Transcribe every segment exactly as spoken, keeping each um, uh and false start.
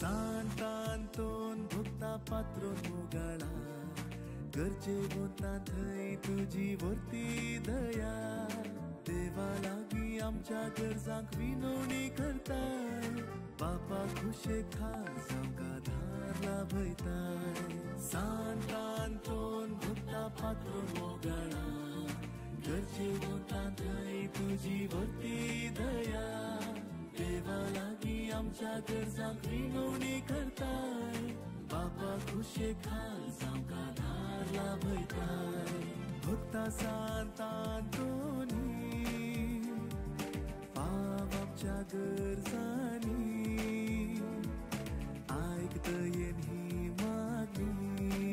सांतांतोन भुक्ता पात्रोन मुगाळा गरजे वता थंय तुजी वर्ती दया देवा लागी आमच्या गरजांक विनवणी करताय बापा खुशे खार जावका धार लाभयताय सांतांतोन भुक्ता पात्रोन मुगाळा गरजे वता थंय तुजी वर्ती दया देवा लागी आमच्या गरजांक विनवणी करताय बापा खुशे खाल जावका धार लाभयताय भक्ता सांतांतोनी पाव आमच्या गरजांनी आयकतयेन ही मागणी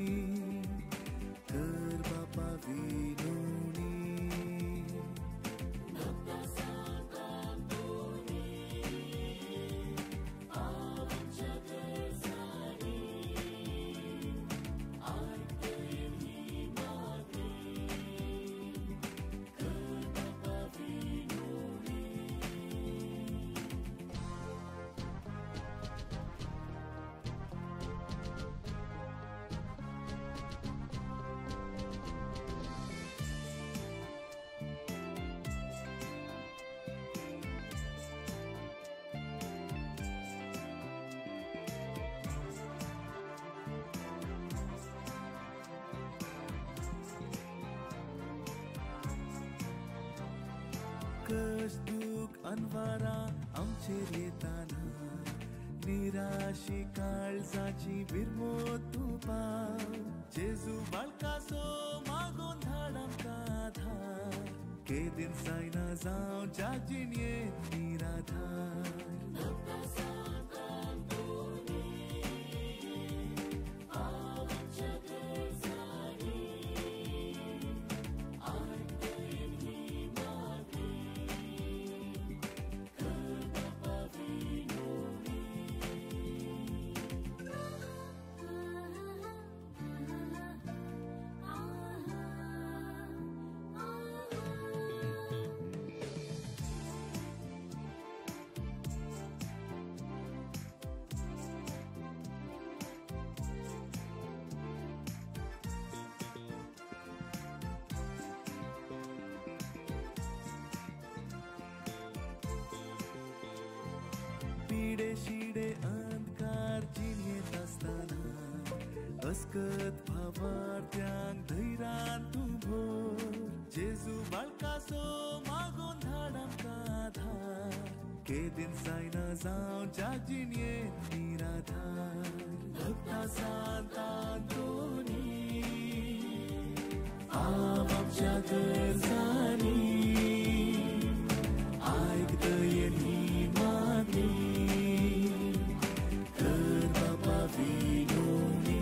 कर बापा विनवणी कश दुख अनवारा आमचेर येताना निराशी काळजाची बिरमोत तूं पाव जेजू बाळकासो मागून धाड आमकां धार केदीन जायना जावं जागजीन येत निराधार पिडे शिडे अंधकार जिणेत असताना अस्कत भावार्थ्यांक धैर्यान तूं भर जेजू बाळकासो मागून धाड आमकां धार केदीन जायना जावं जागजीन येत निराधार भक्ता सांतांतोनी आव आमच्या गरजांनी आयकतयेन ही मागणी कर बापा विनवणी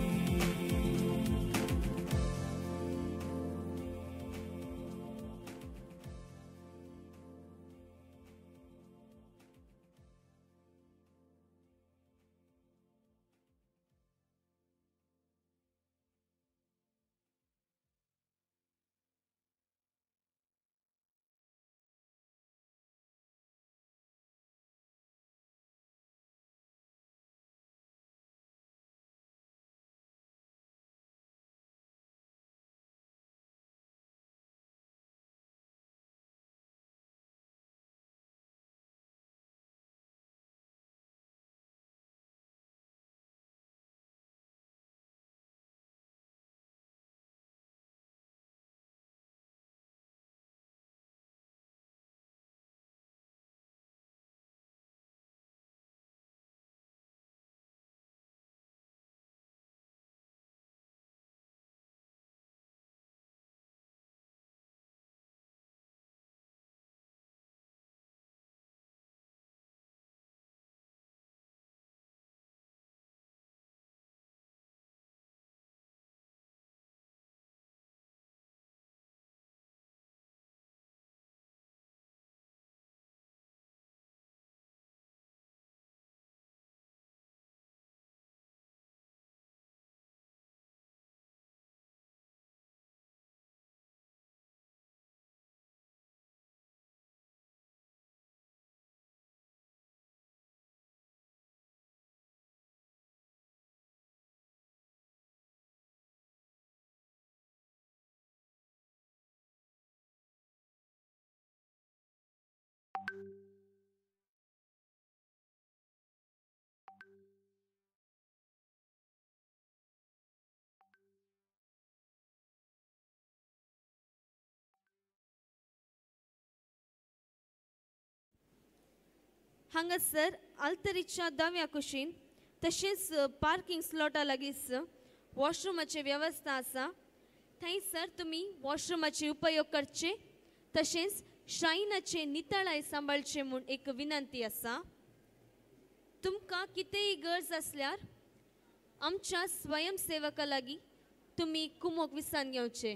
हांगासर आल्तरीच्या दाव्या कुशीन तशेंच पार्किंग स्लॉटा लागींच वॉशरूमाची वेवस्था आसा थंयसर तुमी वॉशरूमाचे उपयोग करचे तशेंच श्राइनाचे नितळाय सांबाळचे म्हूण एक विनंती आसा तुमकां कितेंय गरज आसल्यार आमच्या स्वयंसेवका लागीं तुमी कुमोक विसान घेवचे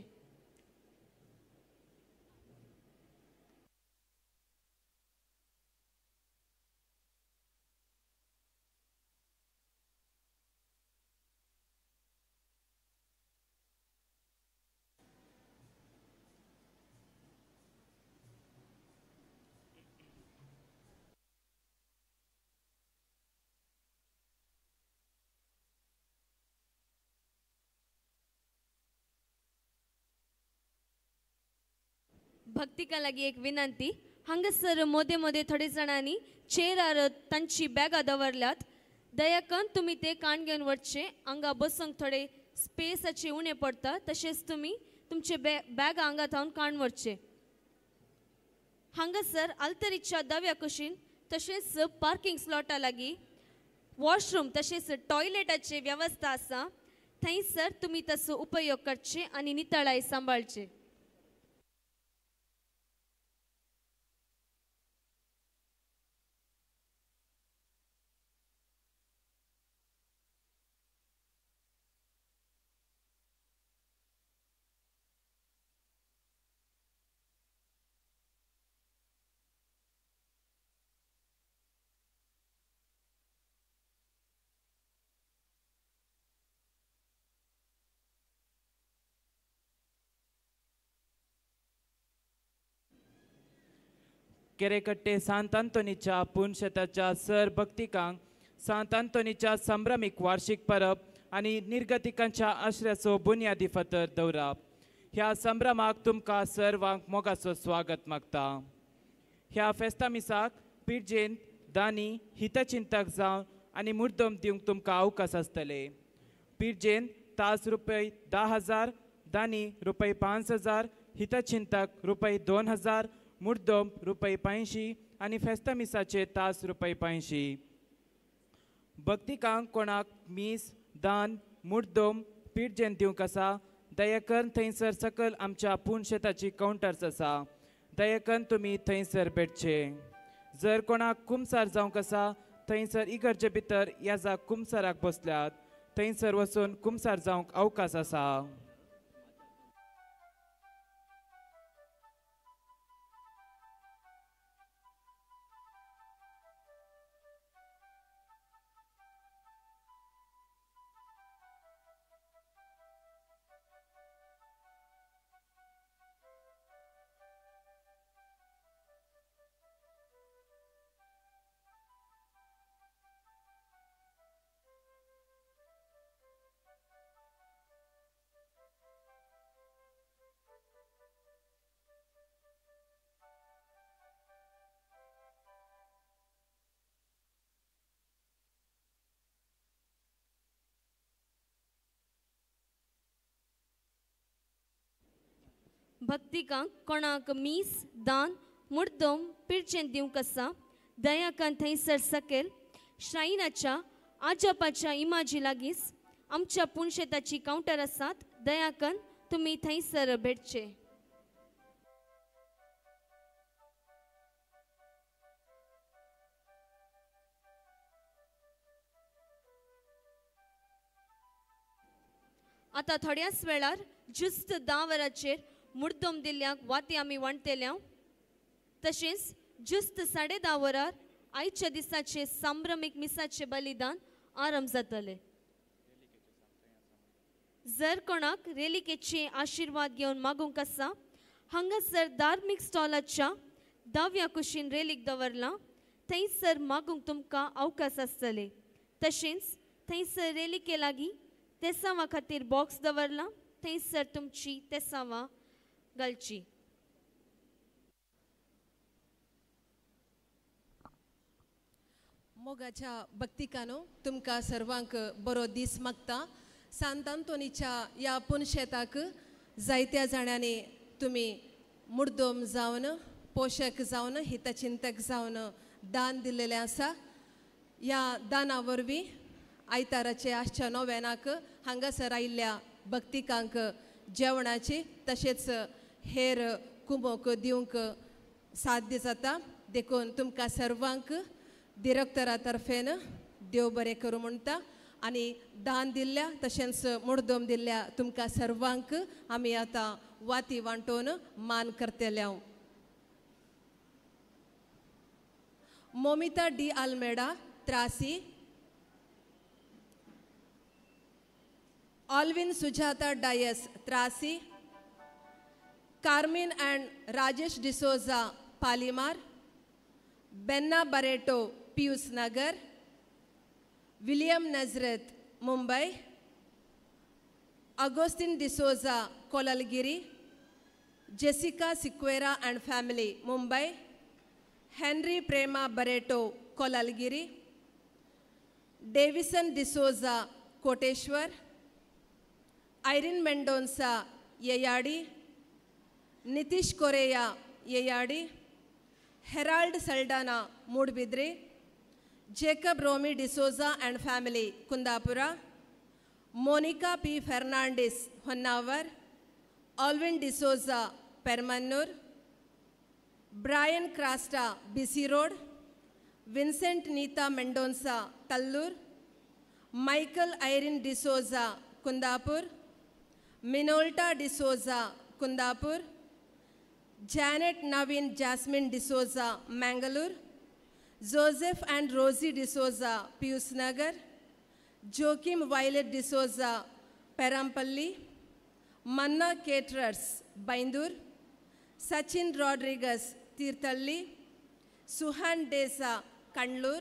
भक्तिका लागीं एक विनंती हांगासर मोदे मोदे थोडे जाणांनी चेरार तांची बॅगां दवरल्यात दया करून तुमी ते काण घेवन वचचे हांगा बसूंक थोडे स्पेसाचे उणें पडटा तशेंच तुमी तुमचे बॅ बॅग हांगा थावन काण व्हरचे हांगासर आल्तरीच्या दाव्या कुशीन तशेंच पार्किंग स्लॉटा लागीं वॉशरूम तशेंच टॉयलेटाची वेवस्था आसा थंयसर तुमी ताचो उपयोग करचे आनी नितळाय सांबाळचे केरेकट्टे सांत आंतोनीच्या पुनशताच्या सर भक्तिकांक सांत आंतोनीच्या संभ्रमीक वार्षिक परब आनी निर्गतिकांच्या आश्र्याचो बुन्यादी फातर दवरप ह्या संभ्रमाक तुमकां सर्वांक मोगाचो स्वागत मागता ह्या फेस्ता मिसाक पिर्जेन दानी हितचिंतक जावन आनी मुर्दम दिवंक तुमकां अवकाश आसतले पिर्जेन तास रुपये धा हजार दानी रुपये पांच हजार हितचिंतक रुपये दोन हजार मुर्दम रुपये पांयशी आनी फेस्ता मिसाचे तास रुपये पांयशी भक्तिकांक कोणाक मीस दान मुर्दम पिर्जेन दिवंक आसा दयाकन थंयसर सकल आमच्या पुणशेताची कावंटर्स आसा दयाकन तुमी थंयसर भेटचे जर कोणाक कुमसार जावंक आसा थंयसर इगर्जे भितर ह्या जाग कुमसाराक बसल्यात थंयसर वचून कुमसार जावंक अवकाश आसा भक्तिकांक कोणाक मीस दान मुर्दम पिर्चेन दिवंक आसा दयाकान थंयसर सकयल श्राइनाच्या आजोपाच्या इमाजी लागींच आमच्या पुणशेताची कावंटर आसात दयाकान तुमी थंयसर भेटचे आता थोड्याच वेळार जुस्त धा वरांचेर मुर्दम दिल्ल्याक वाती आमी वणटेल्या तशेंच जुस्त साडे धा वरार आयच्या दिसाचे संभ्रमीक मिसाचे बलिदान आरंभ जातले जर कोणाक रेलिकेचे आशीर्वाद घेवन मागूंक आसा हांगासर धार्मीक स्टॉलाच्या दाव्या कुशीन रेलीक दवरला थंयसर मागूंक तुमकां अवकाश आसतले तशेंच थंयसर रेलिके लागीं तेसावा खातीर बॉक्स दवरला थंयसर तुमची तेसावा घालची मोगाच्या भक्तिकानो तुमकां सर्वांक बरो दीस मागता सांत आंतोनीच्या ह्या पुणशेताक जायत्या जाणांनी तुमी मुर्दोम जावन पोशक जावन हितचिंतक जावन दान दिलेलें आसा. ह्या दाना वरवीं आयताराचे आजच्या नोवेनाक हांगासर आयिल्ल्या भक्तिकांक जेवणाची तशेंच हेर कुमोक दिवंक साध्य जाता. देखून तुमकां सर्वांक डिरेक्टरा तर्फेन देव बरें करूं म्हणटा. आनी दान दिल्ल्या तशेंच मुर्दोम दिल्ल्या तुमकां सर्वांक आमी आतां वाती वांटोवन मान करतले. हांव Momita D'Almeida Trasi, Alvin Sujata Dias Trasi, Carmine and Rajesh D'Souza Palimar, Benna Barretto Pius Nagar, William Nazareth Mumbai, Agostin D'Souza Kolalgiri, Jessica Sequeira and family Mumbai, Henry Prema Barretto Kolalgiri, Davison D'Souza Koteshwar, Irene Mendonca Yeyyadi, Nitish Correa Yeyyadi, Harold Saldanha Moodbidri, Jacob Romi D'Souza and family Kundapura, Monica P Fernandes Honnavar, Alvin D'Souza Permannur, Brian Crasta BC Road, Vincent Nita Mendonca Tallur, Michael Irene D'Souza Kundapur, Minolta D'Souza Kundapur, Janet Naveen Jasmine D'Souza Mangalore, Joseph and Rosie D'Souza Pius Nagar, Joachim Violet D'Souza Perampalli, Manna Caterers Byndoor, Sachin Rodrigues Thirthahalli, Suhan D'Sa Kandlur,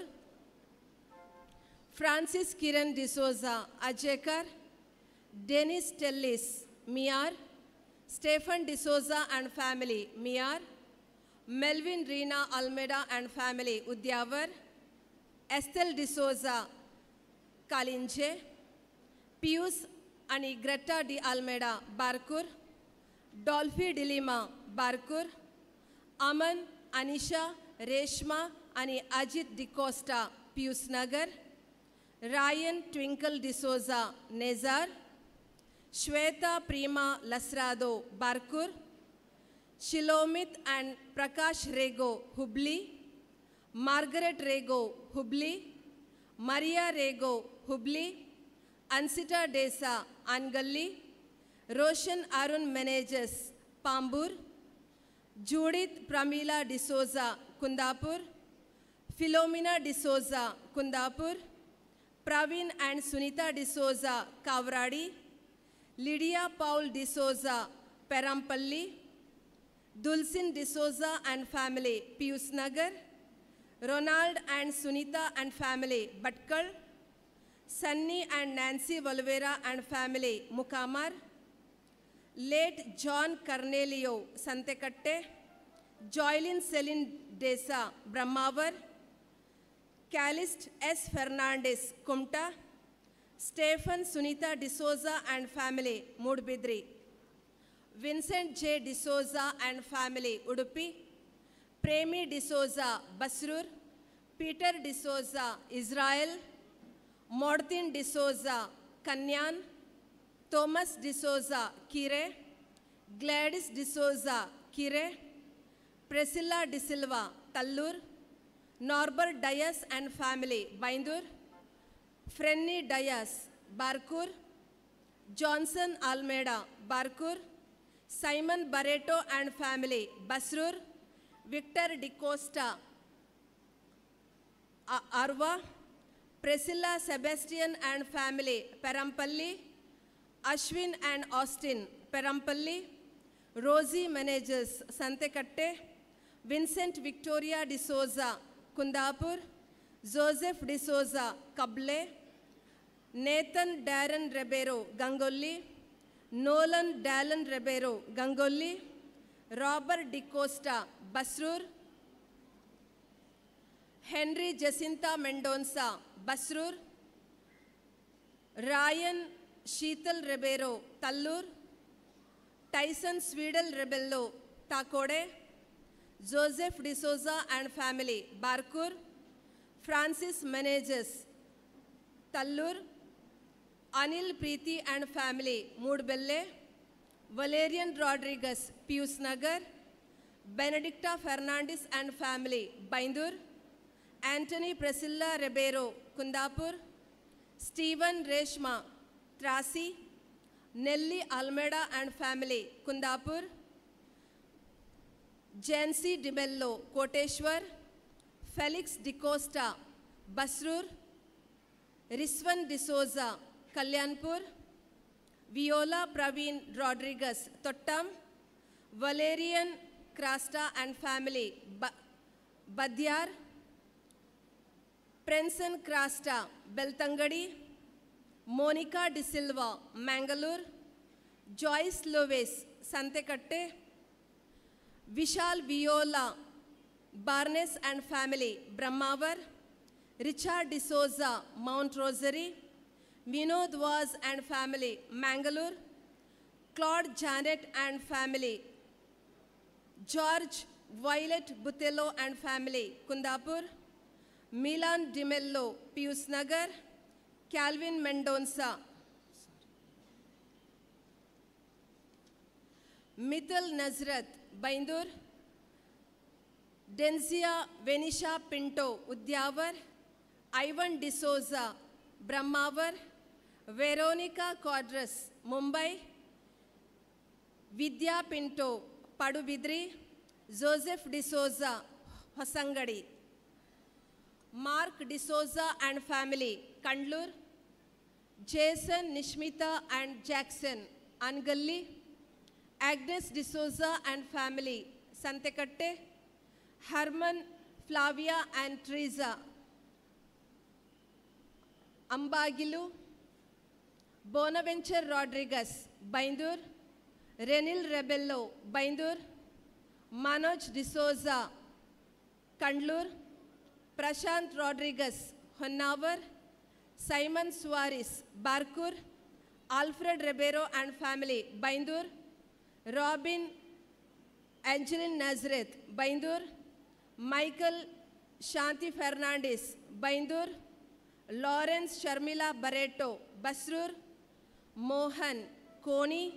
Francis Kiran D'Souza Ajekar, Dennis Tellis Miyar, Stephen D'Souza and family Miyar, Melvin Reena Almeida and family Udyavar, Estelle D'Souza Kalinje, Pius आणि Greta D'Almeida Barkur, Dolphy D'Lima Barkur, Aman Anisha Reshma आणि Ajit D'Costa Pius Nagar, Ryan twinkle D'Souza Nejar, Shweta Preema Lasrado Barkur, Shilomit and Prakash Rego Hubli, Margaret Rego Hubli, Maria Rego Hubli, Ancita D'Sa Angalli, Roshan Arun Menezes Pamboor, Judith Pramila D'Souza Kundapur, Philomena D'Souza Kundapur, Praveen and Sunita D'Souza Kavradi, Lydia Paul D'Souza Perampalli, Dulcine D'Souza and family Pius Nagar, Ronald and Sunita and family Bhatkal, Sunny and Nancy Valvera and family Mukamar, late John Cornelio Santhekatte, Joyline Celine D'Sa Brahmavar, Calist S Fernandes Kumta, Stephen Sunita D'Souza and family Moodbidri, Vincent J D'Souza and family Udupi, Premi D'Souza Basrur, Peter D'Souza Israel, Mortin D'Souza Kanyana, Thomas D'Souza Kire, Gladys D'Souza Kire, Priscilla D'Silva Tallur, Norbert Dias and family Byndoor, Frenny Dias Barkur, Johnson Almeida Barkur, Simon Barretto and family Basrur, Victor D'Costa Arva, Priscilla Sebastian and family Perampalli, Ashwin and Austin Perampalli, Rosie Menezes Santhekatte, Vincent Victoria D'Souza Kundapur, Joseph D'Souza Kable, नेतन Darren Ribeiro Gangolli, Nolan Dylan Ribeiro Gangolli, Robert D'Costa Basrur, Henry Jacintha Mendonca Basrur, Ryan Sheetal Ribeiro Tallur, Tyson Swedel Rebello Takode, Joseph D'Souza and family, Barkur. Francis Meneges, Tallur. Anil Preeti and family, Moodbelle. Valerian Rodriguez, Pius Nagar. Benedicta Fernandez and family, Baindur. Anthony Priscilla Ribeiro, Kundapur. Stephen Reshma, Trasi. Nelly Almeida and family, Kundapur. Jancy DiBello, Koteshwar. Felix DiCosta, Basrur. Riswan D'Souza, Kalyanpur. Viola Praveen Rodriguez, Tottam. Valerian Krasta and family, ba Badyar. Prenson Krasta, Beltangadi. Monica De Silva, Mangalore. Joyce Lewis, Santekatte. Vishal Viola, Barnes and family, Brahmavar. Richard D'Souza, Mount Rosary. Vinod Vaz and family, Mangalore. Claude Janet and family. George Violet Butello and family, Kundapur. Milan Dimello, Pius Nagar. Calvin Mendonça. Mithil Nazrat, Baindur. Denzia Venisha Pinto, Udyavar. Ivan D'Souza, Brahmavar. Veronica Quadras, Mumbai. Vidya Pinto, Padubidri. Joseph D'Souza, Hosangadi. Mark D'Souza and family, Kandlur. Jason, Nishmita and Jackson, Angalli. Agnes D'Souza and family, Santekatte. Herman, Flavia and Teresa, Ambagilu. Bonaventure Rodriguez, Baindur. Renil Rebello, Baindur. Manoj D'Souza, Kandlur. Prashant Rodriguez, Honnavar. Simon Suarez, Barkur. Alfred Ribeiro and family, Baindur. Robin Angeline Nazareth, Baindur. Michael Shanti Fernandez, Baindur. Lawrence Sharmila Barreto, Basrur. Mohan Koni.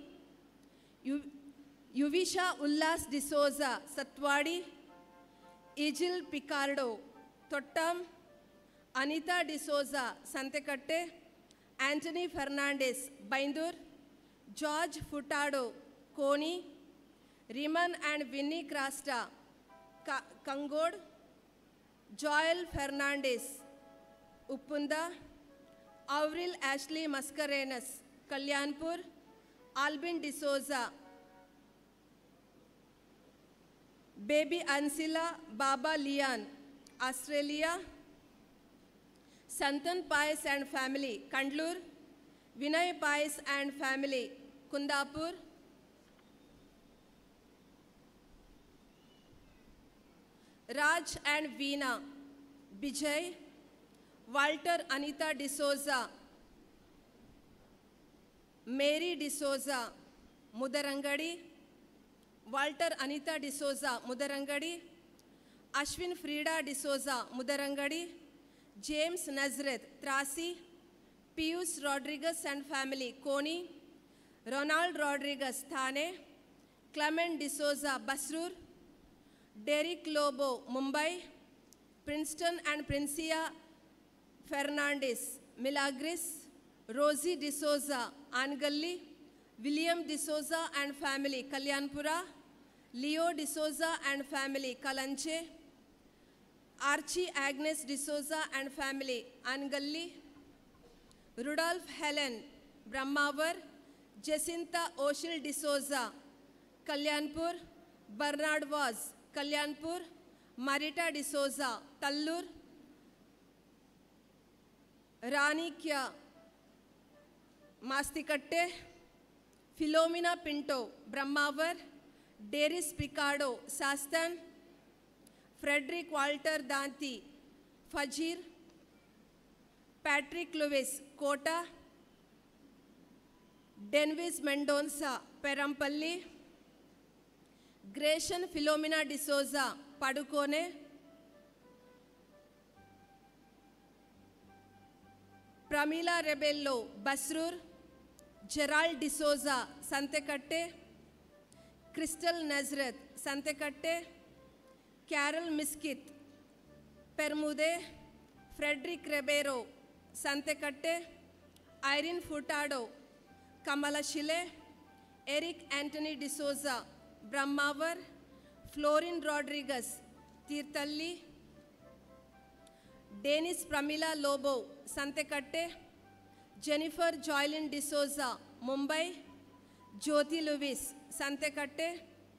Yuvisha Ullas D'Souza, Satwadi. Ijil Picardo, Tottam. Anita D'Souza, Santekatte. Anthony Fernandez, Baindur. George Furtado, Koni. Riman and Winnie Krasta, Ka Kangod. Joel Fernandez, Uppunda. Avril Ashley Mascarenas, Kalyanpur. Albin D'Souza. Baby Ansila Baba Lian, Australia. Santan Pais and family, Kandlur. Vinay Pais and family, Kundapur. Raj and Veena, Bijay. Walter Anita D'Souza. Mary D'Souza, Mudarangadi. Walter Anita D'Souza, Mudarangadi. Ashwin Frida D'Souza, Mudarangadi. James Nazareth, Trasi. Pius Rodriguez and family, Koni. Ronald Rodriguez, Thane. Clement D'Souza, Basrur. Derek Lobo, Mumbai. Princeton and Princia Fernandez, Milagres. Rosie D'Souza, Angalli. William D'Souza and family, Kalyanpura. Leo D'Souza and family, Kalanche. Archie Agnes D'Souza and family, Angalli. Rudolph Helen, Brahmavar. Jacinta Oshil D'Souza, Kalyanpur. Bernard Vaz, Kalyanpur. Marita D'Souza, Tallur. Rani Kya, Mastikatte. Philomena Pinto, Brahmavar. Darius Picardo, Sastan. Frederick Walter Danti, Fajir. Patrick Lewis, Kota. Denvis Mendonça, Perampalli. Greshan Philomena D'Souza Padukone, Pramila Rebello Basrur, Gerald D'Souza Santhekatte, Crystal Nazareth Santhekatte, Carol Miskith Permude, Frederick Ribeiro Santhekatte, Irene Furtado Kamalashile, Eric Antony D'Souza Brahmavar, Florine Rodrigues Thirthahalli, Dennis Pramila Lobo Santhekatte, Jennifer Joyline D'Souza Mumbai, Jyoti Lewis Santhekatte,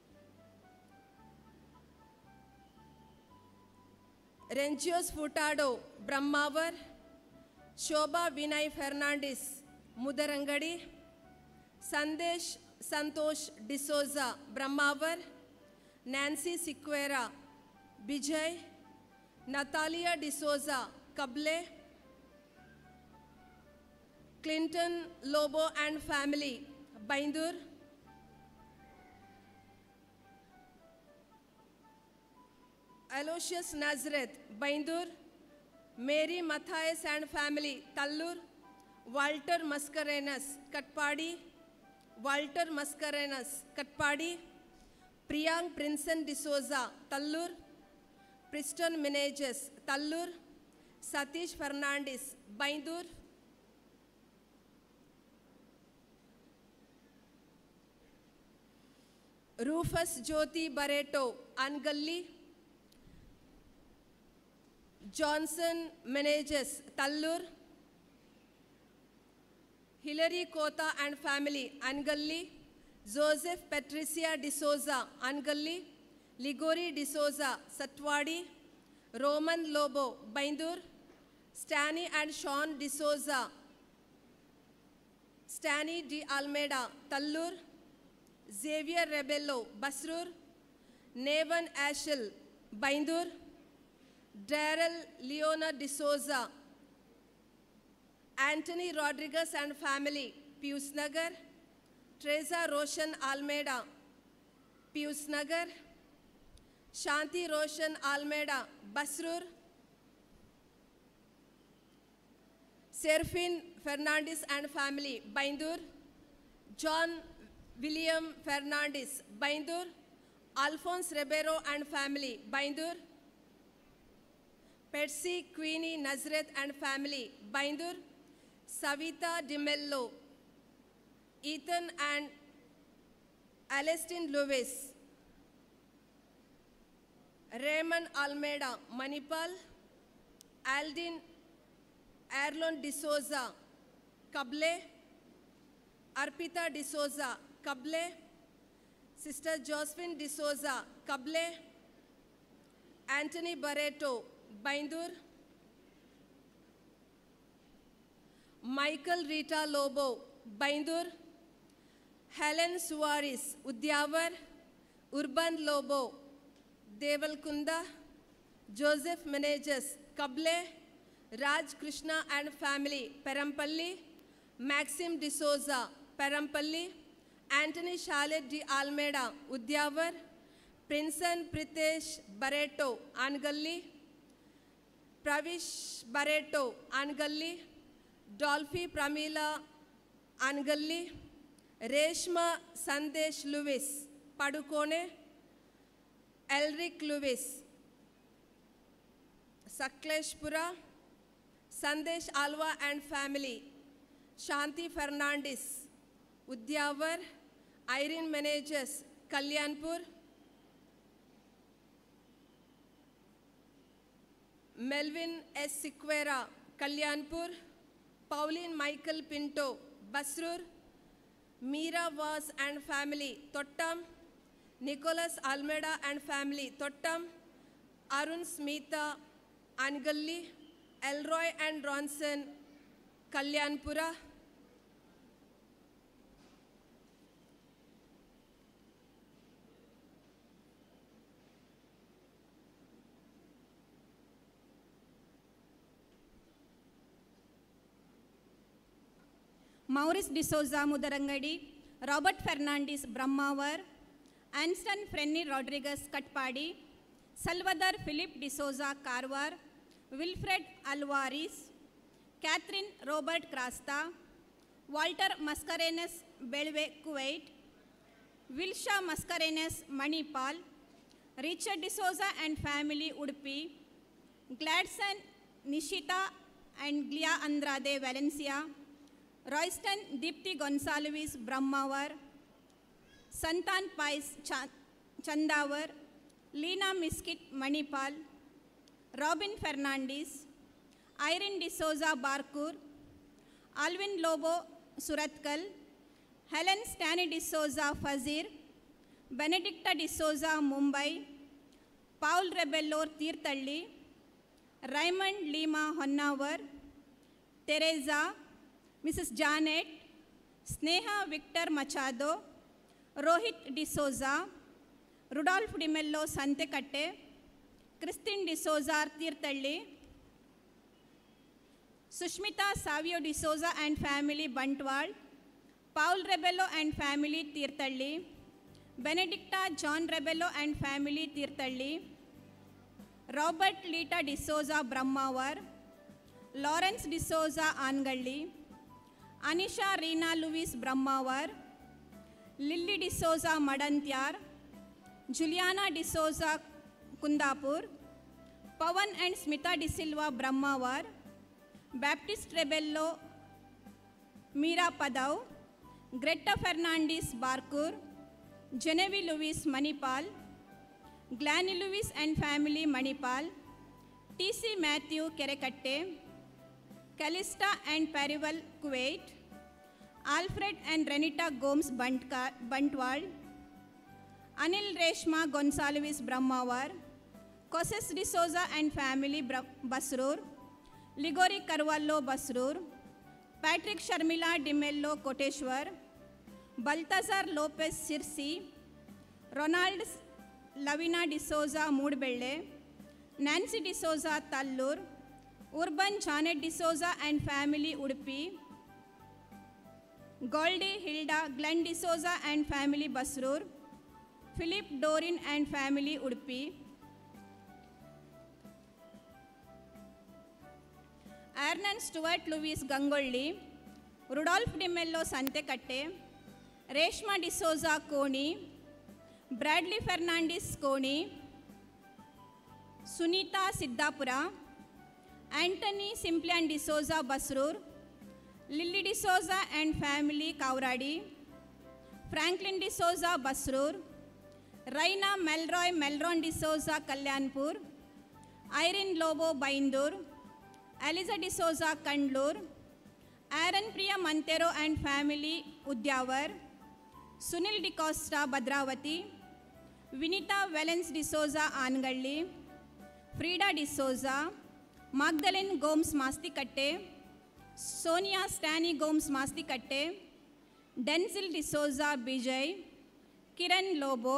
Rengios Furtado Brahmavar, Shobha Vinay Fernandes Mudarangadi, Sandesh Santosh D'Souza Brahmavar, Nancy Sequeira Vijay, Natalia D'Souza Kable, Clinton Lobo and family Byndoor, Aloysius Nazareth Byndoor, Mary Matthias and family Tallur, Walter Mascarenhas Katapadi, Walter Mascarenhas Katapadi, Priyank Prinson D'Souza Tallur, Preston Menezes Tallur, Satish Fernandes Byndoor, Rufus Jyoti Barretto Angalli, Johnson Menezes Tallur, Hillary Kota and family Angalli, Joseph Patricia D'Souza Angalli, Ligory D'Souza Satwadi, Roman Lobo Byndoor, Stany and Shaun D'Souza, Stany de Almeida Tallur, Xavier Rebello Basrur, Nevan Eshal Byndoor, Darryl Leona D'Souza, Antony Rodrigues and family Pius Nagar, Treza Roshan Almeida Pius Nagar, Shanti Roshan Almeida Basrur, Serphin Fernandes and family Byndoor, John William Fernandes Byndoor, Alphonse Ribeiro and family Byndoor, Patsy Queenie Nazareth and family Byndoor, Savita D'Mello, Ethan and Alestin Lewis, Remon Almeida Manipal, Eldin Erlon D'Souza Kable, Arpita D'Souza Kable, sister Josephine D'Souza Kable, Antony Barretto Byndoor, Michael Rita Lobo Byndoor, Helen Suvaris Udyavar, Urban Lobo Devalkunda, Joseph Menezes Kable, Raj Krishna and family Perampalli, Maxim D'Souza Perampalli, Antony Shalet D आलमेडा Udyavar, Prinson Pritesh Barretto Angalli, Pravish Barretto Angalli, Dolphy Pramila Angalli, Reshma Sandesh Lewis Padukone, Elric Lewis Sakleshpura, Sandesh Alva and family, Shanti Fernandes Udyavar, Irene Menezes Kalyanpur, Melvin S Sequeira Kalyanpur, Pauline Michael Pinto Basrur, Meera Vas and family Thottam, Nicholas Almeida and family Thottam, Arun Smita Angalli, Elroy and Ronson Kalyanpura, Maurice D'Souza Mudarangadi, Robert Fernandes Brahmavar, Anston Frenny Rodrigues Katapadi, Salvador Philip D'Souza Karwar, Wilfred ಅಲ್ವಾರಿಸ್, Catherine Robert Crasta, Walter Mascarenhas Belve Kuwait, Vilsha Mascarenhas Manipal, Richard D'Souza and family Udupi, Gladson Nishita and Glia Andrade Valencia, Royston Deepti Gonsalves Brahmavar, Santhan Pais Chandavar, Leena Miskith Manipal, Robin Fernandes, Irene D'Souza Barkur, Alvin Lobo Surathkal, Helen Stany D'Souza Fajir, Benedicta D'Souza Mumbai, Paul Rebello Thirthahalli, Raymond Lima Honnavar, Tereza, Mrs Janet, Sneha Victor Machado, Rohit D'Souza, Rudolph D'Mello Santhekatte, Christine D'Souza Thirthahalli, Sushmita Savio D'Souza and family Bantwal, Paul Rebello and family Thirthahalli, Benedicta John Rebello and family Thirthahalli, Robert Leeta D'Souza Brahmavar, Lawrence D'Souza Angalli, Anisha Reena Louis Brahmavar, Lily D'Souza Madantyar, Juliana D'Souza Kundapur, Pavan and Smita D'Silva Brahmavar, Baptist Rebello Meera Padav, Greta Fernandes Barkur, Genevieve Louis Manipal, Glany Louis and family Manipal, T C Matthew Kerekatte, Calista and Parival Kuwait, Alfred and Renita Gomes Bantka Bantwal, Anil Reshma Gonsalves Brahmavar, ಕೊಸೆಸ್ D'Souza and family ಬ್ರ Basrur, Ligory Carvalho Basrur, Patrick Sharmila D'Mello Koteshwar, Balthazar Lopes Sirsi, Ronald Lavina D'Souza Moodbelle, Nancy D'Souza Tallur, Urban Janet D'Souza and family Udupi, Goldie Hilda Glen D'Souza and family Basrur, Philip Doreen and family Udupi, Arnan Stuart Louis Gangolli, Rudolph D'Mello Santhekatte, Reshma D'Souza Koni, Bradley Fernandes Koni, Sunita Siddapura, Antony Simplian D'Souza Basrur, Lily D'Souza and family Kavradi, Franklin D'Souza Basrur, Raina Melroy ಮೆಲ್ರಾನ್ D'Souza Kalyanpur, Irene Lobo Byndoor, Eliza D'Souza Kandlur, Aaron Priya Monteiro and family Udyavar, Sunil D'Costa Bhadravati, Vinita Velens D'Souza Angalli, Frida D'Souza, Magdalene Gomes Mastikatte, Sonia Stany Gomes Mastikatte, Densil D'Souza Bijai, Kiran Lobo,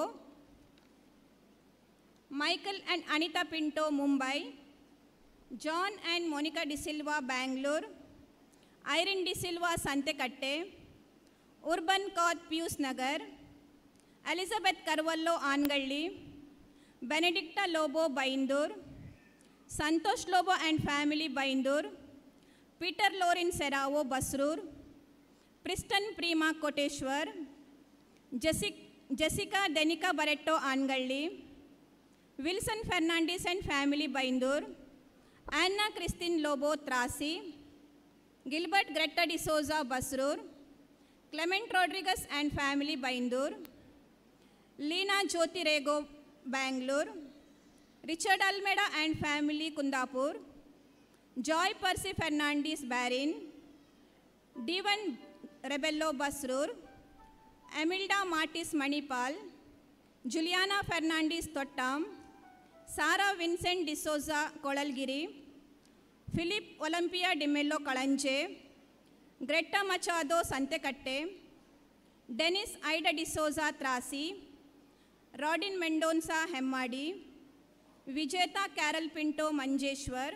Michael and Anita Pinto Mumbai, John and Monica D'Silva Bangalore, Irene D'Silva Santhekatte, Urban Kath Pius Nagar, Elizabeth Carvalho Angalli, Benedicta Lobo Byndoor, Santosh Lobo and family Byndoor, Peter Lorin Serrao Basrur, Preston Preema Koteshwar, ಜೆಸಿಕ್ Jessica Denica Barretto Angalli, Wilson Fernandes and family Byndoor, Anna Christine Lobo Trasi, Gilbert Greta D'Souza Basrur, Clement Rodrigues and family Byndoor, Leena Jyoti Rego Bangalore, Richard Almeida and family Kundapur, Joy Percy Fernandes Barin, Devan Rebello Basrur, Emilda Martis Manipal, Juliana Fernandes Thottam, Sara Vincent D'Souza Kolalgiri, Philip Olympia D'Mello Kalanje, Greta Machado Santhekatte, Denis Ida D'Souza Trasi, Radin Mendonca Hemmadi, Vijetha Carol Pinto Manjeshwar,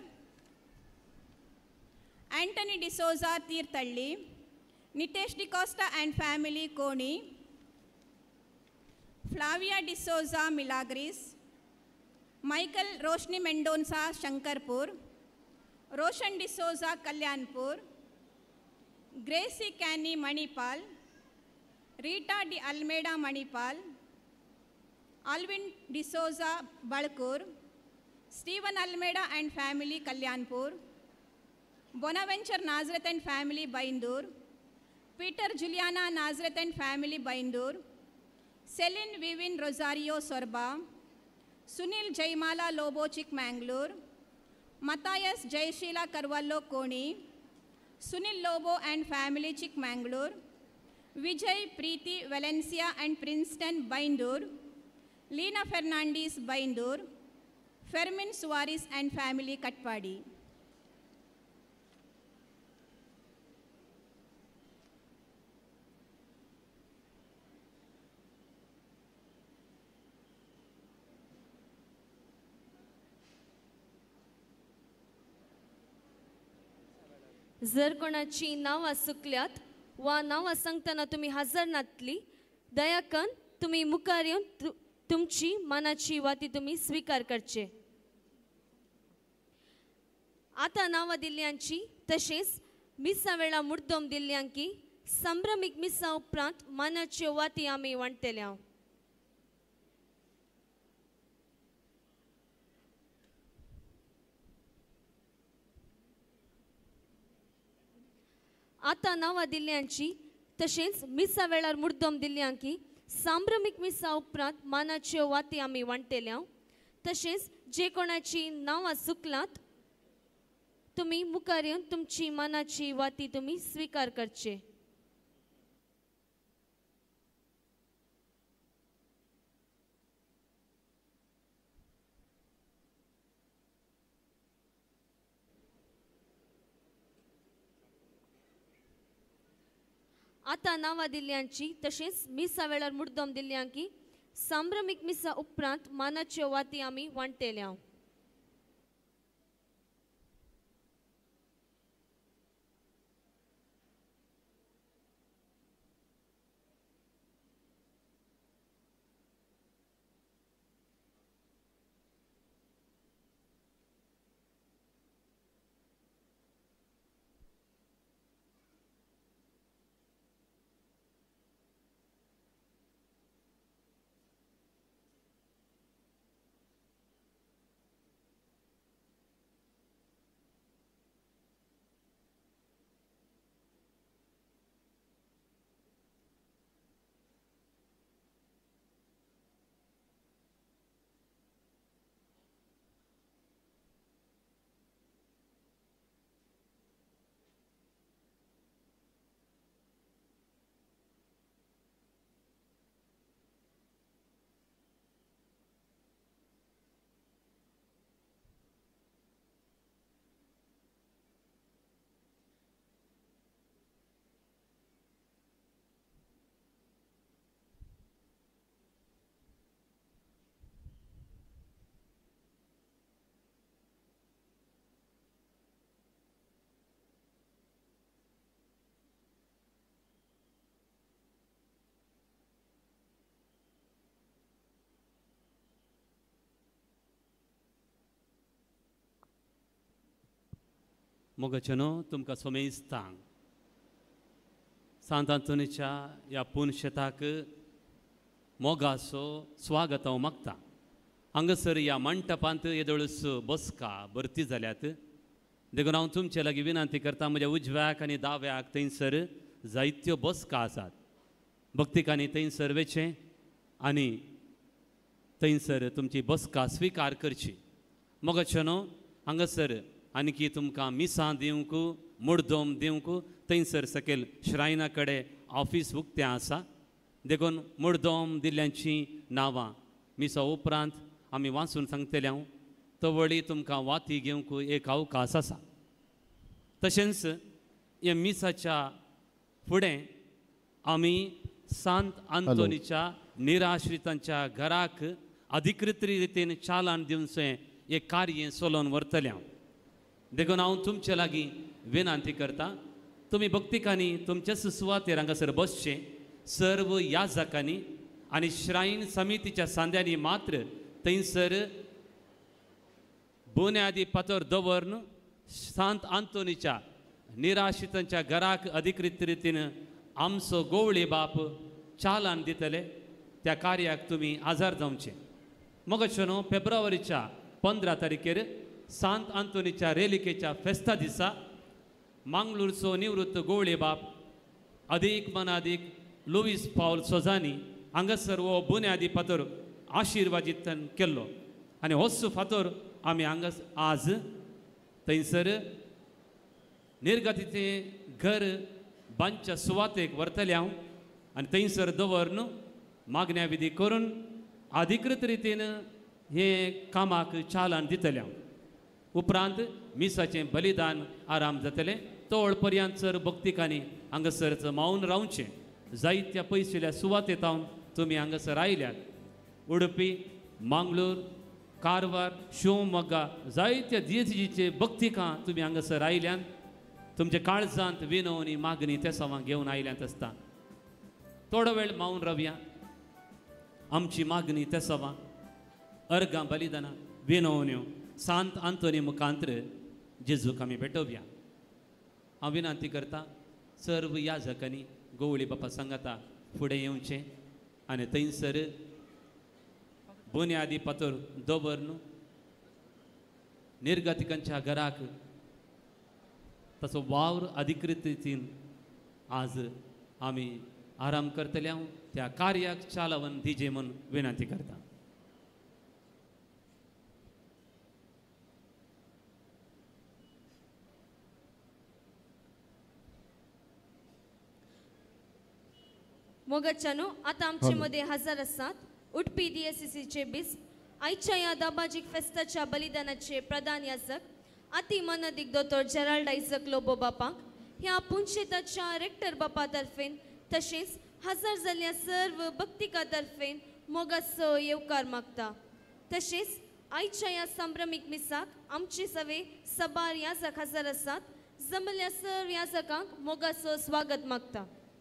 Antony D'Souza Thirthahalli, Nitesh D'Costa and family Koni, Flavia D'Souza Milagres, Michael Roshni Mendonca Shankarpur, Roshan D'Souza Kalyanpur, Gracy Kenny Manipal, Rita de Almeida Manipal, Alvin D'Souza Barkur, Steven Almeida and family Kalyanpur, Bonaventure Nazareth and family Byndoor, Peter Juliana Nazareth and family Byndoor, Celine Vivin Rosario सोरबा, Sunil Jayamala Lobo Chikmagalur, Mathias Jayashila Carvalho Koni, Sunil Lobo and family Chikmagalur, Vijay Preeti Valencia and Princeton Byndoor, Leena Fernandes Byndoor, Fermin Suvaris end family Katapadi. जर कोणाची नावां चुकल्यात वा नावां सांगतना तुम्ही हजर नातली दया करून तुम्ही मुखार येवन तु, तुमची मनाची वाती तुम्ही स्वीकार करचे. आता नावां दिल्ल्यांची तशेंच मिसा वेळा मुर्दोम दिल्ल्यांकी संभ्रमीक मिसा उपरांत मनाच्यो वाती आमी वांटतल्या. आता नावां दिल्ल्यांची तशेंच मिसा वेळार मुर्दोम दिल्ल्यांकी सांभ्रमीक मिसा उपरांत मानाच्यो वाती आमी वांटतल्या. तशेंच जे कोणाची नावां चुकलात तुम्ही मुखार येवन तुमची मनाची वाती तुम्ही स्वीकार करचे. आता नावां दिल्ल्यांची तशेंच मिसा वेळार मुर्दोम दिल्ल्यांकी सांभ्रमीक मिसा उपरांत मानाच्यो वाती आमी वांटतल्या. मोगचनो तुमकां सोमेस्तांग सांत आंतोनीच्या ह्या पुनशेताक मोगाचो स्वागत हांव मागतां. हांगासर ह्या मंटपांत येदोळस बसका भरती जाल्यात देखून हांव तुमचे लागीं विनंती करतां म्हज्या उजव्याक आनी दाव्याक थंयसर जायत्यो बसका आसात. भक्तिकांनी थंयसर वेचें आनी थंयसर तुमची बसका स्विकार करची. मोगचनो हांगासर आनीकी तुमकां मिसां दिवंक मुर्दोम दिवंक थंयसर सकयल श्रायना कडेन ऑफिस उक्तें आसा. देखून मुर्दोम दिल्ल्यांची नांवां मिसा उपरांत आमी वाचून सांगतले हांव तवळी तुमकां वाती घेवंक एक अवकाश आसा. तशेंच हे मिसाच्या फुडें आमी सांत आंतोनीच्या निराश्रितांच्या घराक अधिकृत रितीन चालन दिवचें हें कार्य चलोवन व्हरतलें हांव. देखून हांव तुमचे लागीं विनंती करतां तुमी भक्तिकांनी तुमच्याच सुवातेर हांगासर बसचें. सर्व याजकांनी आणि श्राईन समितीच्या सांद्यांनी मात्र थंयसर बुन्यादी फातर दवरून सांत आंतोनीच्या निराशितांच्या घराक अधिकृत रितीन आमचो गोवळी बाप चालान दितले त्या कार्याक तुम्ही आजार जावचे. मगशनो फेब्रुवारीच्या पंदरा तारखेर सांत आंतोनीच्या रेलिकेच्या फेस्ता दिसा मांगलूरचो निवृत्त गोवळे बाप अधिक मनाधिक लुईस पावल सोजानी हांगासर हो बुन्यादी फातर आशिर्वादीत केल्लो आनी होच फातर आमी हांगास आज थंयसर निर्गतीचें घर बांदच्या सुवातेक व्हरतले हांव आनी थंयसर दवरून मागण्या विधी करून अधिकृत रितीन हे कामाक चालन दितले हांव. उपरांत मिसाचें बलिदान आराम जातलें. तोळ पर्यंत सर भक्तिकांनी हांगासरच मावून रावचें. जायत्या पयसुल्या सुवातेक हांव तुमी हांगासर आयल्यात. उडपी, मांगलोर, कारवार, शिवमोग्गा जायत्या दियेचे भक्तिकां तुमी हांगासर आयल्यात. तुमच्या काळजांत विनवणी मागणी त्या सवां घेवन आयल्यात आसता. थोडो वेळ मावून रावया. आमची मागणी त्या सवां अर्गां बलिदानां विनवण्यो सांत आंतोनी मुखांतर जेजूक आमी भेटोवया. हांव विनंती करता सर्व याजकांनी गोवळी बापा सांगाता फुडें येवचें आनी थंयसर बुन्यादी फातर दवरून निर्गतिकांच्या घराक ताचो वावर अधिकृत रितीन आज आमी आराम करतले. हांव त्या कार्याक चालवून दिजे म्हूण विनंती करता. मोगाच्यानो आता आमचे मध्ये हजर असतात उडपी डीएससीसीचे बीस आयच्या या दाबाजिक फेस्ताच्या बलिदानाचे प्रधान याजक अति मनदिक दोतोर जेराल्ड आयझक लोबो बापाक ह्या पुंशेताच्या रेक्टर बापा तर्फेन तशेंच हजर जाल्ल्या सर्व भक्तिका तर्फेन मोगाचो येवकार मागता. तशेंच आयच्या या संभ्रमीक मिसाक आमचे सवे सबार याजक हजर आसात. जमल्या सर्व याजकांक मोगाचो स्वागत मागता.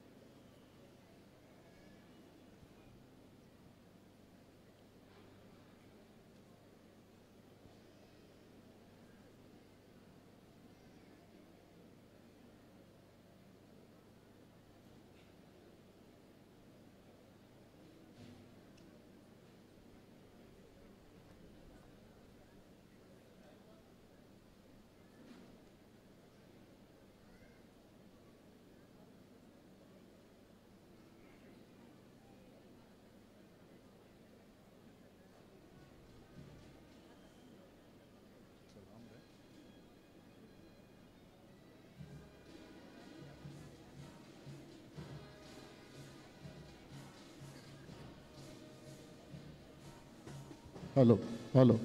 Hello hello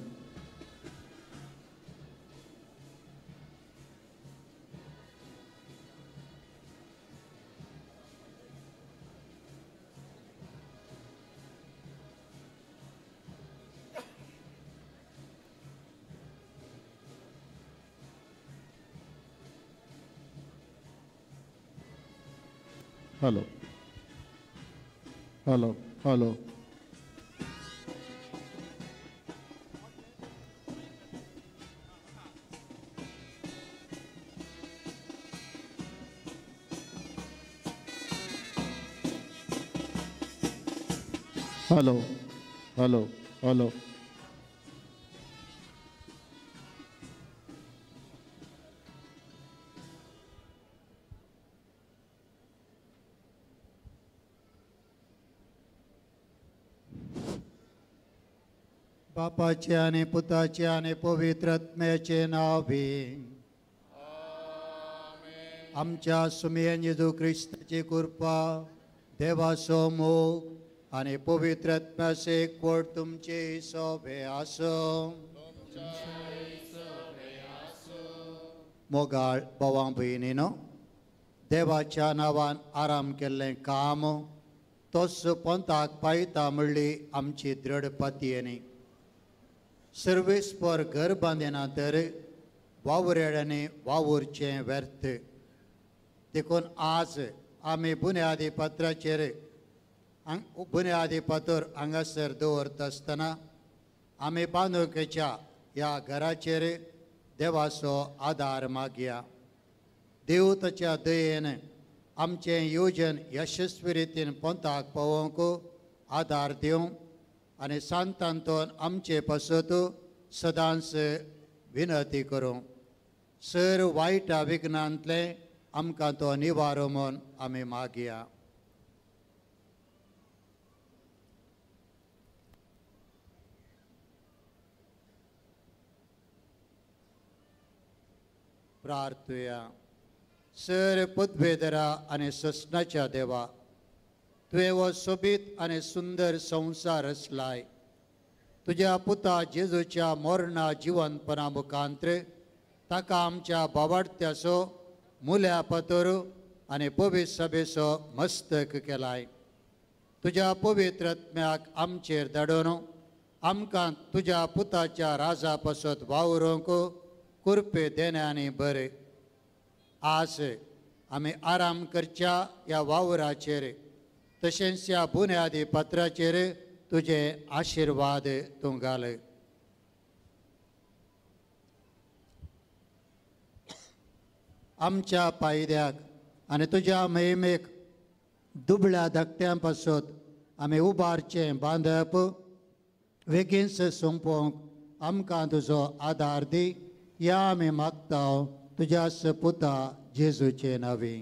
hello hello hello hello hello hello बापाचे आणि पुताचे आणि पवित्रात्म्याचे नावे आमच्या सुमियन येजू ख्रिस्ताची कृपा देवाचो मोग आणि पवित्रात्म्याचे कोट तुमचे सोबे आसो. मोगाळ भावां भयणीनो, देवाच्या नांवान आराम केल्लें काम तोच पंथाक पायता म्हणली आमची दृढ पातयेनी. सर्वेस्पर घर बांदिना तर वावरेड्यांनी वावुरचें व्यर्थ. देखून आज आमी बुन्यादी पत्राचेर हांग बुन्यादी फातर हांगासर दवरता आसतना आमी बांदूकेच्या ह्या घराचेर देवाचो आदार मागया. देव ताच्या दयेन आमचें येवजण यशस्वी रितीन पोंताक पावोवंक आदार दिवं आनी सांतांतोन आमचे पासत सदांच विनंती करूं. सर वायटा विघ्नांतले आमकां तो निवारो म्हूण आमी मागया. प्रार्थुया. सर पदवेदरा आनी ससनाच्या देवा, तुवें हो सोबीत आनी सुंदर संवसार रचलाय. तुज्या पुता जेजूच्या मोरणा जिवंतपणा मुखांत्र ताका आमच्या बावार्थ्याचो मुल्या पातर आनी पवित्र सभेचो मस्तक केलाय. तुज्या पवित्र आत्म्याक आमचेर धाडून आमकां तुज्या पुताच्या राजा पासत वावरूंक कृपे देण्यानी बरें. आज आमी आराम करच्या ह्या वावराचेर तशेंच ह्या बुन्यादी पत्राचेर तुजे आशिर्वाद तूं घाल. आमच्या पायद्याक आनी तुज्या महिमेक दुबळ्या धाकट्यां पासत आमी उबारचें बांदप बेगीनच सोंपोवंक आमकां तुजो आदार दी. या आमी मागता तुज्या पुता जेजूचे नांवी.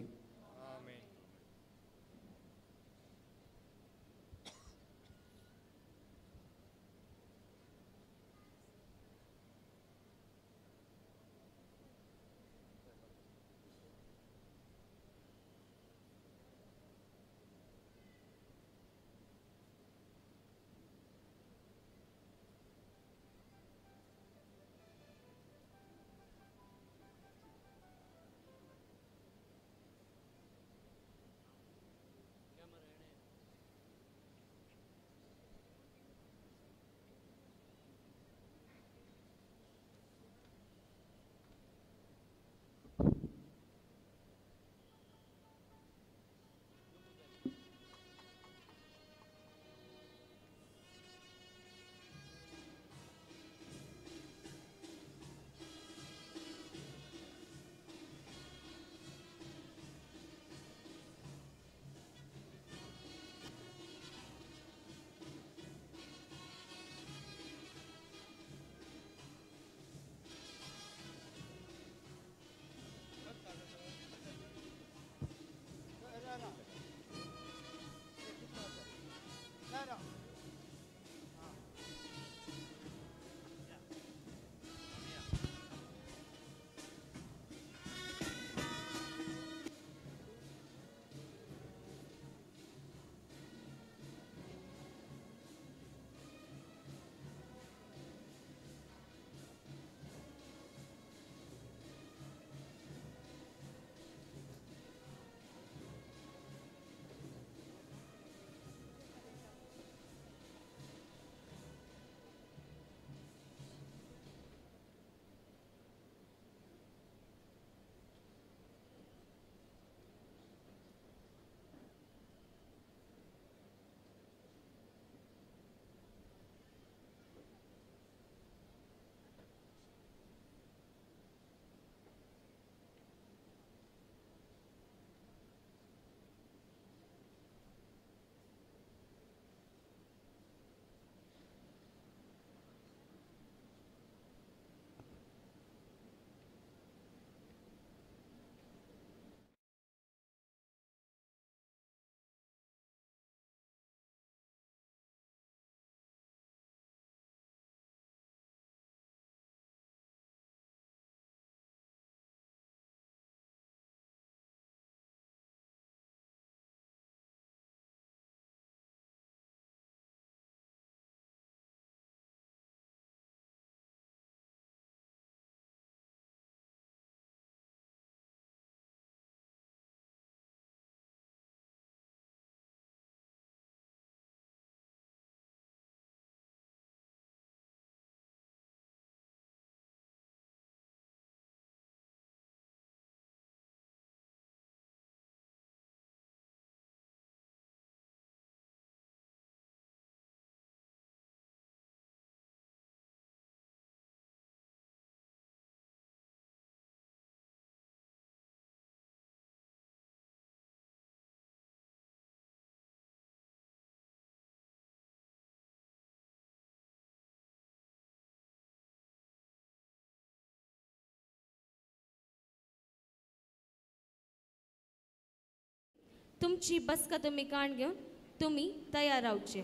तुमची बसका तुम्ही काण घेऊन तुम्ही तयार रावचे.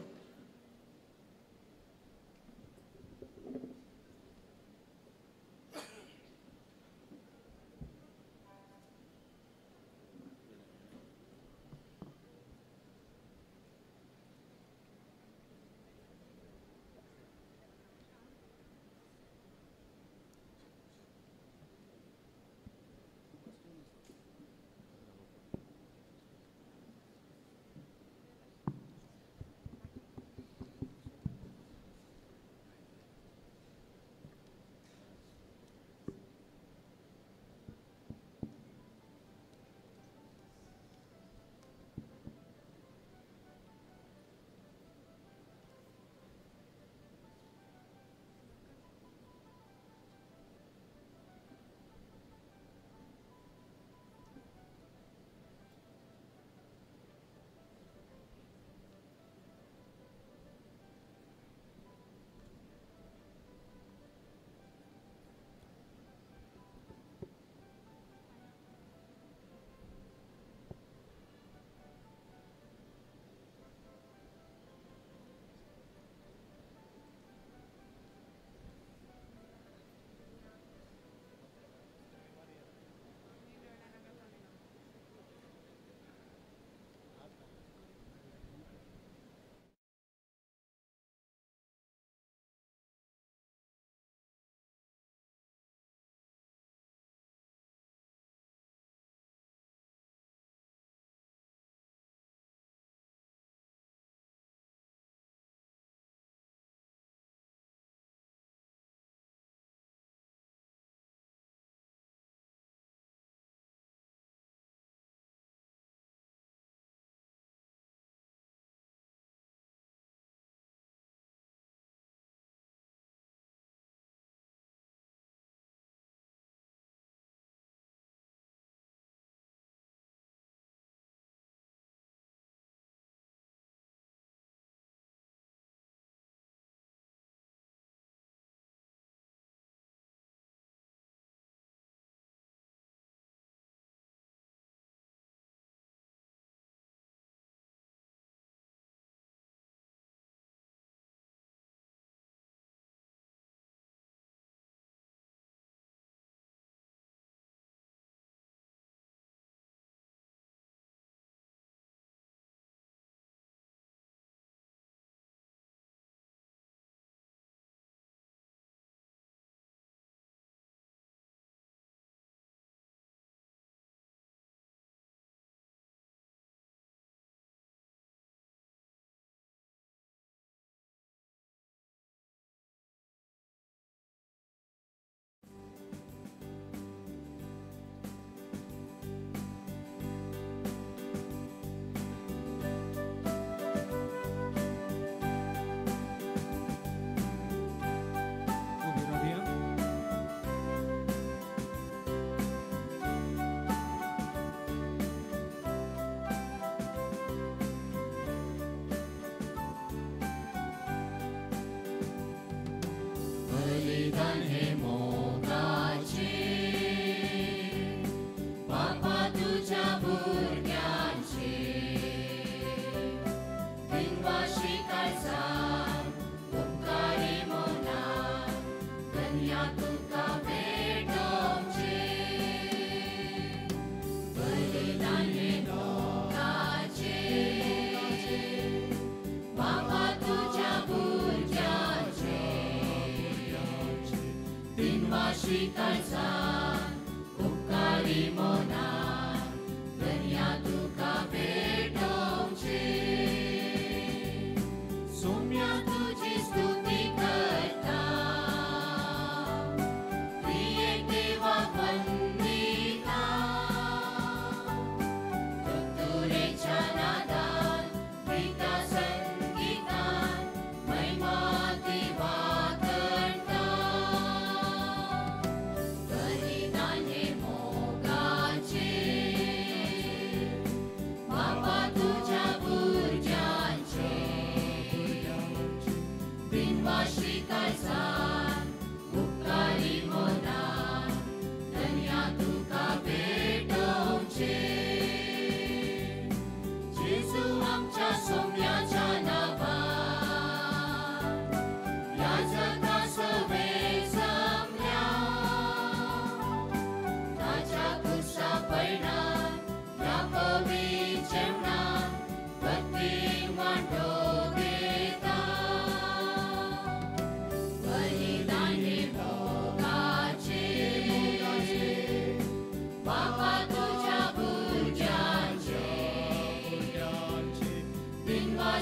But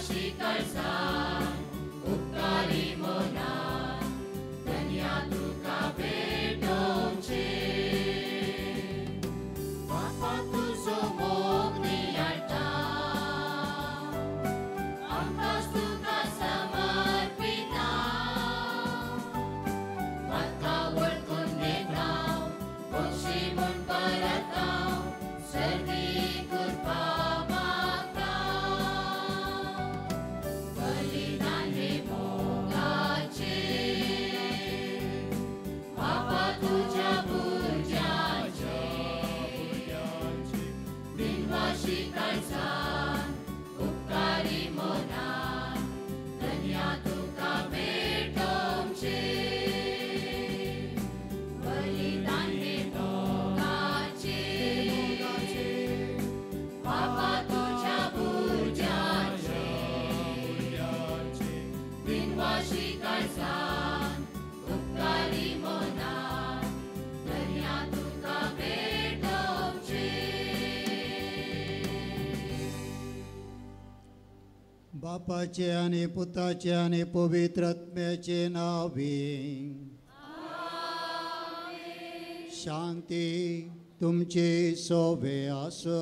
बापाचे आणि पुताचे आणि पवित्र आत्म्याचे नावे शांती तुमचे सोबे असो.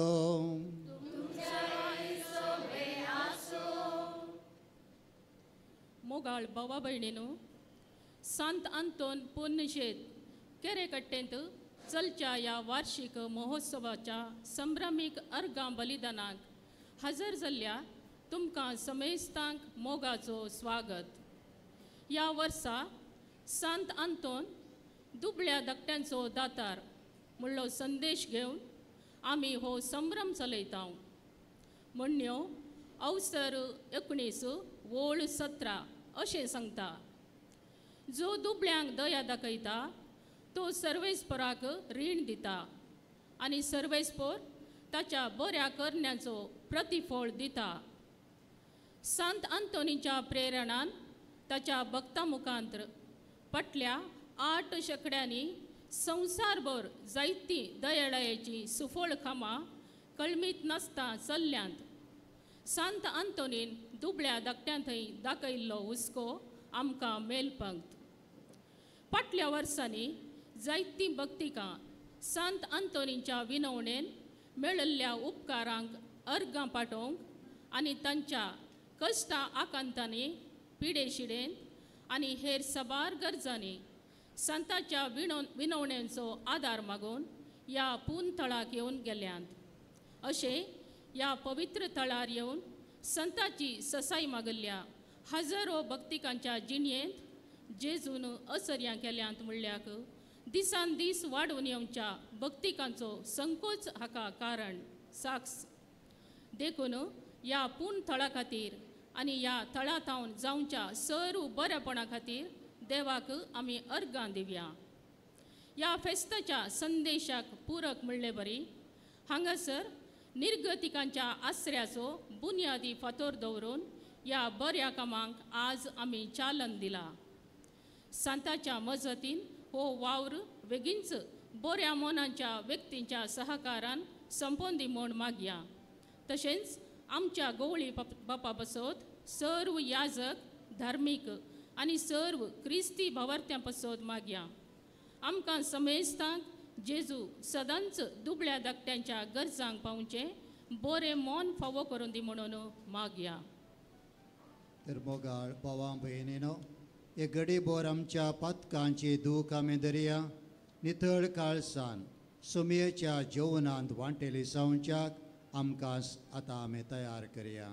मोगाळ भावा भयणीनो, संत अंतोन पुण्यशेत केरेकट्टेंत चलच्या या वार्षिक महोत्सवाच्या संभ्रमीक अर्गां बलिदानाक हजर जाल्ल्या तुमकां समेस्तांक मोगाचो स्वागत. ह्या वर्सा संत अंतोन दुबळ्या धाकट्यांचो दातार म्हणलो संदेश घेवन आमी हो संभ्रम चलयता. म्हणण्यो अवसर एकुणीस वोळ सतरा अशें सांगता. जो दुबळ्यांक दया दाखयता तो सर्वेस्पराक रीण दिता आनी सर्वेस्पर ताच्या बऱ्या करण्याचो प्रतिफळ दिता. संत अंतोनीच्या प्रेरणान ताच्या भक्ता मुखांतर पटल्या आठ शेकड्यांनी संवसारभर जायती दयाळायेची सुफळ खामा कळमीत नासता चल्ल्यांत. संत अंतोनीन दुबळ्या धाकट्यां थंय दाखयल्लो हुस्को आमकां मेलपंक्त. फाटल्या वर्सांनी जायती भक्तिकां संत अंतोनीच्या विनवणेन मेळिल्ल्या उपकारांक अर्गां पाठोवंक आनी तांच्या कश्टा आकांतांनी पिडेशिडेन आनी हेर सबार गरजांनी संतांच्या विणो विनवण्यांचो आदार मागून ह्या पून थळाक येवन गेल्यांत. अशें ह्या पवित्र थळार येवन संतांची ससाई मागल्ल्या हजारो भक्तिकांच्या जिणयेंत जेजून असर्यां केल्यांत म्हणल्याक दिसान दीस वाडून येवच्या भक्तिकांचो संकोच हाका कारण साक्स. देखून ह्या पूण थळा खातीर आनी ह्या थळांतावन जावच्या सर्व बरेपणा खातीर देवाक आमी अर्गां दिवया. ह्या फेस्ताच्या संदेशाक पुरक म्हणले बरी हांगासर निर्गतिकांच्या आश्र्याचो बुन्यादी फातोर दवरून ह्या बऱ्या कामांक आज आमी चालन दिला. संतांच्या मजतीन हो वावर बेगीनच बऱ्या मोनाच्या व्यक्तींच्या सहकारान संपोवन दी म्हूण मागया. तशेंच आमच्या गवळी बापा बसत सर्व याजक धार्मीक आनी सर्व क्रिस्ती भावार्थ्यां पसत मागया. आमकां समेस्तांक जेजू सदांच दुबळ्या धाकट्यांच्या गरजांक पावचे बरें मोन फावो करून दी म्हणून मागया. तर मोगाळ भावां भयणीनो, एक घडी भर आमच्या पातकांची दूख आमी दर्या नितळ काळसान सुमयेच्या जेवणांत वांटेली सावच्याक आमकां आतां आमी तयार करया.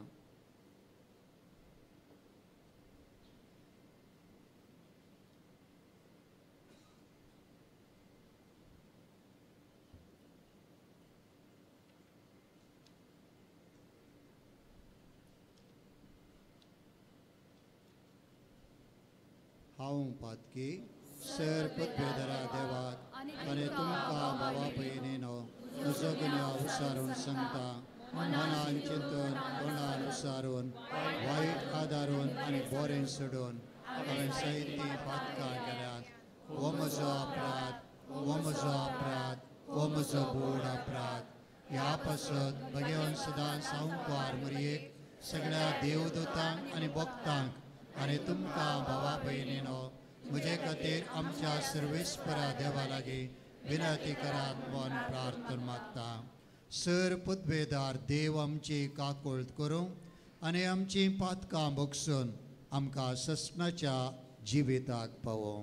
हांव पातकी सर पदवेदरा देवाक आनी तुमकां भावा भयणीनो म्हजो गुन्यांव विचारून सांगता. मनान चिंतून तोंडान विचारून वायट आदारून आनी बरें सोडून हांवें जायतीं पातकां केल्यात. हो म्हजो अपराध, हो म्हजो अपराध, हो म्हजो बोड अपराध. ह्या पासत भगवान सदांच सांगपार मरयेक सगळ्या देवदूतांक आनी भक्तांक आनी तुमकां भावा भयणीनो म्हजे खातीर आमच्या सर्वेस्परा देवा लागीं विनंती करात म्हूण प्रार्थना मागता. सर पुद्वेदार देव आमची काकुळट करूं आनी आमची पातकां भोगसून आमकां ससनाच्या जिविताक पावों.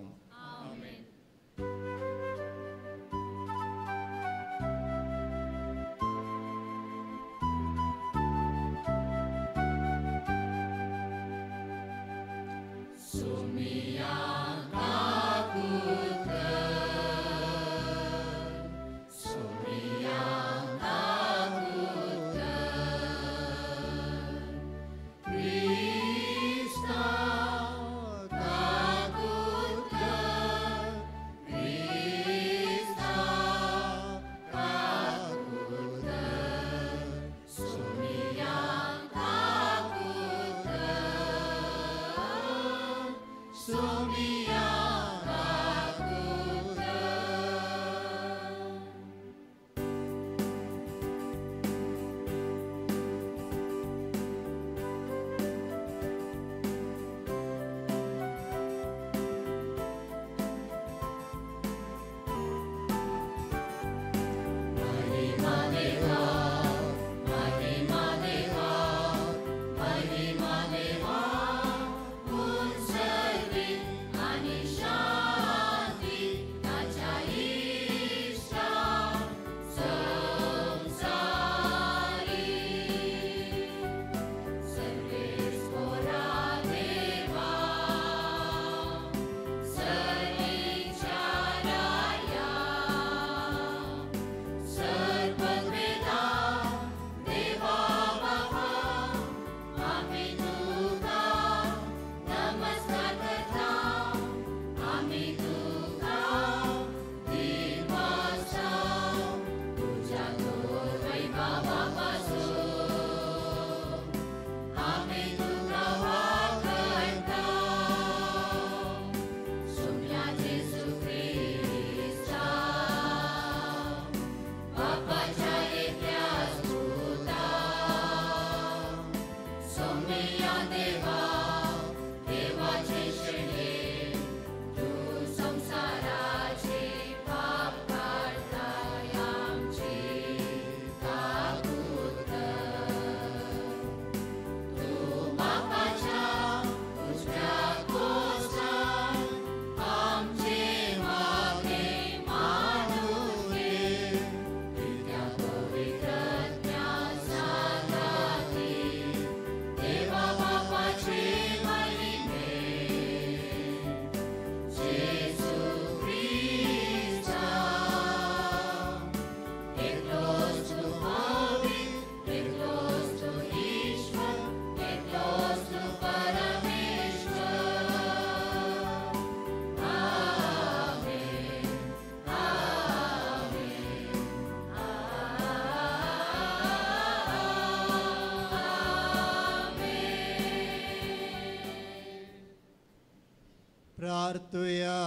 प्रार्थुया.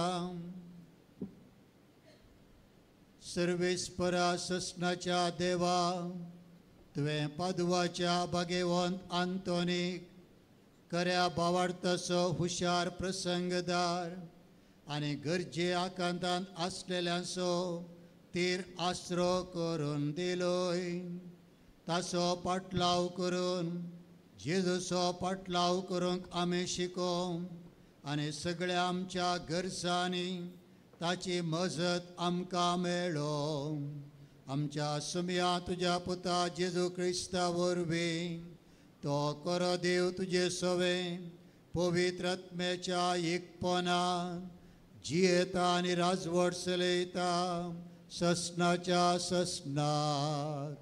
सर्वेस्परा ससनाच्या देवा तुवें पादुवाच्या भाग्यवंत आंतोनीक खऱ्या भावार्थाचो हुशार प्रसंगदार आनी गरजे आकांतांत आसलेल्यांचो तीर आसरो करून दिलोय. ताचो पाटलाव करून जेजूचो पाटलाव करूंक आमी शिकोवं आनी सगळ्या आमच्या गरजांनी ताची मजत आमकां मेळो. आमच्या सुमया तुज्या पुता जेजू क्रिस्ता वरवीं तो खरो देव तुजे सवें पवित्र आत्म्याच्या एकपणान जियेता आनी राजवट चलयता ससनाच्या ससनाक.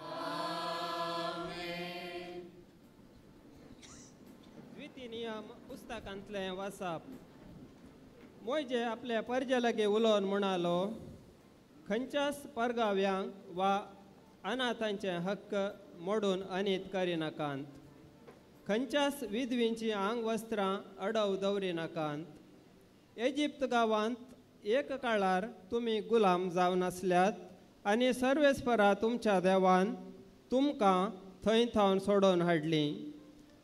नियम पुस्तकांतलें वाचप. मोयजे आपल्या परजे लागीं उलोवन म्हणालो, खंयच्याच परगाव्यांक वा अनाथांचे हक्क मोडून अनीत करिनाकांत. खंयच्याच विधवींची आंग वस्त्रां अडव दवरिनाकांत. इजिप्त गांवांत एक काळार तुमी गुलाम जावन आसल्यात आनी सर्वेस्परा तुमच्या देवान तुमकां थंय थावन सोडोवन हाडली.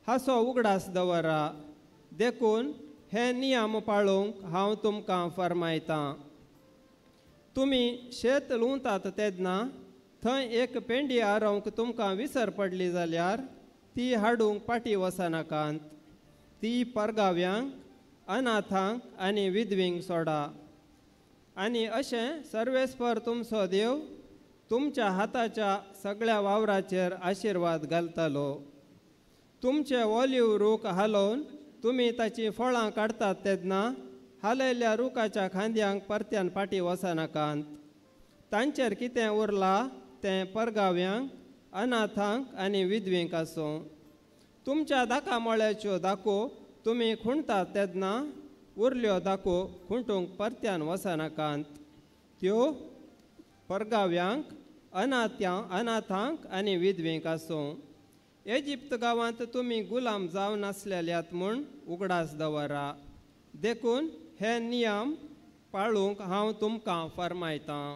हांसो उगडास दवरा. देखून हे नियम पाळूंक हांव तुमकां फरमायतां. तुमी शेत लुंवतात तेन्ना थंय एक पेंडी आरोवंक तुमकां विसर पडली जाल्यार ती हाडूंक पाटी वचनाकांत. ती परगाव्यांक, अनाथांक आनी विधवींक सोडा. आनी अशें सर्वेस्पर तुमचो देव तुमच्या हाताच्या सगळ्या वावराचेर आशिर्वाद घालतलो. तुमचे ऑलिव्ह रूख हालोवन तुमी ताची फळां काडटात तेन्ना हालयल्ल्या रुखाच्या खांद्यांक परत्यान पाटी वचनाकांत. तांचेर कितें उरलां तें परगाव्यांक, अनाथांक आनी विधवींक आसूं. तुमच्या दाका मोळ्याच्यो दाखो तुमी खुणटात तेन्ना उरल्यो दाखो खुंटूंक परत्यान वचनाकांत. त्यो परगाव्यांक, अनाथ्यां अनाथांक आनी विधवींक आसूं. इजिप्त गांवांत तुमी गुलाम जावन आसलेल्यात म्हूण उगडास दवरा. देखून हे नियम पाळूंक हांव तुमकां फरमायतां.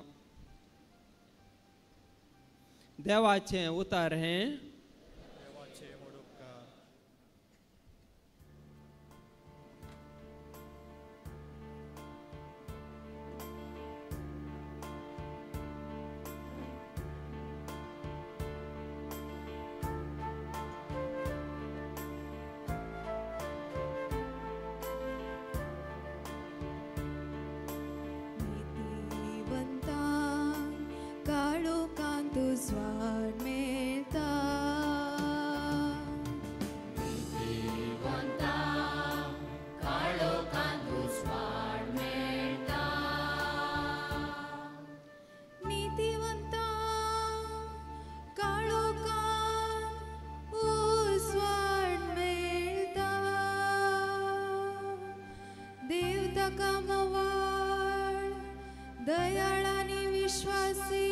देवाचें उतार हें. स्वाड मेळटा. नितिवंतांक काळोखांत स्वाड मेळटा. नितिवंतांक काळोखांत स्वाड मेळटा. देव ताका मोवाळ दयाळ आनी विश्वासी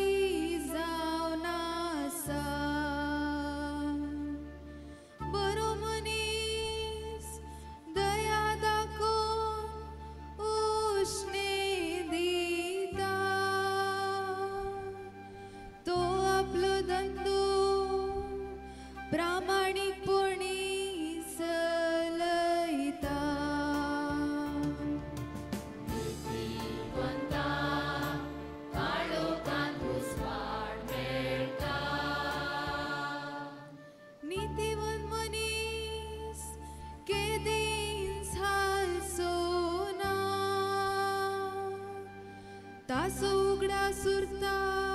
तासो उगडा सुरता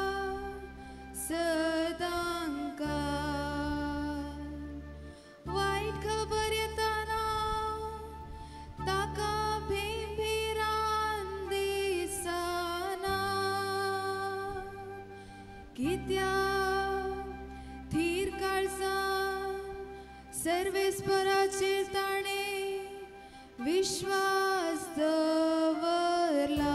सदांका. वायट खबर येताना ताका भिंभिरान दिसना. कित्याक थीर काळजान सर्वेस्पराचेर ताणें विश्वास दवरला.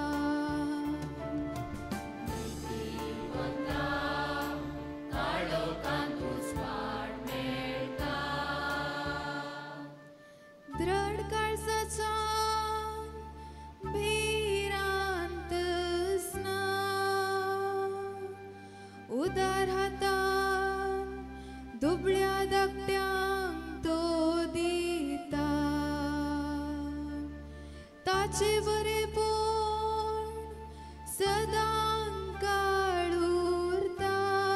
उदार हातान दुबळ्या धाकट्यांक तो दिता. ताचे बरेपण सदां काळ उरता.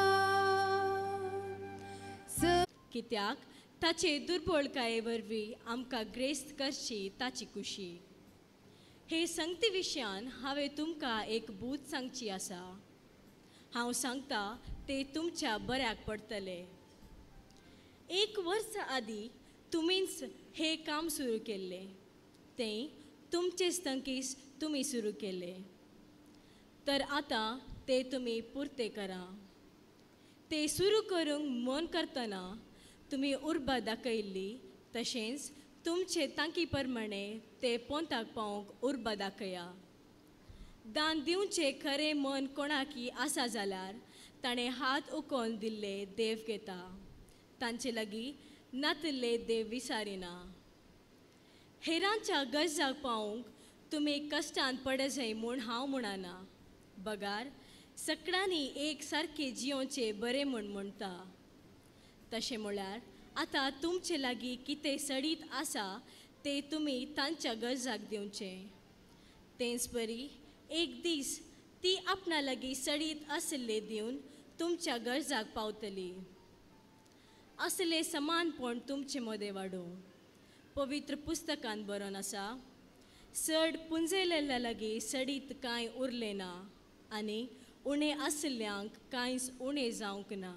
कित्याक ताचे दुर्बळकाये वरवीं आमकां ग्रेस्त करची ताची खुशी. हे संगती विशयान हांवें तुमकां एक बूत सांगची आसा. हांव सांगता ते तुमच्या बऱ्याक पडटले. एक वर्स आदीं तुमीच हे काम सुरू केल्लें. तें तुमचे स्तंकीस तुमी सुरू केले. तर आतां ते तुमी पुर्ते करा. ते सुरू करूंक मन करतना तुमी उर्बा दाखयल्ली तशेंच तुमचे तांकी प्रमाणे ते पोंताक पावोवंक उर्बा दाखया. दान दिवचे खरें मन कोणाकी आसा जाल्यार ताणें हात उखोवन दिल्ले देव घेता. तांचे लागीं नातिल्ले देव विसारिना. हेरांच्या गरजाक पावोवंक तुमी कश्टान पडजय म्हूण हांव म्हणना. बगार सगळ्यांनी एक सारके जियोचे बरें म्हूण म्हणटा. तशें म्हळ्यार आता तुमचे लागीं कितें सडीत आसा ते तुमी तांच्या गरजाक दिवचे. तेच बरी एक दीस ती आपणा लागीं सडीत आसले दिवन तुमच्या गरजाक पावतली. असले समानपण तुमचे मदें वाडो. पवित्र पुस्तकांत बरोवन आसा, सड पुंजयलेल्या लागीं सडीत कांय उरलें ना आनी उणें आसल्यांक कांयच उणें जावंक ना.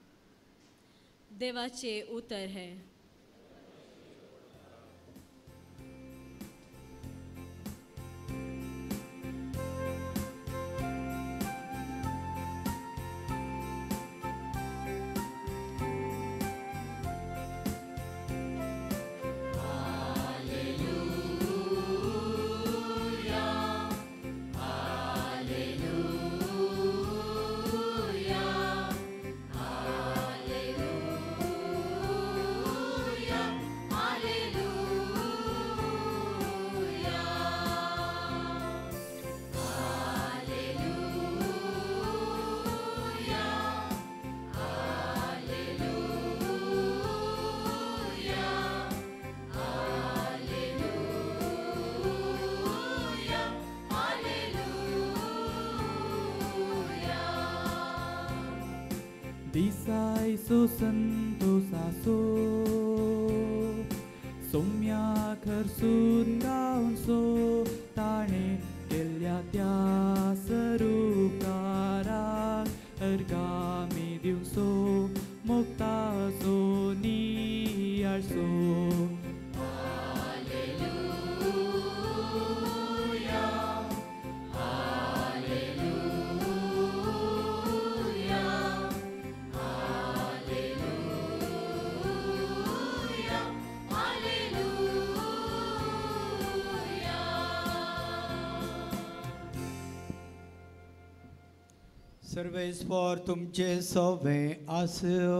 देवाचे उतर है. Disai so santosaso Somya kharsun gaun so Tane gelya tya sarukara Ergami diung so Mokta so niyar so सर्वेस्पर तुमचे सोवे आसो.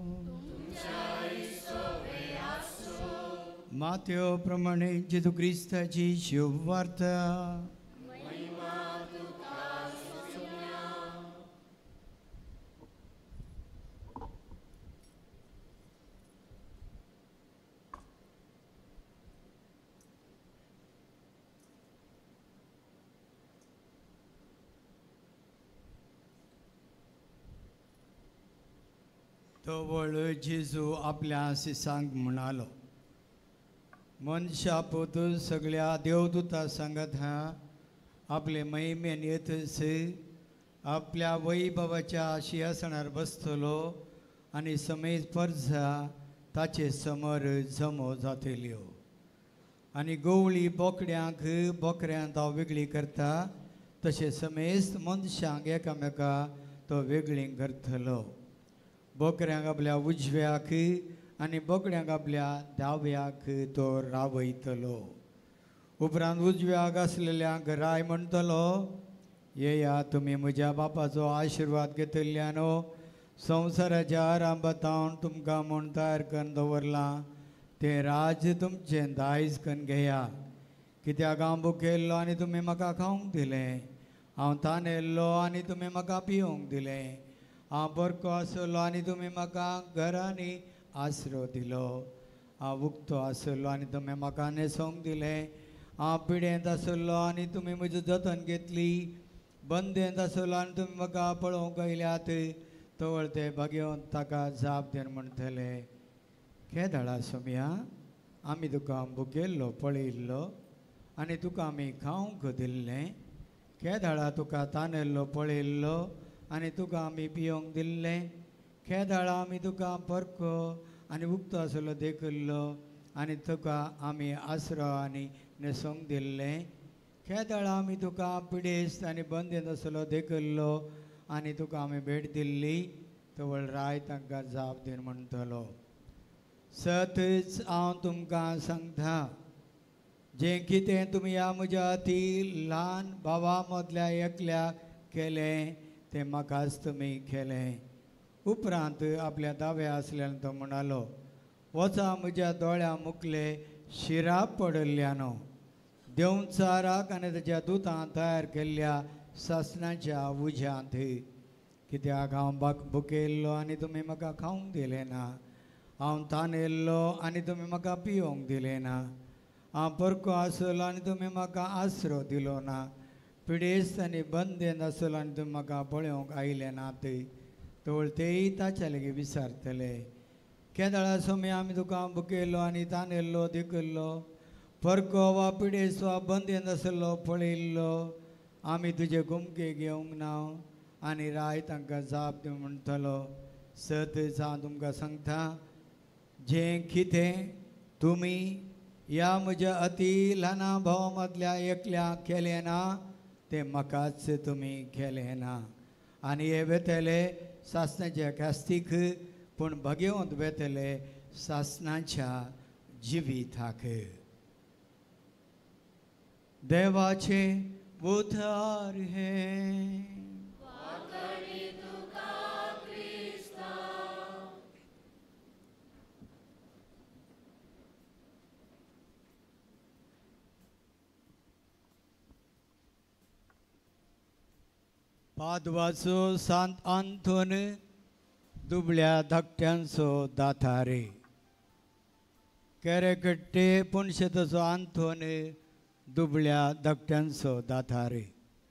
माथ्यो प्रमाणे जेजू क्रिस्ताची शुभ वार्ता. तो वळ जेजू आपल्या शिसांक म्हणालो, मनशा पोत सगळ्या देवदूता सांगत हा आपले महिमेन येतस आपल्या वैभवाच्या सिंहासनार बसतलो आनी समेज परजा ताचे समोर जमो जातल्यो आनी गवळी बोकड्यांक बोकऱ्यांक तो वेगळी करता तशें समेज मनशांक एकामेका तो वेगळी करतलो. बोकड्यांक आपल्या उजव्याक आनी बोकड्यांक आपल्या दाव्याक तो रावयतलो. उपरांत उजव्याक आसलेल्यांक राय म्हणटलो, येया तुमी म्हज्या बापाचो आशिर्वाद घेतल्यानो. संवसाराच्या आरंभातावन तुमकां म्हूण तयार करून दवरलां तें राज तुमचें दायज करून घेया. कित्याक हांव भुकेल्लो आनी तुमी म्हाका खावंक दिलें, हांव तानेल्लो आनी तुमी म्हाका पिवंक दिलें, हांव बरको आसलो आनी तुमी म्हाका घरांनी आसरो दिलो, हांव उक्तो आसलो आनी तुमी म्हाका न्हेसोवंक दिलें, हांव पिडेंत आसलो आनी तुमी म्हजी जतन घेतली, बंदेंत आसलो आनी तुमी म्हाका पळोवंक आयल्यात. तवळ ते भाग्यवंत ताका जाप दिवन म्हणटले, केदाळा सोम्या, आमी तुका भुकेल्लो पळयल्लो आनी तुका आमी खावंक दिल्लें, केदाळा तुका तानेल्लो पळयल्लो आनी तुका आमी पिवंक दिल्लें, केदाळा आमी तुका परको आनी उक्तो आसलो देखल्लो आनी तुका आमी आसरो आनी न्हेसोवंक दिल्लें, केदाळा आमी तुका पिडेस्त आनी बंदेंत आसलो देखल्लो आनी तुका आमी भेट दिल्ली. तवळ राय तांकां जाप दिवन म्हणटलो, सतच हांव तुमकां सांगता, जें कितें तुमी ह्या म्हज्या अती ल्हान भावा मदल्या एकल्याक केलें तें म्हाकाच तुमी केलें. उपरांत आपल्या दाव्या आसल्यान तो म्हणालो, वचा म्हज्या दोळ्या मुखले शिरा पडल्ल्यानो, देंवचाराक आनी ताच्या दुतां तयार केल्ल्या सासणाच्या उज्यांत. कित्याक हांव बाक भुकेल्लो आनी तुमी म्हाका खावंक दिलें ना, हांव तान येयल्लो आनी तुमी म्हाका पिवंक दिले ना, हांव परको आसलो आनी तुमी म्हाका आसरो दिलो ना, पिडेस्त आनी बंदेंत आसलो आनी तुमी म्हाका पळोवंक आयले नात. तवळ तेय ताच्या लेगी विचारतले, केदाळा सोमी आमी तुका बुकेलो आनी तान येयल्लो देखल्लो, परको वा पिडेस्त वा बंदेंत आसलो पळयल्लो, आमी तुजे गुमके घेवंक ना. आनी राय तांकां जाप दिवन म्हणटलो, सत हांव तुमकां सांगता, जें कितें तुमी ह्या म्हज्या अती ल्हाना भावा मदल्या एकल्याक केलें ना तें म्हाकाच तुमी केलें ना. आनी हे वेतले सासणाच्या कास्तीक, पूण भगवंत वेतले सासणाच्या जिविताक. देवाचे उद्धार हे पादवाचो सांत आंतोन दुबळ्या धाकट्यांचो दातारे. केरेकट्टे पुणशेताचो आंतोन दुबळ्या धाकट्यांचो दातारे.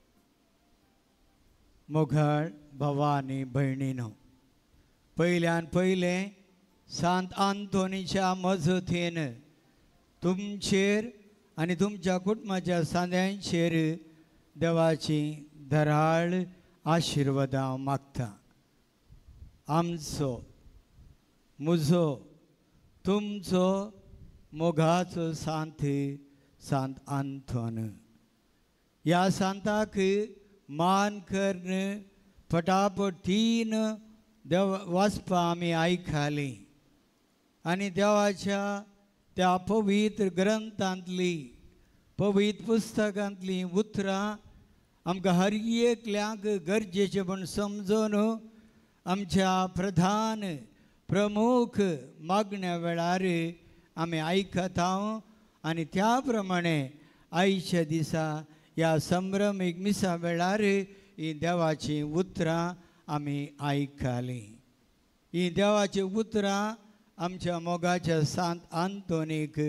मोघाळ भावा आनी भयणीनो, पयल्यान पयलें सांत आंतोनीच्या मजतीन तुमचेर आनी तुमच्या कुटुंबाच्या सांद्यांचेर देवाची धराळ आशिर्वादां मागता. आमचो म्हजो तुमचो मोगाचो सांत सांत आंतोन. ह्या सांताक मान करून फटाफटीन देव वाचपा आमी आयकली आनी देवाच्या त्या पवित्र ग्रंथांतली पवित्र पुस्तकांतली उतरां आमकां हर एकल्याक गरजेचें म्हूण समजून आमच्या प्रधान प्रमुख मागण्या वेळार आमी आयकता. आनी त्या प्रमाणे आयच्या दिसा ह्या संभ्रमीक मिसा वेळार ही देवाची उतरां आमी आयकली. ही देवाची उतरां आमच्या मोगाच्या सांत आंतोनीक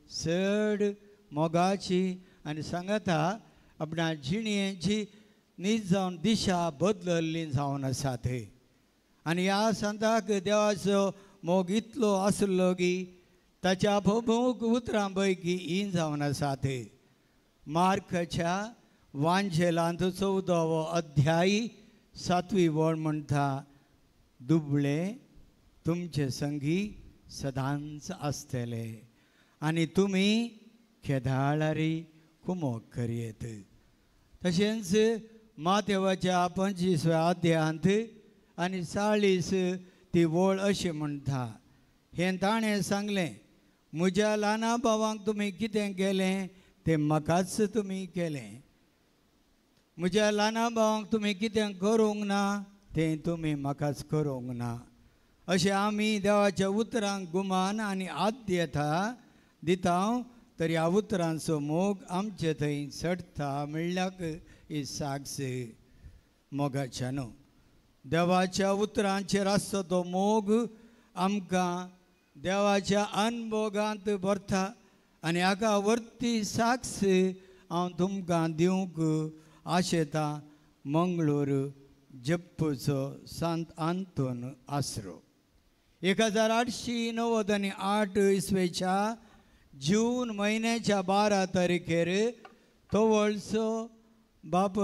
चड मोगाची आनी सांगता आपणा जिणयेची न्हीद जावन दिशा बदलल्ली जावन आसात. आनी ह्या सांताक देवाचो मोग इतलो आसलो की ताच्या प्रमुख उतरां पैकी ही जावन आसात. मार्काच्या वांजेलांत चवदावो अध्याय सातवी वळ म्हणटा, दुबळे तुमचे संगी सदांच आसतले आनी तुमी केदाळारी कुमोग करयेत. तशेंच मातेवाच्या पंचवीसव्या अध्यायांत आनी चाळीस ती वळ अशी म्हणटा, हें ताणें सांगलें, म्हज्या ल्हाना भावांक तुमी कितें केलें तें म्हाकाच तुमी केलें. म्हज्या ल्हाना भावांक तुमी कितें करूंक ना तें तुमी म्हाकाच करूंक ना. अशें आमी देवाच्या उतरांक गुमान आनी आद्यता दिता. तर ह्या उतरांचो मोग आमचे थंय चडटा म्हणल्यार ही साक्ष मोगाच्या न्हू. देवाच्या उतरांचेर आसता तो मोग आमकां देवाच्या अनभोगांत भरता. आनी हाका वर्ती साक्ष हांव तुमकां दिवंक आशेता. मंगळूर जप्पूचो सांत आंतोन आसरो. एक हजार आठशी णव्वद आनी आठ इसवेच्या जून म्हयन्याच्या बारा तारखेर तो व्हडचो बाप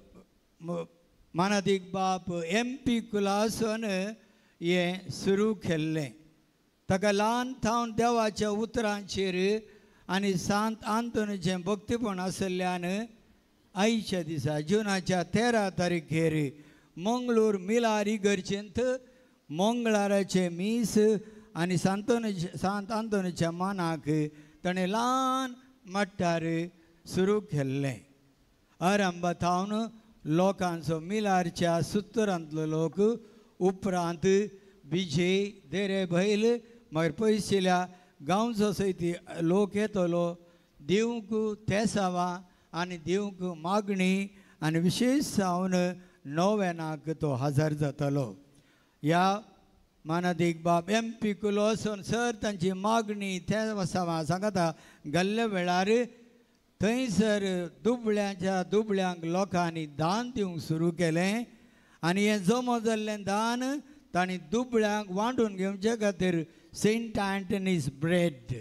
मानादीक बाप एम पी कुलासन हें सुरू केल्लें. ताका ल्हान थावन देवाच्या उतरांचेर आनी सांत आंतोनीचें भक्तीपण आसल्यान आयच्या दिसा जुनाच्या तेरा तारखेर मंगळूर मिलार इगर्जेंत मंगळाराचे मीस आनी सांतोनी सांत आंतोनीच्या मानाक ताणें ल्हान मट्टार सुरू केल्लें. आरंभात थावन लोकांचो मिलारच्या सुत्तरांतलो लोक, उपरांत विजय देरे बैल, मागीर पयसल्या गांवचो सयती लोक येतलो दिवंक तेसावां आनी दिवंक मागणी आनी विशेश जावन णव्यानाक तो हजर जातलो. ह्या मानादीक बाब एम पी कुलो वचून सर तांची मागणी ते सांगता गेल्ल्या वेळार थंयसर दुबळ्याच्या दुबळ्यांक लोकांनी दान दिवंक सुरू केलें आनी हें जमो जाल्लें दान तांणी दुबळ्यांक वांटून घेवचे खातीर सेंट अँटनीज ब्रेड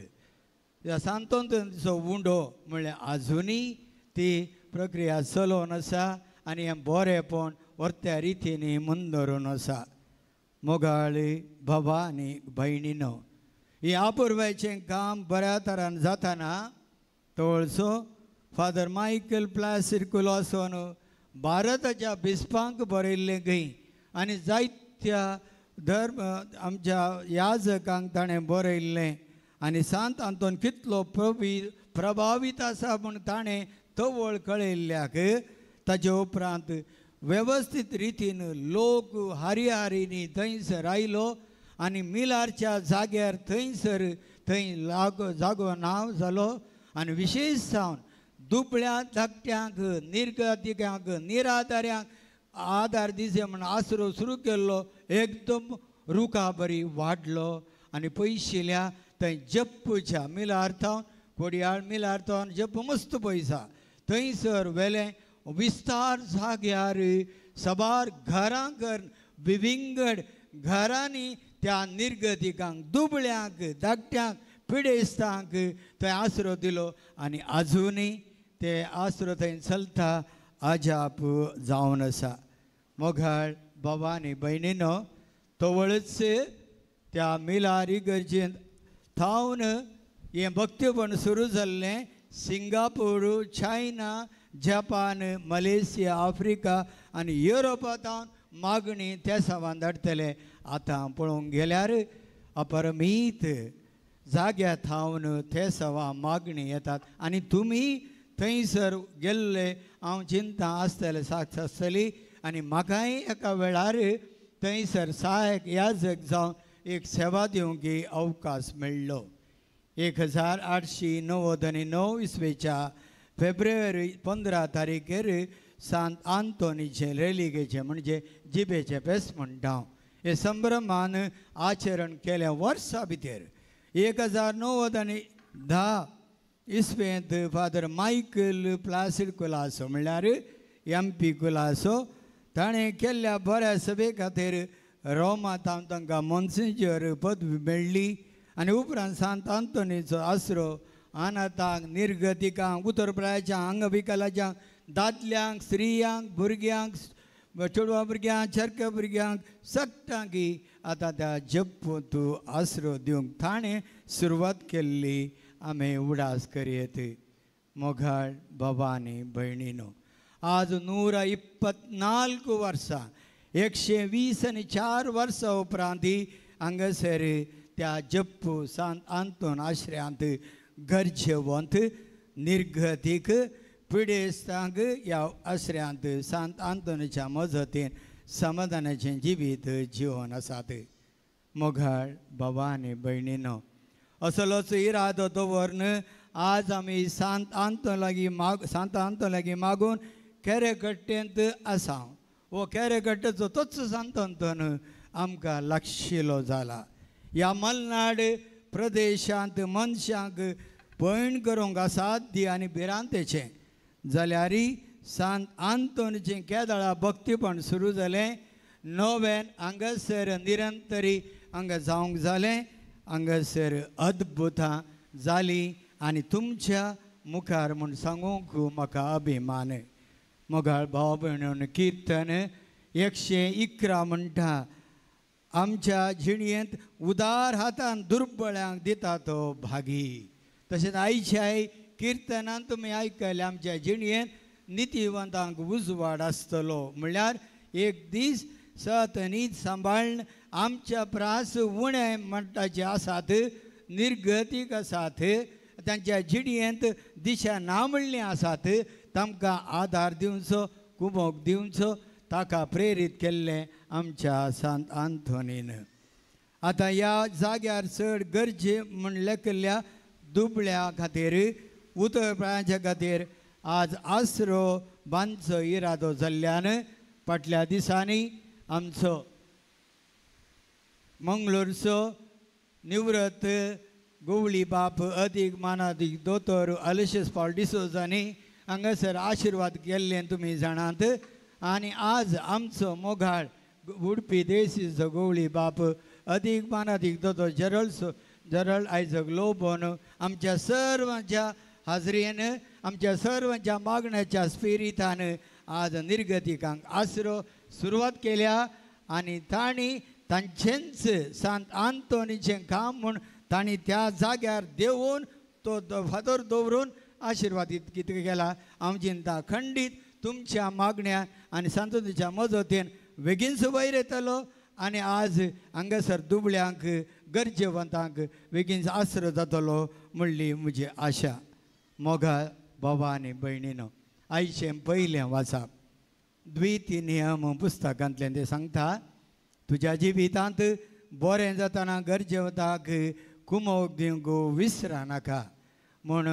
सांतोंचो उंडो म्हणल्यार आजुनी ती प्रक्रिया चलोवन आसा आनी हें बरेंपण वर्त्या रितीनी मुंदरून आसा. मोगाळ बाबा आनी भयणीनो, ही अपुर्बाचें काम बऱ्या तरान जाताना तवळसो फादर मायकल प्लासिड कुलोसोन भारताच्या बिस्पांक बरयल्लें गई आनी जायत्या धर्म आमच्या याजकांक ताणें बरयल्लें आनी सांत आंतोन कितलो प्रवी प्रभावीत आसा म्हूण ताणें तवळ कळयल्ल्याक ताचे उपरांत वेवस्थीत रितीन लोक हारी हारीनी थंयसर आयलो आनी मिलारच्या जाग्यार थंयसर थंय लाग जागो नांव जालो आनी विशेश जावन दुबळ्या धाकट्यांक निर्गतिकांक निराधाऱ्यांक आदार दिसे म्हण आसरो सुरू केल्लो एकदम रुखा बरी वाडलो आनी पयशिल्ल्या थंय जप्पूच्या मिलार्थावन कोडयाळ मिलार्थावन जप्प मस्त पयसा थंयसर वेलें विस्तार जाग्यार सबार घरां घर विविंगड घरांनी त्या निर्गतिकांक दुबळ्यांक धाकट्यांक पिडेस्तांक थंय आसरो दिलो आनी आजुनूय ते आसरो थंय चलता अजाप जावन आसा. मोगाळ बाबा आनी भयणीनो, तवळच त्या मिलार इगर्जेंत थावन हें भक्तीपण सुरू जाल्लें Singapore, China, Japan, Malaysia, Africa आनी युरोपांत मागणी त्या सावन धाडटले. आतां पळोवंक गेल्यार अपरमीत जाग्यार थावन ते सवा मागणी येतात आनी तुमी थंयसर गेल्ले हांव चिंता आसतलें साक्ष आसतली आनी म्हाकाय एका वेळार थंयसर सहायक याजक जावन एक सेवा दिवंक अवकाश मेळ्ळो. एक हजार आठशी णव्वद आनी णव इसवेच्या फेब्रुवारी पंदरा तारीखेर सांत आंतोनीचे रेलिगेचे म्हणजे जिबेचे फेस्त म्हणटा हांव हे संभ्रमान आचरण केल्या वर्सां भितर एक हजार णव्वद आनी धा इसवेंत फादर मायकल प्लासिड कुलासो म्हणल्यार एम पी कुलासो ताणें केल्ल्या बऱ्या सभे खातीर रोमांत हांव तांकां मोन्सिंजर पदवी मेळ्ळी आनी उपरांत सांत आंतोनीचो आसरो अनाथांक, निर्गतिकांक, उतरप्रयाच्या अंगविकलांक, दादल्यांक, स्त्रियांक, भुरग्यांक, चेडवां भुरग्यांक, चरक्या भुरग्यांक सगळ्यांक आतां त्या जप्पूत आसरो दिवंक ताणें सुरवात केल्ली. आमी उडास करयेत. मोगाळ बाबा आनी भयणीनो, आज नूरा इಪ್ಪತ್ನಾಲ್ಕು वर्सां एकशे वीस आनी चार वर्सां उपरांत हांगासर त्या जप्पू सांत आंतोन आश्रयांत गरजेवंत निर्गतीक पिडेस्तांक ह्या आश्रयांत सांत आंतोनीच्या मजतीन समाधानाचें जिवीत जिवन आसात. मोगाळ बाबा आनी भयणीनो, असलोच इरादो दवरून आज आमी सांत आंतो लागीं माग सांत आंतो लागीं मागून केरेकट्टेंत आसा. हो केरेकट्टेचो तोच सांत आंतोन आमकां लागशिल्लो जाला. ह्या मलनाड प्रदेशांत मनशांक भयण करूंक असाध्य आनी भिरांतेचें जाल्यार सांत आंतोनीचें केदाळा भक्तीपण सुरू जालें. नव्यान हांगासर निरंतरी हांगा जावंक जालें. हांगासर अद्भुतां जालीं आनी तुमच्या मुखार म्हूण सांगूंक म्हाका अभिमान. मोगाळ भाव भयणीन किर्तन एकशे इकरा म्हणटा, आमच्या जिणयेंत उदार हातान दुर्बळ्यांक दिता तो भागी. तशेंच आयच्या किर्तनांत तुमी आयकलें आमच्या जिणयेंत नितीवंतांक उजवाड आसतलो. म्हणल्यार एक दीस सत न्हीद सांबाळन आमच्या प्रास उणे म्हणटाचे आसात, निर्गतीक आसात, तांच्या जिणयेंत दिशा ना म्हणलीं आसात, तांकां आदार दिवचो, कुमोक दिवचो, ताका प्रेरीत केल्लें आमच्या सांत आंतोनीन. आतां ह्या जाग्यार चड गरजे म्हण लेखिल्ल्या दुबळ्या खातीर, उतरप्रयाच्या खातीर आज आसरो बांदचो इरादो जाल्ल्यान फाटल्या दिसांनी आमचो मंगळूरचो निवृत्त गोवळी बाप अदीक मानादीक दोतोर अलिशियस पॉल डिसोजांनी हांगासर आशिर्वाद केल्लें तुमी जाणात. आनी आज आमचो मोगाळ उडपी देशीचो गोवळी बाप अदीक मानादीक दोतोर जरल्ड जरल्ड आयजक लोबोन आमच्या सर्वांच्या हाजरेन आमच्या सर्वांच्या मागण्याच्या स्पिरितान आज निर्गतिकांक आसरो सुरवात केल्या. आनी तांणी तांचेंच सांत आंतोनीचें काम म्हूण तांणी त्या जाग्यार देवून तो फादर दवरून आशिर्वादीत कितें केला. हांव चिंता खंडीत तुमच्या मागण्या आनी सांतोनीच्या मजतीन बेगीनच वयर येतलो आनी आज हांगासर दुबळ्यांक गरजेवंतांक बेगीन आसरो जातलो म्हणली म्हजी आशा. मोगा बाबा आनी भयणीनो, आयचें पयलें वाचप द्विती नियम पुस्तकांतलें तें सांगता तुज्या जिवितांत बरें जातना गरजेवंताक कुमोग दिवंक विसरा नाका म्हूण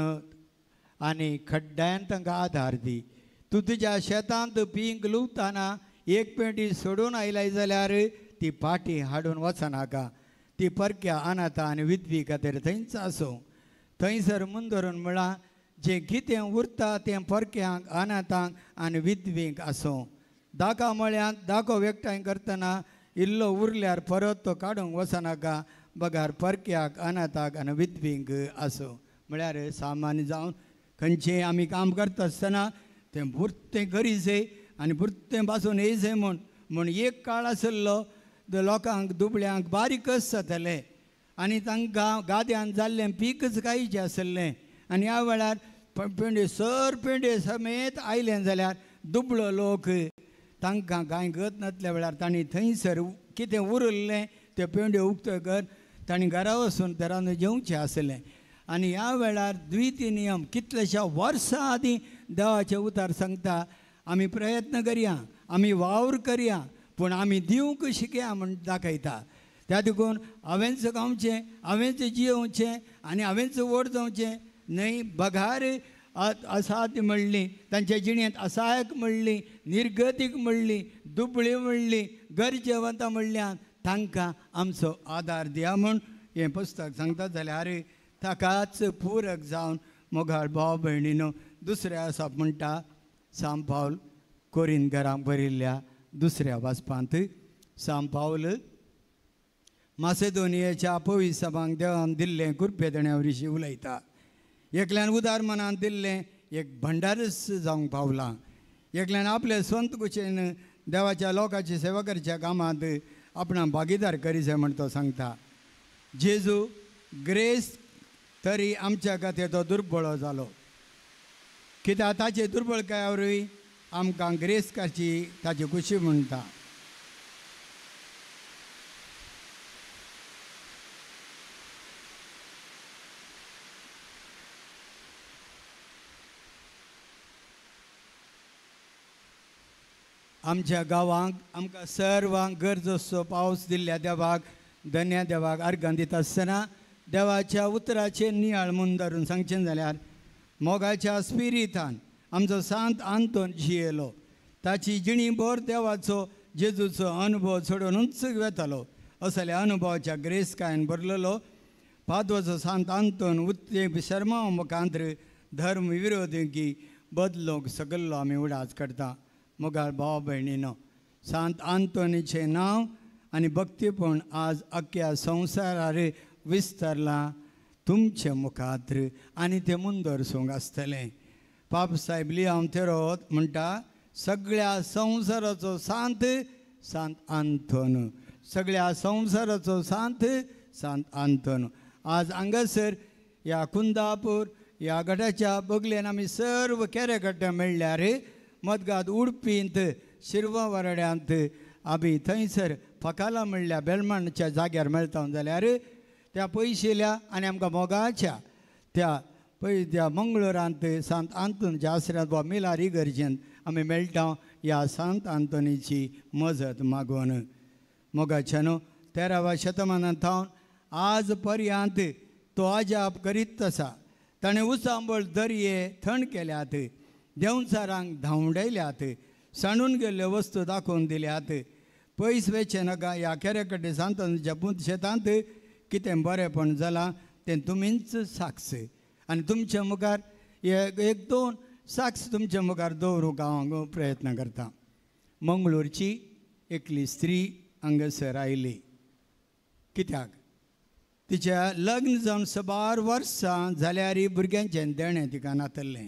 आनी खड्ड्यान तांकां आधार दी. तूं तुज्या शेतांत पीक लुवतना एक पेटी सोडून आयलाय जाल्यार ती पाटी हाडून वचनाका. ती परक्या अनाथा आनी विधवी खातीर थंयच आसूं. थंयसर मुंदरून म्हळां जें कितें उरता तें परक्यांक अनाथांक आनी विधवींक आसूं. दाका मळ्यांत दाको एकठांय करतना इल्लो उरल्यार परत तो काडूंक वचनाका. बगार परक्याक अनाथाक आनी विधवींक आसूं. म्हळ्यार सामान्य जावन खंयचें आमी काम करता आसतना तें बुरतें गरजेचें आनी बुरतें पासून येयचें म्हूण म्हूण एक काळ आसलो लोकांक दुबळ्यांक बारीकच जातालें आनी तांकां गाद्यान जाल्लें पीकच कांयचें आसलें. आनी ह्या वेळार पेंडे सर पेंडे समेत आयलें जाल्यार दुबळो लोक तांकां कांय गत नासल्या वेळार तांणी थंयसर कितें उरल्लें त्यो पेंड्यो उक्तकर तांणी घरा वचून ते रांदून जेवचें आसलें. आनी ह्या वेळार द्विती नियम कितलेशा वर्सां आदीं देवाचें उतार सांगता आमी प्रयत्न करया, आमी वावर करया, पूण आमी दिवंक शिकया म्हूण दाखयता. त्या देखून हांवेंच गावचें, हांवेंच जियोवचें आनी हांवेंच व्हड जावचें न्हय. बघार असाध्य म्हणली, तांच्या जिणेंत असायक म्हणली, निर्गतीक म्हणली, दुबळी म्हणली, गरजेवंतां म्हणल्यान तांकां आमचो आदार दिया म्हूण हें पुस्तक सांगता. जाल्यार ताकाच पुरक जावन मोगाळ भाव भयणीनो दुसऱ्या आसाप म्हणटा सांत पावल कोरिंथकारांक बरयल्ल्या दुसऱ्या वाचपांत सांत पावल मासेदोनियेच्या पवित्र सभांक देवान दिल्लें कुरपेदण्या विशीं उलयता. एकल्यान उदार मनान दिल्लें एक भंडारच जावंक पावलां. एकल्यान आपले स्वंत कुशेन देवाच्या लोकांची सेवा करच्या कामांत आपणाक भागीदार करीचे म्हण तो सांगता. जेजू ग्रेस तरी आमच्या खातीर तो दुर्बळो जालो. कित्याक ताचे दुर्बळकाया वरवीं आमकां ग्रेस करची ताची खुशी म्हणटा. आमच्या गांवांक आमकां सर्वांक गरजोसो पावस दिल्ल्या देवाक धन्य देवाक अर्गां दिता आसतना देवाच्या उतराचेर नियाळ म्हूण धरून सांगचें जाल्यार मोगाच्या स्पिरितान आमचो सांत आंतोन जियेलो. ताची जिणी भर देवाचो जेजूचो अनुभव सोडूनच वेतालो. असल्या अनुभवाच्या ग्रेसकायेन भरलेलो पाद्वाचो सांत आंतोन उत्ते शर्मा मुखांतर धर्म विरोधी बदलोंक सगळो आमी उडाच करता. मोगाळ भाव भयणीनो, सांत आंतोनीचें नांव आनी भक्तीपण आज अख्ख्या संवसारार विस्तारलां तुमच्या मुखांतर आनी तें मुंदरसूंक आसतलें. पाप साहेब लियाम तेरोत म्हणटा सगळ्या संवसाराचो सांत सांत आंतोन, सगळ्या संवसाराचो सांत सांत आंतोन. आज हांगासर ह्या कुंदापूर ह्या गटाच्या बगलेन आमी सर्व केरेकट्टे मेळ्ळ्यार मदगाद उडपींत शिरवा वारड्यांत आमी थंयसर फकाला म्हणल्या बेलमांडच्या जाग्यार मेळटा जाल्यार त्या पयशेल्या आनी आमकां मोगाच्या त्या पळय त्या मंगळुरांत सांत आंतोनच्या आसऱ्यांत वा मिलार इगर्जेंत आमी मेळटा ह्या सांत आंतोनीची मजत मागोवन. मोगाच्या न्हू तेराव्या शतमानांत थावन आज पर्यांत तो आजाप करीत आसा. ताणें उसांबळ दर्ये थंड केल्यात, देंवचारांक धांवडयल्यात, सांडून गेल्ल्यो वस्तू दाखोवन दिल्यात. पयस वेचे नाका. ह्या केरे कट्टे सांतांच्या पूत शेतांत कितें बरेंपण जालां तें तुमीच साक्ष. आनी तुमच्या मुखार एक दोन साक्ष तुमच्या मुखार दवरूंक हांव प्रयत्न करता. मंगळूरची एकली स्त्री हांगासर आयली. कित्याक तिच्या लग्न जावन सबार वर्सां जाल्यारय भुरग्यांचें देणें तिका नातल्लें.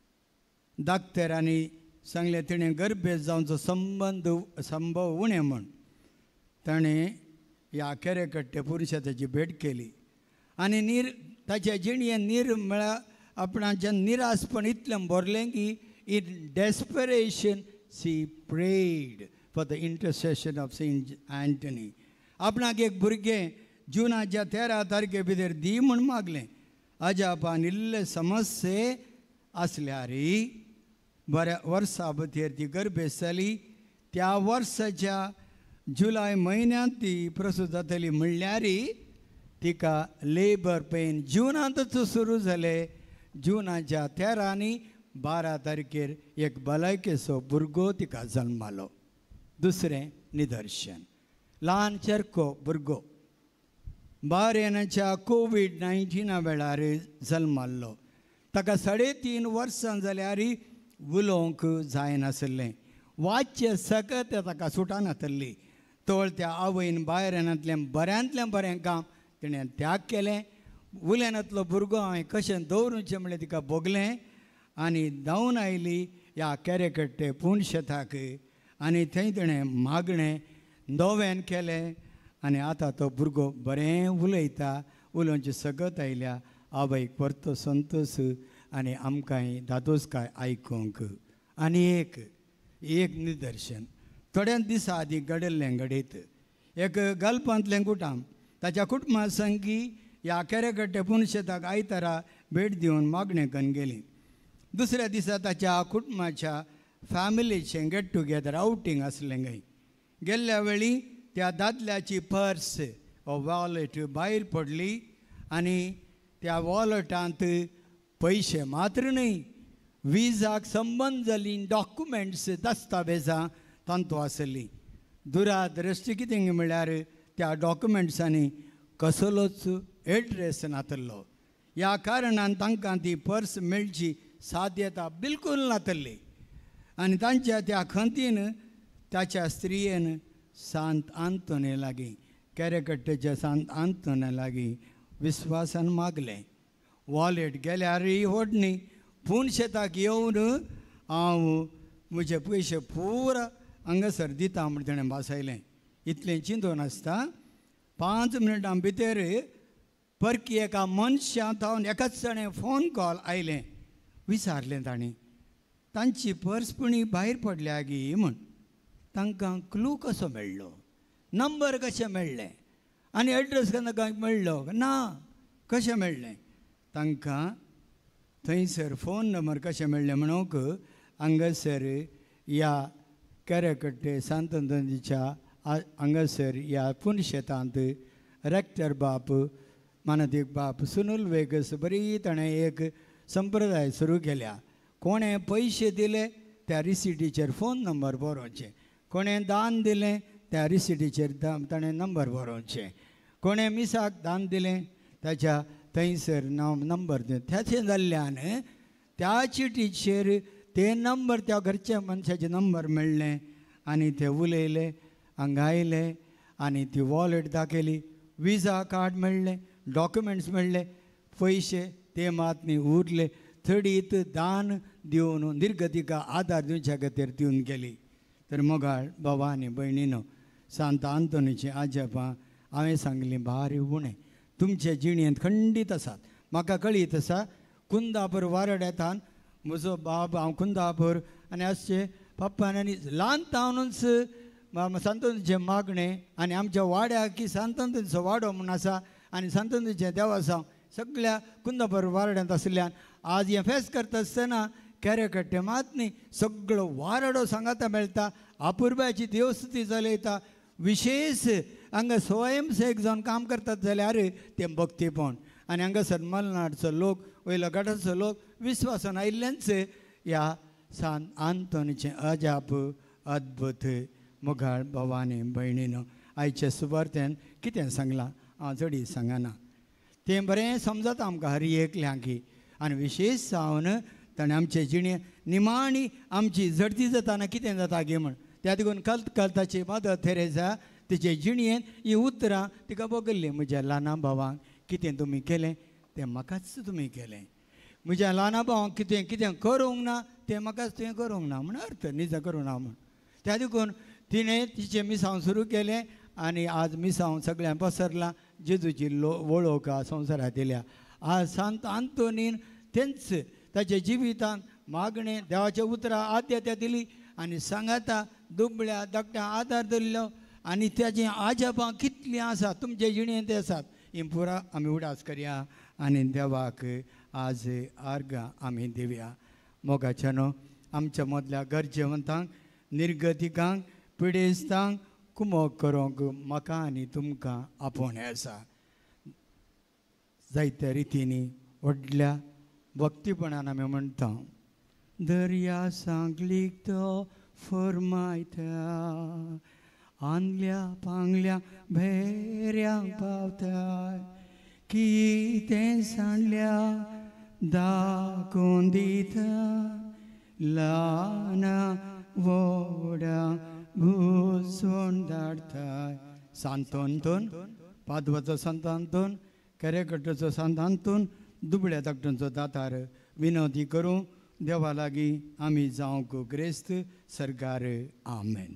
दाक्तरांनी सांगलें तिणें गर्भेत जावचो संबंद संभव उणें म्हूण. ताणें ह्या केरेकट्टे पुरुषाची भेट केली आनी नीर ताच्या जिणयेन नीर म्हळ्यार आपणाचें निरासपण इतलें भरलें की in desperation she prayed for the intercession of saint Anthony. आपणाक एक भुरगें जुनाच्या तेरा तारखे भितर दी म्हूण मागलें. अजापान इल्ले समस्ये आसल्यारय बऱ्या वर्सा भितर ती गर्भेत जाली. त्या वर्साच्या जुलय म्हयन्यांत ती प्रसूत जातली म्हणल्यारय तिका लेबर पेन जुनांतच सुरू जाले. जुनाच्या तेरानी बारा तारखेर एक भलायकेचो भुरगो तिका जल्मालो. दुसरें निदर्शन, ल्हान चेरको भुरगो बारेनाच्या कोवीड नायन्टिना वेळार जल्मालो. ताका साडे तीन वर्सां जाल्यारय उलोवंक जायनासलें. वाच्य सकत ताका सुटानासली. तोळ त्या आवयन बायरेनांतलें बऱ्यांतलें बरें काम तिणें त्याग केलें. उलेनांतलो भुरगो हांवें कशें दवरूचें म्हणलें तिका भोगलें आनी धांवन आयली ह्या केरेकट्टे पुणशेताक. आनी थंय तिणें मागणें नवें केलें आनी आतां तो भुरगो बरें उलयता. उलोवची सकत आयल्या. आवयक परतो संतोश आनी आमकांय दादोसकाय आयकूंक. आनी एक एक निदर्शन थोड्या दिसा आदीं घडयल्लें घडयत. एक गल्पांतलें कुटाम ताच्या कुटुंबा संगी ह्या केरेकट्टे पुणशेताक आयतारा भेट दिवन मागणें करून गेली. दुसऱ्या दिसा ताच्या कुटुंबाच्या फॅमिलीचें गेट टुगेदर आउटींग आसलें खंय. गेल्ल्या वेळी त्या दादल्याची पर्स वॉलेट भायर पडली आनी त्या वॉलेटांत पयशे मात्र न्हय, विजाक संबंद जाल्ली डॉक्युमेंट्स दस्तावेजां तांतू आसली. दुरादृश्ट कितें म्हळ्यार त्या डॉक्युमेंट्सांनी कसलोच एड्रेस नातल्लो. ह्या कारणान तांकां ती पर्स मेळची साध्यता बिलकूल नातल्ली. आनी तांच्या त्या खंतीन ताच्या स्त्रियेन सांत आंतोने लागीं केरेकट्टेच्या सांत आंतोने लागीं विस्वासान मागलें. वॉलेट गेल्यारय व्हडनी पुणशेताक येवन हांव म्हजे पयशे पुरा हांगासर दिता म्हण ताणें भासायलें. इतलें चिंतून आसता पांच मिनटां भितर परकी एका मनशांत हांव एकाच जाणें फोन कॉल आयलें. विचारलें ताणें तांची पर्स पुणी भायर पडल्या गी म्हूण. तांकां क्लू कसो मेळ्ळो, नंबर कशें मेळ्ळें आनी एड्रेस केन्ना मेळ्ळो ना कशें मेळ्ळें. तांकां थंयसर फोन नंबर कशें मेळ्ळें म्हणूंक हांगासर ह्या केरेकट्टे सांतोंदीच्या हांगासर ह्या पुणशेतांत रेक्टर बाप मानदीक बाप सुनील वेगस बरी ताणें एक संप्रदाय सुरू केल्या. कोणें पयशे दिले त्या रिसिटीचेर फोन नंबर बरोवचें, कोणें दान दिलें त्या रिसिटीचेर ताणें नंबर बरोवचें, कोणें मिसाक दान दिलें ताच्या थंयसर नांव नंबर दिवन त्याचें जाल्ल्यान त्या चिटीचेर ते नंबर त्या घरच्या मनशाचे नंबर मेळ्ळे आनी ते उलयले हांगा आयले आनी ती वॉलेट दाखयली. विजा कार्ड मेळ्ळें, डॉक्युमेंट्स मेळ्ळे, पयशे ते मात न्ही उरले. थडीत दान दिवन निर्गतिका आदार दिवच्या खातीर दिवन गेली. तर मोगाळ बाबा आनी भयणीनो, सांत आंतोनीचें आजोबा हांवें सांगलें बारी उणें तुमचे जिणेंत खंडीत आसात. म्हाका कळीत आसा कुंदापूर वारड्यांतान म्हजो बाब हांव कुंदापूर आनी अशें पप्पान आनी ल्हान तावनूच सांतोंदीचें मागणें आनी आमच्या वाड्याक की सांतोंदीचो वाडो म्हूण आसा आनी सांतोंदीचें देवासांव सगळ्या कुंदापूर वारड्यांत आसल्यान आज हें फेस्त करता आसतना केरेकट्टे मात न्ही सगळो वारडो सांगाता मेळटा. अपुर्बाची देवस्तुती चलयता. विशेष हांगा स्वयंसेवक जावन काम करतात जाल्यार तें भक्तीपण आनी हांगासर मलनाडचो लोक वयलो गटाचो लोक विस्वासान आयिल्लेंच ह्या सांत आंतोनीचें अजाप अद्भुत मुगाळ भवानी भयणीनो आयच्या सुवार्थेन कितें सांगलां हांव चडी सांगना तें बरें समजता आमकां हर एकल्यांकी आनी विशेश जावन ताणें आमचे जिणे निमाणी आमची झडती जाताना कितें जाता गे म्हण त्या देखून कल्त कल्ताची मदर थेरेसा तिचे जिणयेन ही उतरां तिका बगल्ली म्हज्या ल्हाना भावांक कितें तुमी केलें तें म्हाकाच तुमी केलें म्हज्या ल्हाना भावांक कितें कितें करूंक ना तें म्हाकाच तुवें करूंक ना म्हण अर्थ निज करूं ना म्हण त्या देखून तिणें तिचें मिसांव सुरू केलें आनी आज मिसांव सगळ्यांक पसरलां जेजूची लो वळख संवसारांत येयल्या आज सांत आंतोनीन तेंच ताच्या जिवितांत मागणें देवाच्या उतरां आद्यत्या दिली आनी सांगाता दुबळ्या धाकट्या आदार दिल्लो आनी ताचीं आजपां कितलीं आसात तुमचे जिणेंत ते आसात ही पुरा आमी उडास करया आनी देवाक आज आर्गां आमी दिवया मोगाच्यानो आमच्या मदल्या गरजेवंतांक निर्गतिकांक पिडेस्तांक कुमोग करूंक म्हाका आनी तुमकां आपोवणें आसा जायत्या रितींनी व्हडल्या भक्तीपणान आमी म्हणटा दर्या सांगलीक तो फरमायता आंगल्या पांगल्या भेऱ्यांक पावता कितें सांडल्या दाखोवन दिता ल्हाना व्हडा भुसवण धाडटा सांतोंतून पादवाचो संतांतून केरेकट्टाचो संतांतून दुबळ्या धाकट्यांचो दातार विनोदी करूं देवा लागीं आमी जावंक ग्रेस्त सरकार आमेन.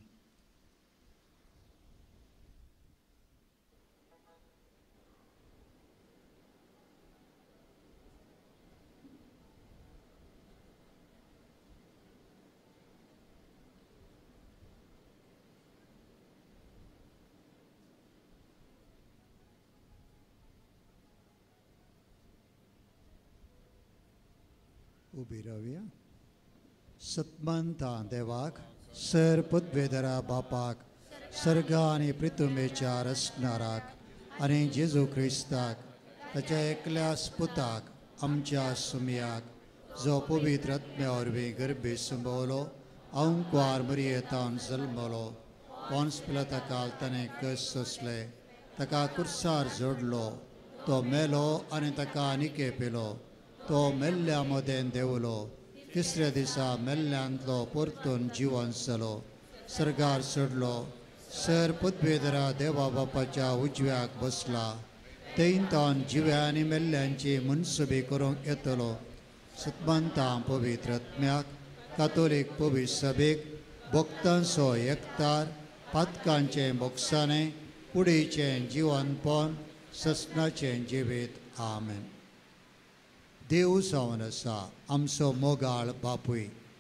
उबी रावया. सत्मंता देवाक सर पदवेदरा बापाक सर्गा आनी पृथ्वीच्या रचणाराक आनी जेजू क्रिस्ताक ताच्या एकल्या पुताक आमच्या सुमयाक जो पवित्र आत्म्या वरवीं गर्भे संभवलो अंकवार मरियेतान जल्मलो पोन्स पिलाताकाल ताणें कस सोंसले ताका कुर्सार जोडलो तो मेलो आनी ताका आनिके पेलो तो मेल्ल्या मदें देवलो तिसऱ्या दिसा मेल्ल्यांतलो परतून जिवंत जालो सर्गार चडलो सर पदवेदरा देवा बापाच्या उजव्याक बसला थंयतान जिव्या आनी मेल्ल्यांची मनसुबी करूंक येतलो सत्मंतां पवित्र आत्म्याक कातोलीक पवित्र सभेक भक्तांचो एकतार पातकांचें मोगसाणें कुडीचें जिवनपण ससनाचें जिवीत आमेन. देव जावन आसा आमचो मोगाळ बापूय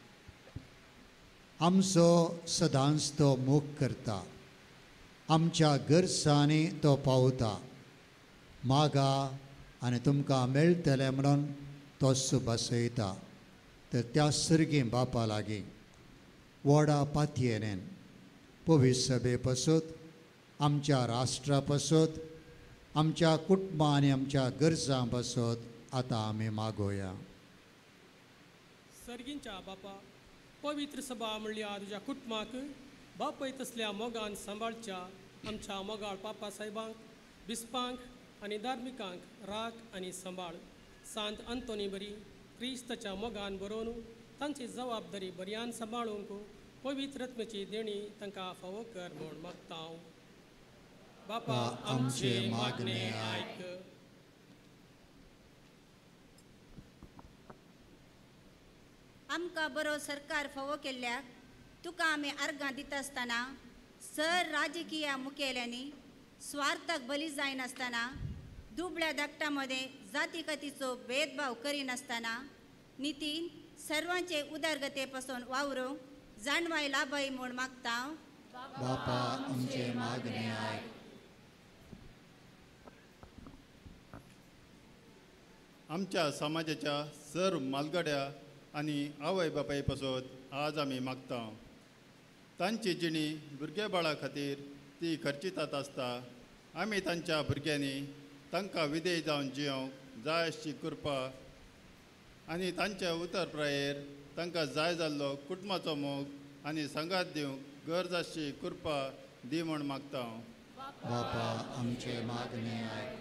आमचो सदांच तो मोग करता आमच्या गरजांनी तो पावता मागा आनी तुमकां मेळटलें म्हणून तो सुभासयता तर त्या सर्गी बापा लागीं व्हडा पातयेनेन पवित्र सभे पासून आमच्या राष्ट्रा पासून आमच्या कुटुंबां आनी आमच्या गरजां पासून आतां आमी मागोया. सर्गींच्या बापा पवित्र सभा म्हणल्या तुज्या कुटुंबाक बापय तसल्या मोगान सांबाळच्या आमच्या मोगाळ पापा साहेबांक बिस्पांक आनी धार्मिकांक राख आनी सांबाळ सांत अंतोनी बरी क्रिस्ताच्या मोगान बरोवन तांची जबाबदारी बऱ्यान सांबाळूंक पवित्र आत्म्याची देणी तांकां फावो कर म्हूण मागता. बापा आमचे मागणे आयक. आमकां बरो सरकार फावो केल्ल्याक तुका आमी आर्गां दिता आसतना सर राजकीय मुखेल्यांनी स्वार्थाक बली जायनासतना दुबळ्या धाकट्यां मदें जाती कातीचो भेदभाव करिनासतना नितीन सर्वांचे उदारगते पासून वावरूंक जाणवाय लाभय म्हूण मागता. बापा आमचे मागणे आयक. आमच्या समाजाच्या सर्व मालगाड्या आनी आवय बापाय पासून आज आमी मागता तांची जिणी भुरग्या बाळा खातीर ती खर्चितात आसता आमी तांच्या भुरग्यांनी तांकां विधेय जावन जियोंक जाय अशी कृपा आनी तांच्या उतर प्रायेर तांकां जाय जाल्लो कुटुंबाचो मोग आनी संगात दिवंक गरज आसची कृपा दी म्हण मागता हांव. बापा आमचे मागणे आयक.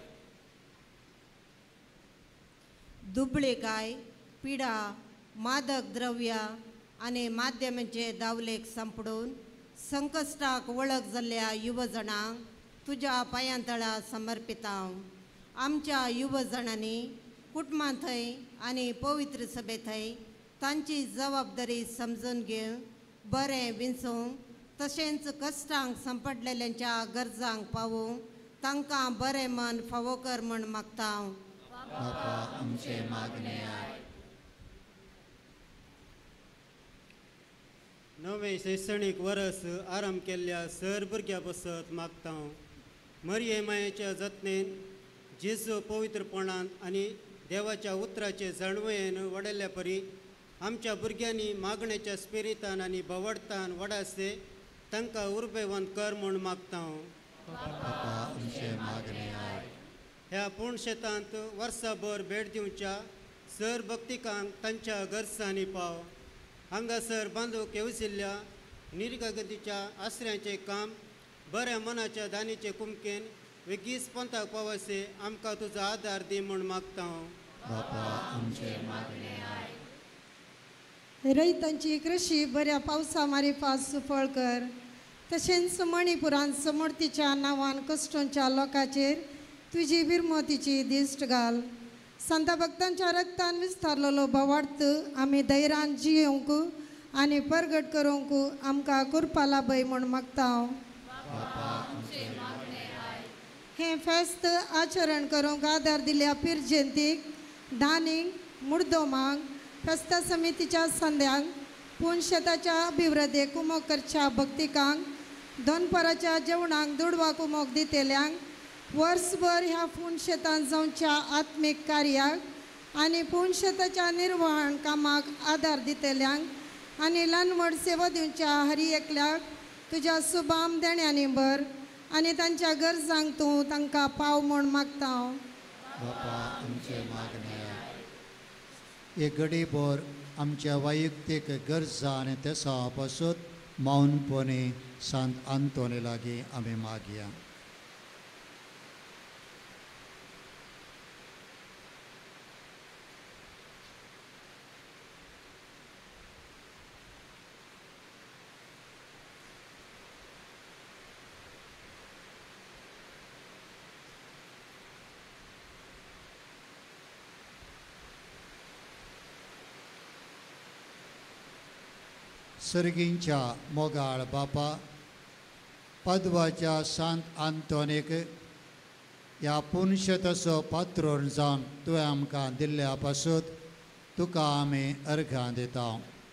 दुबळेकाय पिडा मादक द्रव्या आनी माध्यमांचे दावलेक संपडून संकश्टाक वळख जाल्ल्या युवजणांक तुज्या पांयांतळा समर्पिता हांव. आमच्या युवजणांनी कुटुंबां थंय आनी पवित्र सभे थंय तांची जबाबदारी समजून घेवन बरें विंचूंक तशेंच कश्टांक संपडलेल्यांच्या गरजांक पावूंक तांकां बरें मन फावो कर म्हण मागता हांव. बापा आमचे मागणे आयक. नवे शैक्षणीक वर्स आरंभ केल्ल्या सर भुरग्यां बसत मागता हांव. मरिये मायेच्या जतनेन जेजू पवित्रपणांत आनी देवाच्या उतराचे जाणवेन वडयल्ल्या परी आमच्या भुरग्यांनी मागण्याच्या स्पिरितान आनी भवडतान वडासे तांकां उर्बेवंत कर म्हूण मागता हांव. बापा आमचे मागणे आयक. ह्या पूर्ण शेतांत वर्साभर भेट दिवच्या सर भक्तिकांक तांच्या गरजांनी पाव. हांगासर बांदूक येवजिल्ल्या निर्गतीच्या आश्रयाचें काम बऱ्या मनाच्या दानीचे कुमकेन वेगीच पंथाक पावसे आमकां तुजो आदार दी म्हूण मागता हांव. बापा आमचे मागणे आयक. रैतांची कृशी बऱ्या पावसा मारिफा सुफळ कर. तशेंच मणिपुरांत समर्थीच्या नांवान कश्टांच्या लोकांचेर तुजी बिरमोतीची दिश्ट घाल. संत भक्तांच्या रक्तान विस्तारलेलो भवार्थ आमी धैर्यान जियोंक आनी परगट करूंक आमकां कृपा लाभय म्हूण मागता हांव. हें फेस्त आचरण करूंक आदार दिल्या पीर जयंतीक दानीक मुर्दोमांक फेस्ता समितीच्या संध्यांक पुणशेताच्या अभिवृद्धेक कुमोक करच्या भक्तिकांक दोनपराच्या जेवणाक दुडवा कुमोक दितेल्यांक वर्सभर ह्या पुणशेतान जावच्या आत्मीक कार्याक आनी पुणशेताच्या निर्वहण कामाक आदार दितेल्यांक आनी ल्हानवड सेवा दिवच्या हरी एकल्याक तुज्या सुबाम देण्यांनी भर आनी तांच्या गरजांक तूं तांकां पाव म्हूण मागता हांव. बापा आमचे मागणे आयक. एक घडीभर आमच्या वैयक्तीक गरजा आनी तेसा पासून मौनपणी सांत आंतोनी लागीं आमी मागया. सर्गींच्या मोगाळ बापा पदवाच्या सांत आंतोनीक ह्या पुणशेताचो पात्रोण जावन तुवें आमकां दिल्ल्या पासून तुका आमी अर्घां दिता.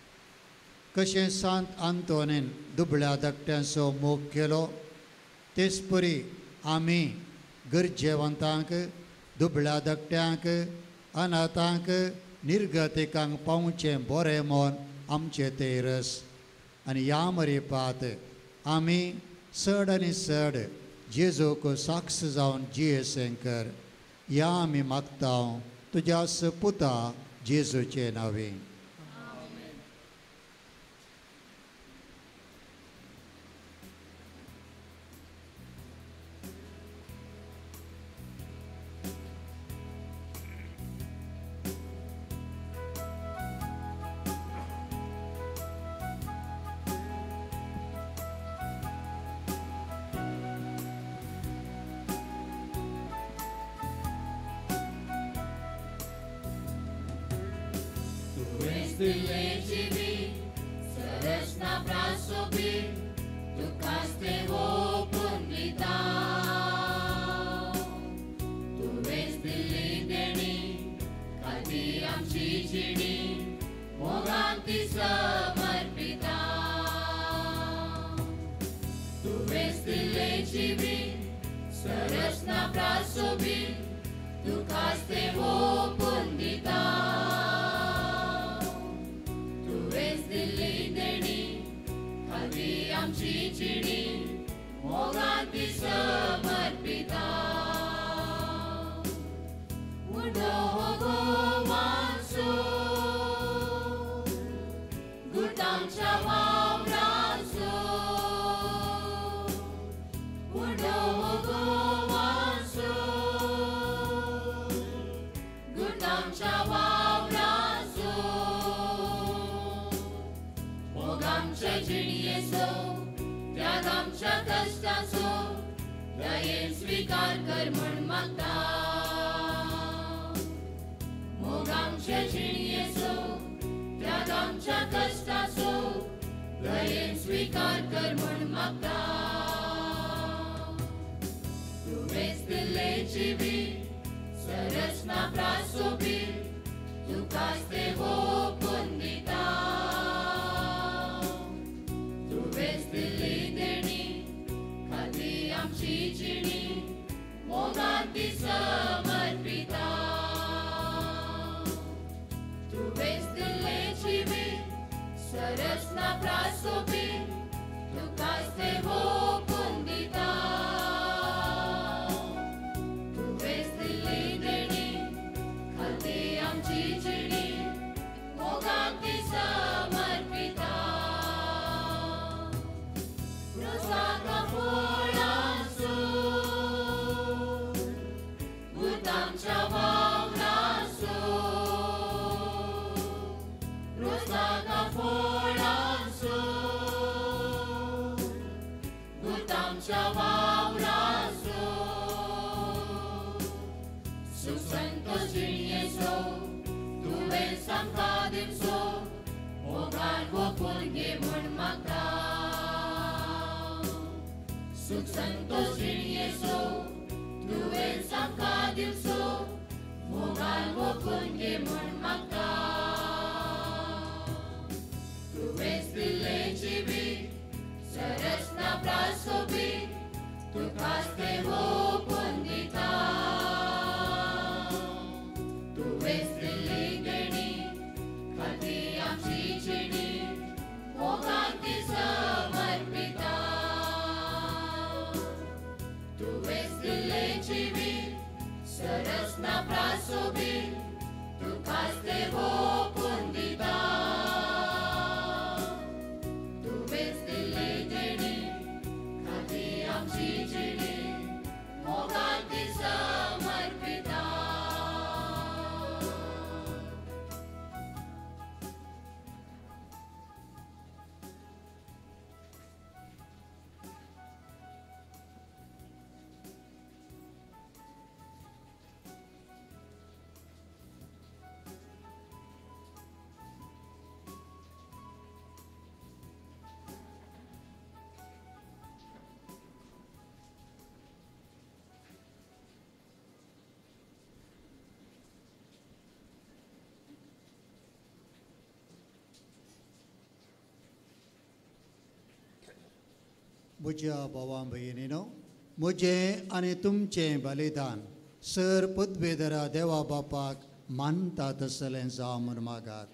कशें सांत आंतोनीन दुबळ्या धाकट्यांचो मोग केलो तेच परी आमी गरजेवंतांक दुबळ्या धाकट्यांक अनाथांक निर्गतिकांक पावचें बरें मोन आमचे तेरस आनी ह्या मरेपात आमी चड आनी चड जेजूक साक्ष जावन जियेसें कर. ह्या आमी मागता तुज्या सपुता जेजूचे नांवे. Gutam Shava Braso जिणयेचो त्याग आमच्या कष्टाचो दयेन स्वीकार कर म्हण मागता मोग आमच्या जिणयेचो त्याग आमच्या कष्टाचो दयेन स्वीकार कर म्हण मागता तुवेंच दिल्ले जिवीत सरसना प्रासोबी तुकाच ते ओपून दिता तुवेंच दिल्ली देणी खाती आमची जिणी मोगान ती समर्पिता तुवेंच दिल्ले जिवीत सरसना प्रासोबी तुकाच ते ओपून दिता तुवेंच दिल्ली देणी खाती आमची जिणी मोगान ती समर्पिता क्रुसाका फळांचो भूत आमच्या वावराचो क्रुसाका फळांचो भूत आमच्या वावराचो सुख संतोष जिणयेचो तुवेंच आमकां दिवचो मोगान ओपून घे म्हण मागता सुख संतोष जिणयेचो तुवेंच आमकां दिवचो मोगान ओपून घे म्हण मागता तुवेंच दिल्ले जिवीत सरसना प्रासोबी तुकाच ते ओपून दिता तुवेंच दिल्ली देणी खाती आमची जिणी मोगान ती समर्पिता तुवेंच दिल्ले जिवीत सरसना प्रासोबी तुकाच ते ओपून दिता तुवेंच दिल्ली देणी खाती आमची जिणी मोगान ती समर्पिता म्हज्या भावां भयणीनो म्हजें आनी तुमचें बलिदान सर पदवेदरा देवा बापाक मानता तसलें जावं म्हूण मागात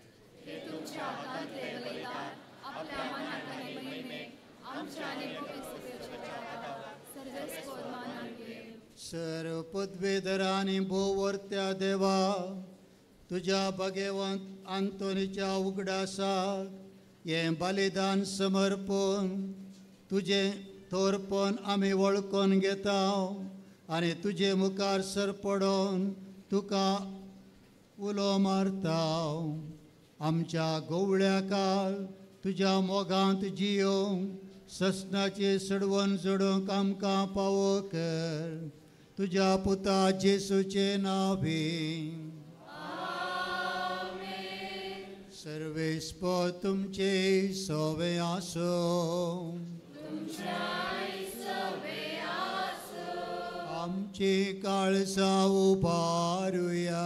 सर पदवेदरा आनी भोवरत्या देवा तुज्या भगेवंत आंतोनीच्या उगडासाक हें बलिदान समर्पण तुजें तोरपण आमी वळखून घेता आनी तुजे मुखार सरपडोन तुका उलो मारता आमच्या गवळ्या काल तुज्या मोगांत जियोंक ससनाचे सडवण जोडूंक आमकां फावो कर तुज्या पुता जेसूचे नांवी सर्वेस्पो तुमचे सोवे आसो आमची काळजा उबारुया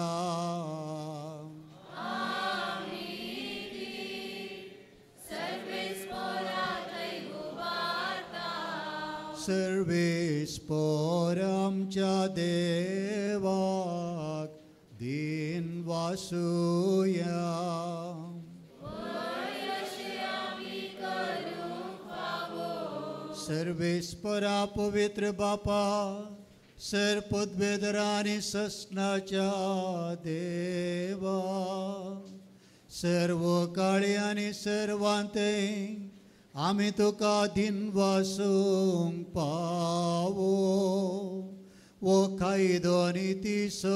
सर्वेस्पोर आमच्या देवाक दिन वासुया सर्वेस्परा पवित्र बापा सर पदवेदरा आनी ससनाच्या देवा सर्व काळी आनी सर्वांते आमी तुका दिन वासूंक पावो वो खायदो नितीसो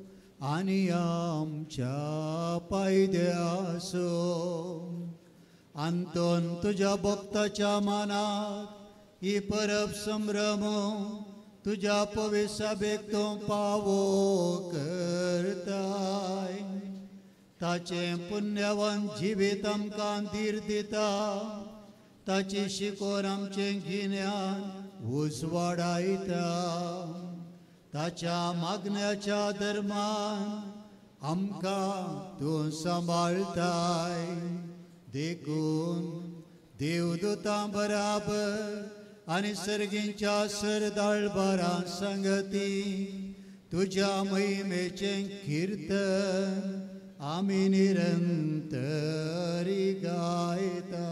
आनी आमच्या पायद्यासो अंतोन तुझ्या भक्ताच्या मनात ही परब संभ्रम तुझ्या पविसाबेक तो पावो करताय ताचे पुण्यवान जिवीत आमकां धीर दिता ताची शिकोर आमचें गिन्यान उजवाडायता ताच्या मागण्याच्या दरम्यान आमकां तूं सांबाळताय देखून देवदूतां बराबर आनी सर्गींच्या सरदाळबारां संगती तुझ्या महिमेचें कीर्तन आमी निरंतरी गायता.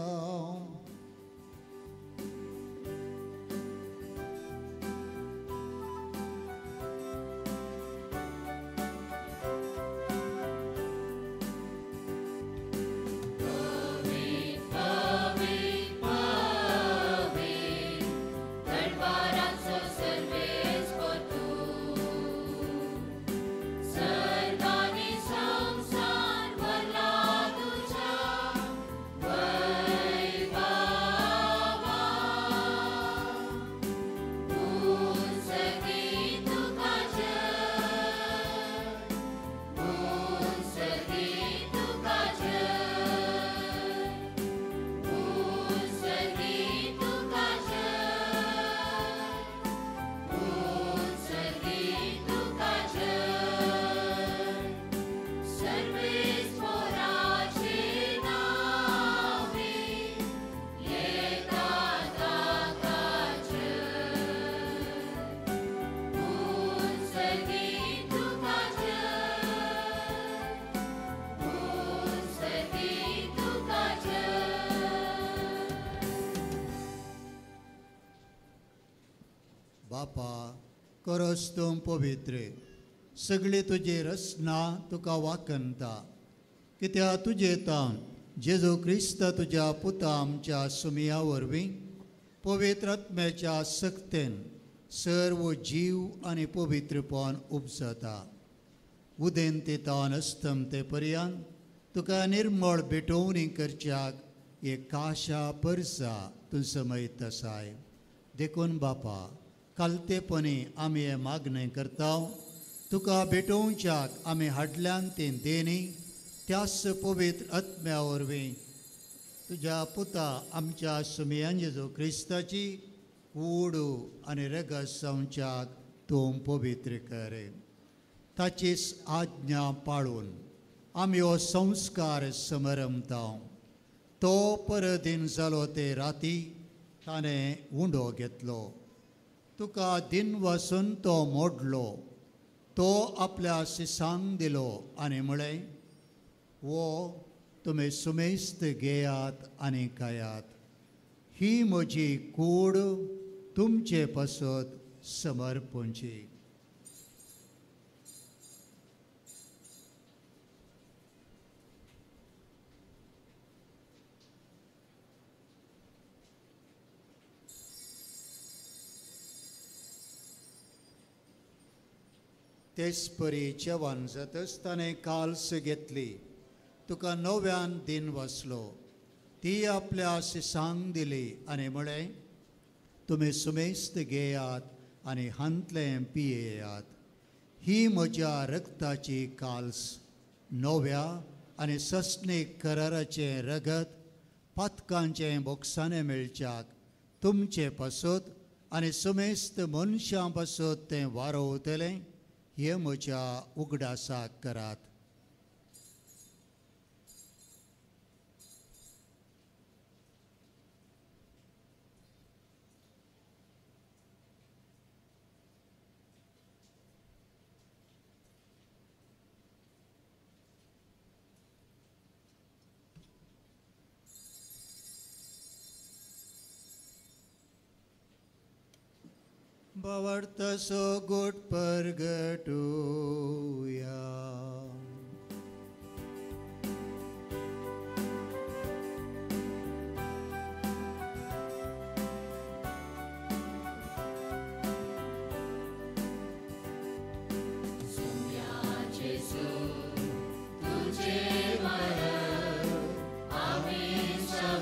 बापा करोस तूं पवित्र सगळी तुजी रचना तुका वाकनता कित्या तुजे तान जेजू क्रिस्त तुज्या पुता आमच्या सुमिया वरवीं पवित्र आत्म्याच्या सक्तेन सर्व जीव आनी पवित्रपण उपजता उदेन ते तान अस्तमते पर्यंत तुका निर्मळ भेटोवणी करच्याक एक काशा परसा तूं समयत आसाय देखून बापा कालतेपणी आमी हे मागणें करता तुका भेटोवच्याक आमी हाडल्यान तें देणी त्याच पवित्र आत्म्या वरवीं तुज्या पुता आमच्या सुमियान जेजू क्रिस्ताची कूड आनी रगत संवच्याक तूं पवित्र कर ताचीच आज्ञा पाळून आमी हो संस्कार समरमता तो परदीन जालो ते राती ताणें उंडो घेतलो तुका दिन वसून तो मोडलो तो आपल्या शिसांक दिलो आनी म्हळें वो तुमी सुमेस्त घेयात आनी खायात ही म्हजी कूड तुमचे पासत समर्पणची. तेच परी जेवण जातच ताणें काल्स घेतली तुका नव्यान दिन वसलो ती आपल्या शिसांक दिली आनी म्हळें तुमी सुमेस्त घेयात आनी हांतलें पियेयात ही म्हज्या रक्ताची काल्स नव्या आनी सस्नीक कराराचें रगत पातकांचें बोगसाणें मेळच्याक तुमचे पासत आनी सुमेस्त मनशां पासत तें वारोवतलें हे म्हज्या उगडासाक करात. Bavartaso good purgatoria. Tuझे मर आम्ही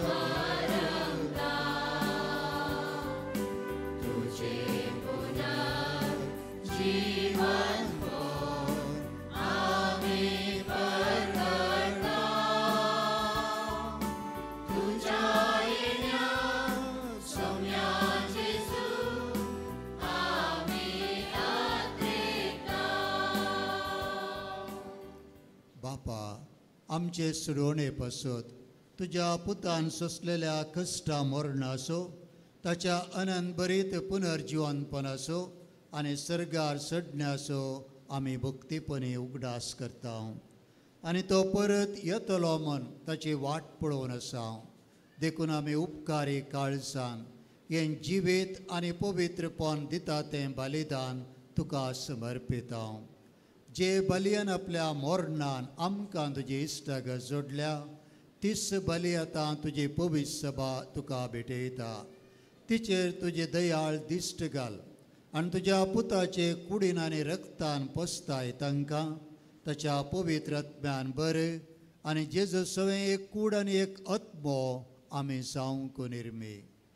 बापा आमचे सुडोवणे पसत तुज्या पुतान सोंसलेल्या कश्टा मरणाचो ताच्या अनंत बरीत पुनर्जिवनपणाचो आनी सर्गार चडण्याचो आमी भक्तीपणी उगडास करता आनी तो परत येतलो म्हण ताची वाट पळोवन आसा देखून आमी उपकारी काळजान हें जिवीत आनी पवित्रपण दिता तें बलिदान तुका समर्पिता जे बलियन आपल्या मोरणान आमकां तुजे इश्टाक जोडल्या तीच बली आतां तुजी पवित्र सभा तुका भेटयता तिचेर तुजे दयाळ दिश्ट घाल आनी तुज्या पुताचे कुडीन आनी रक्तान पोसताय तांकां ताच्या पवित्र आत्म्यान बरें आनी जेजू सवें एक कूड आनी एक आत्मो आमी जावंक निर्मी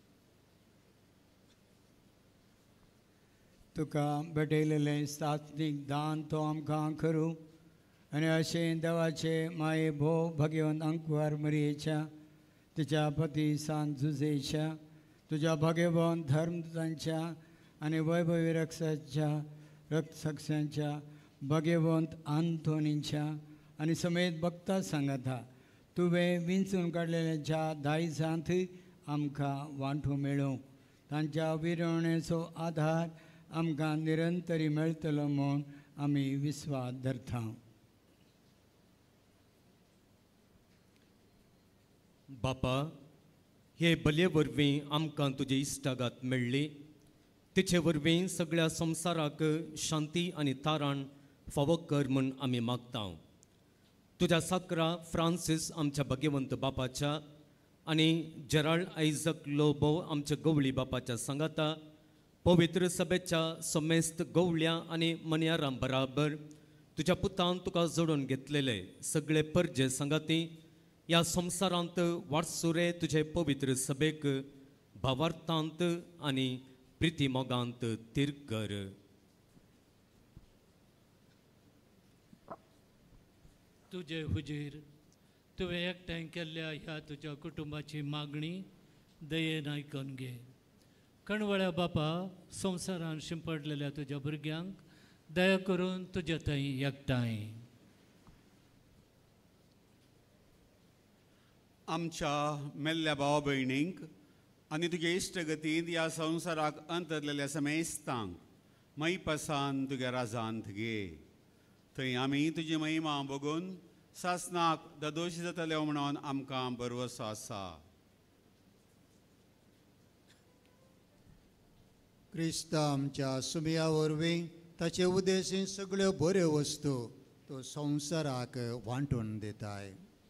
तुका भेटयलेलें सात्वीक दान तो आमकां करूं आनी अशें देवाचे माये भोव भगवंत अंकुर मरयेच्या तिच्या पती सांत जुजेच्या तुज्या भगवंत धर्मदूतांच्या आनी वैभवी रक्षाच्या रक्षसांच्या भगवंत आंतोनीच्या आनी समेत भक्तां सांगाता तुवें विंचून काडलेल्या दायजांत आमकां वांटो मेळूं तांच्या विरवणेचो आधार आमकां निरंतरी मेळटलो म्हूण आमी विस्वास धरता बापा हे बले वरवीं आमकां तुजे इश्टागात मेळ्ळी तिचे वरवीं सगळ्या संवसाराक शांती आनी तारण फावो कर म्हूण आमी मागता तुज्या साकरा फ्रांसीस आमच्या भगवंत बापाच्या आनी जेराल्ड आयजक लोबो आमच्या गवळी बापाच्या सांगाता पवित्र सभेच्या समेस्त गवळ्या आनी मणयारां बराबर तुज्या पुतान तुका जोडून घेतलेले सगळे परजे सांगाती ह्या संवसारांत वाटसुरे तुजे पवित्र सभेक भावार्थांत आनी प्रिती मोगांत तिरकर तुजे हुजीर तुवें एकठांय केल्ल्या ह्या तुज्या कुटुंबाची मागणी दयेन आयकून घे कणवळ्या बापा संवसारान शिंपडलेल्या तुज्या भुरग्यांक दया करून तुजे थंय एकठांय आमच्या मेल्ल्या भावा भयणींक आनी तुगे इश्टगतींत ह्या संवसाराक अंतरलेल्या समेस्तांक मई पसान तुगे राजांत घे थंय आमी तुजी महिमा बघून सासनाक दोशी जातले म्हणून आमकां भरवसो आसा क्रिस्ता आमच्या सुमया वरवीं ताचे उद्देशीं सगळ्यो बऱ्यो वस्तू तो संवसाराक वांटून दिताय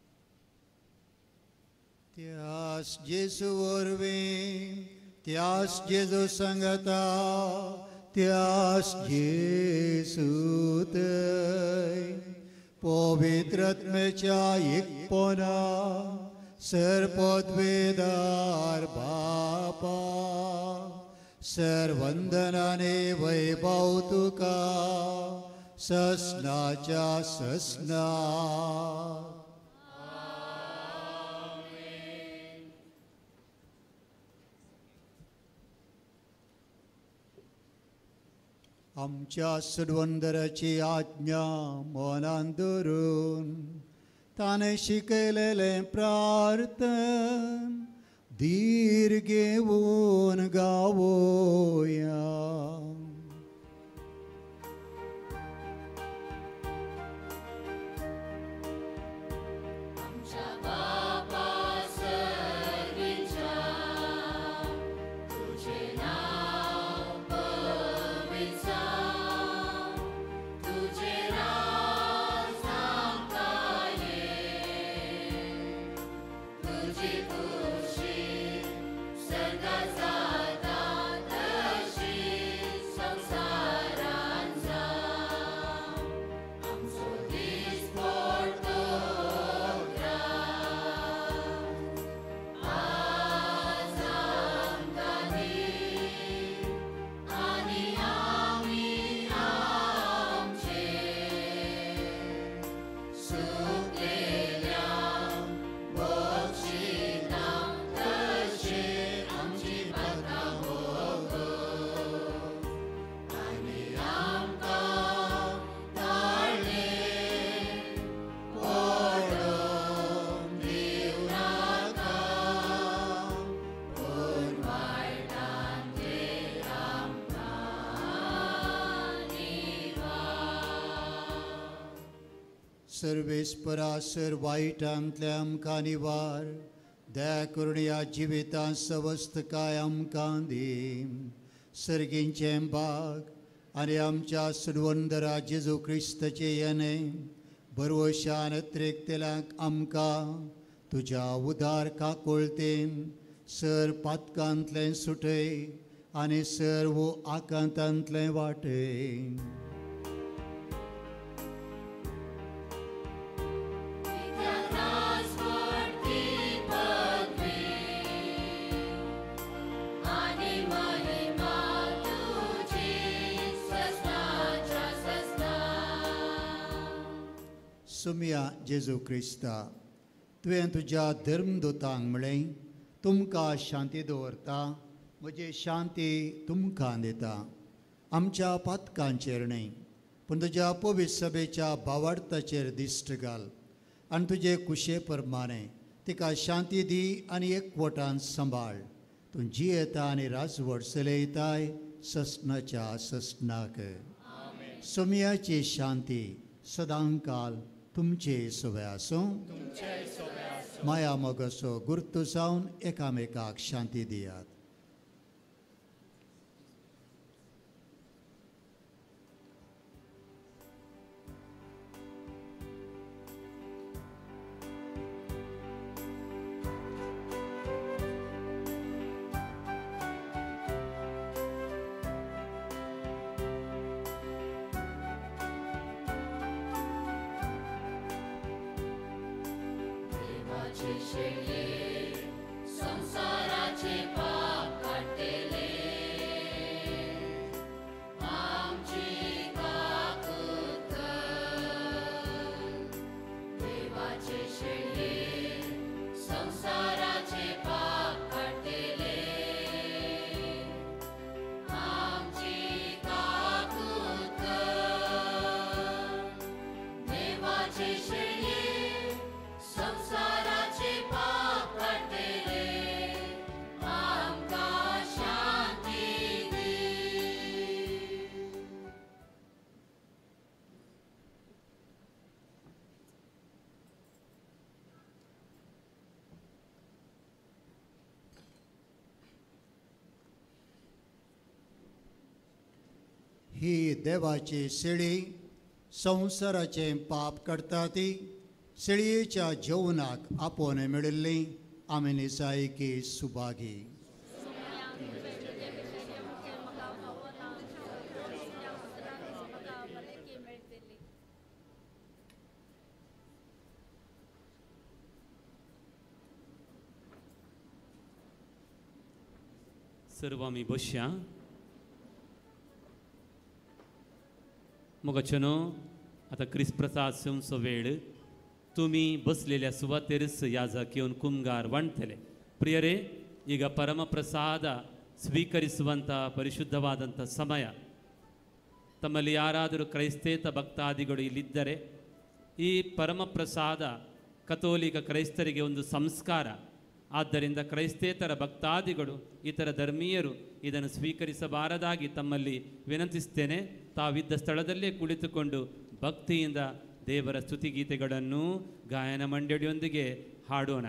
त्यास जेजू वरवीं त्यास जेजू सांगता त्यास जेजू थंय पवित्र आत्म्याच्या एकपणा सर्पद्वेदार बापा सर्वंदनाने वैभव तुका ससनाच्या ससना आमच्या सुडवंदराची आज्ञा मनान धरून ताणें शिकयलेलें प्रार्थन धीर घेवन गावोया Santa Sata, the सर्वेस्परा सर वाईटांतल्या आमकां निवार दया करून ह्या जिवितांत सवस्त काय आमकां दी सर्गींचे भाग आनी आमच्या सुडवंदरा जेजू क्रिस्ताचे येणे बरवशान त्रेकतेल्यांक आमकां तुज्या उदार काकोळतेन सर पातकांतलें सुटय आनी सर्व आकांतांतलें वाटय. सुमिया जेजू क्रिस्ता तुवें तुज्या धर्मदूतांक म्हळें तुमकां शांती दवरता म्हजी शांती तुमकां दिता. आमच्या पातकांचेर न्हय पूण तुज्या पवित्र सभेच्या भावार्थाचेर दिश्ट घाल आनी तुजे कुशे प्रमाणे तिका शांती दी आनी एकवटान सांबाळ. तूं जियेता आनी राजवट चलयताय ससनाच्या ससनाक. सुमियाची शांती सदांकाल तुमचे सोबे आसूं. माया मोगसो गुर्तू जावन एकामेकाक शांती दियात. संसाराचे पाप काढलेले आमची काकूत देवाचे शेळये संसाराचे पाप काढलेले आमची काकूत देवाचे शेळये संसाराचे पाप काढलेले आमकां शांती दी. ही देवाची शेळी संसाराचे पाप काडटा ती शेळयेच्या जेवणाक आपोवन मेळिल्ली आमी निसायकी सुभागी. सर्व आमी बसया. मोगाचनो आतां क्रिस्त प्रसाद सेवचो वेळ. तुमी बसलेल्या सुवातेरच याजक येवन कुमगार वाಣ್तले. ಪ್ರಿಯರೇ, ಈಗ ಪರಮ ಪ್ರಸಾದ ಸ್ವೀಕರಿಸುವಂಥ ಪರಿಶುದ್ಧವಾದಂಥ ಸಮಯ. ತಮ್ಮಲ್ಲಿ ಯಾರಾದರೂ ಕ್ರೈಸ್ತೇತ ಭಕ್ತಾದಿಗಳು ಇಲ್ಲಿದ್ದರೆ ಈ ಪರಮ ಪ್ರಸಾದ ಕಥೋಲಿಕ ಕ್ರೈಸ್ತರಿಗೆ ಒಂದು ಸಂಸ್ಕಾರ. ಆದ್ದರಿಂದ ಕ್ರೈಸ್ತೇತರ ಭಕ್ತಾದಿಗಳು ಇತರ ಧರ್ಮೀಯರು ಇದನ್ನು ಸ್ವೀಕರಿಸಬಾರದಾಗಿ ತಮ್ಮಲ್ಲಿ ವಿನಂತಿಸ್ತೇನೆ. ತಾವಿದ್ದ ಸ್ಥಳದಲ್ಲೇ ಕುಳಿತುಕೊಂಡು ಭಕ್ತಿಯಿಂದ ದೇವರ ಸ್ತುತಿಗೀತೆಗಳನ್ನು ಗಾಯನ ಮಂಡಳಿಯೊಂದಿಗೆ ಹಾಡೋಣ.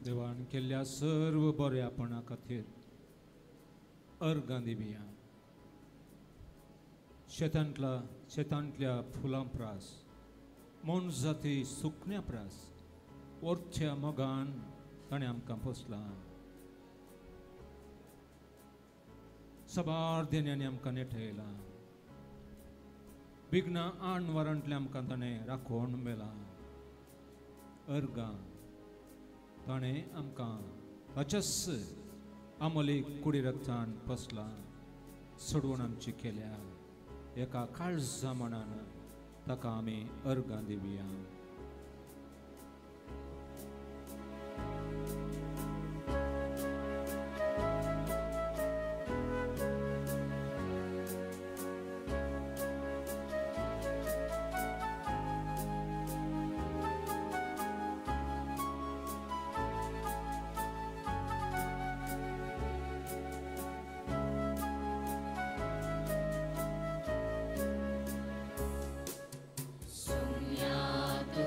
देवान केल्ल्या सर्व बऱ्यापणा खातीर अर्गां दिवया. शेतांतल्या शेतांतल्या फुलां प्रास, मोन जाती सुकण्या प्रास, ओरच्या मोगान ताणें आमकां पोसलां. सबार देण्यानी आमकां नेटयलां. विघ्ना आण वरांतले आमकां ताणें राखोण मेलां. अर्गां ताणें आमकां ताच्याच आमली कुडी रक्तान पोसलां, सोडवून आमची केल्या. एका काळजा मनान ताका आमी अर्गां दिवया. सुम्या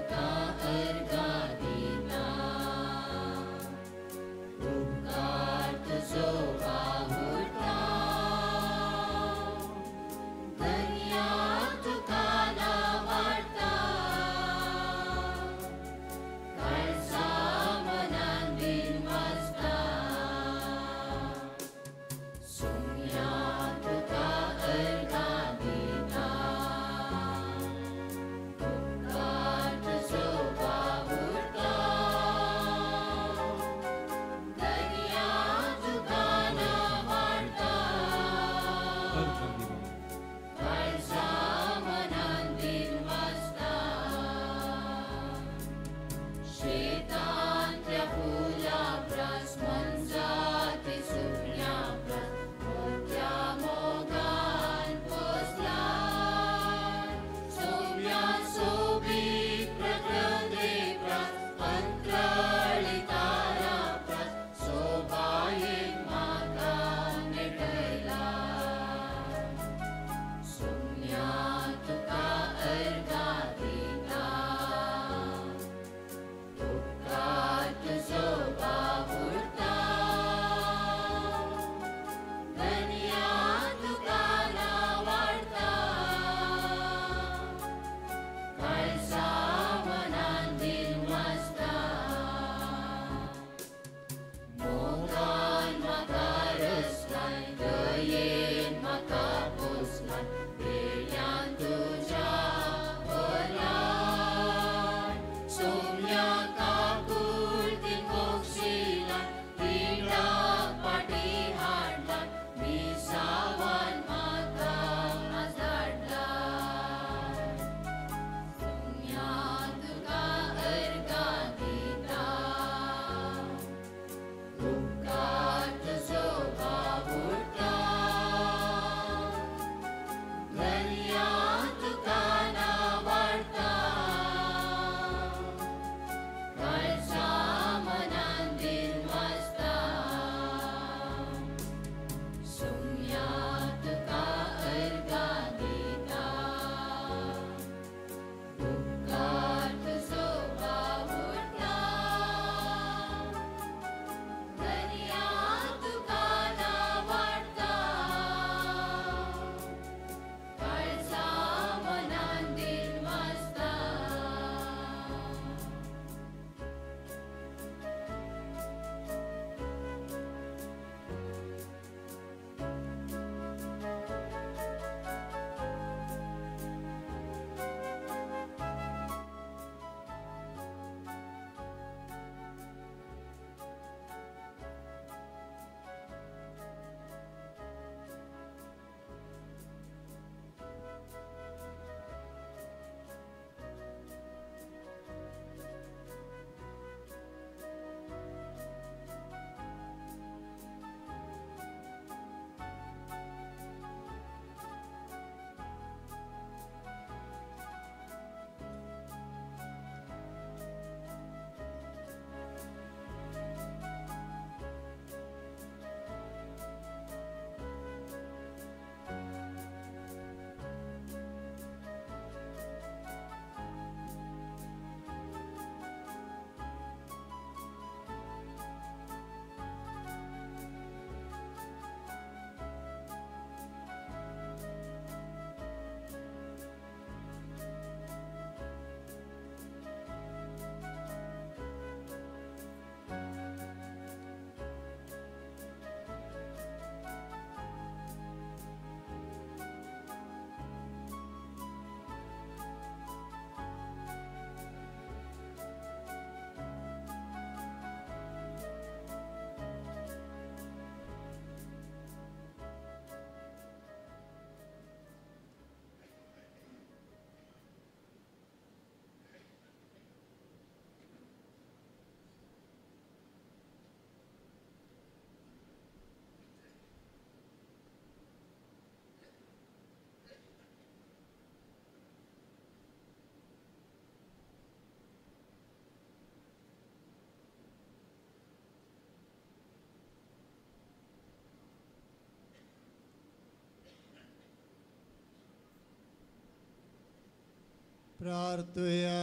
प्रार्थुया.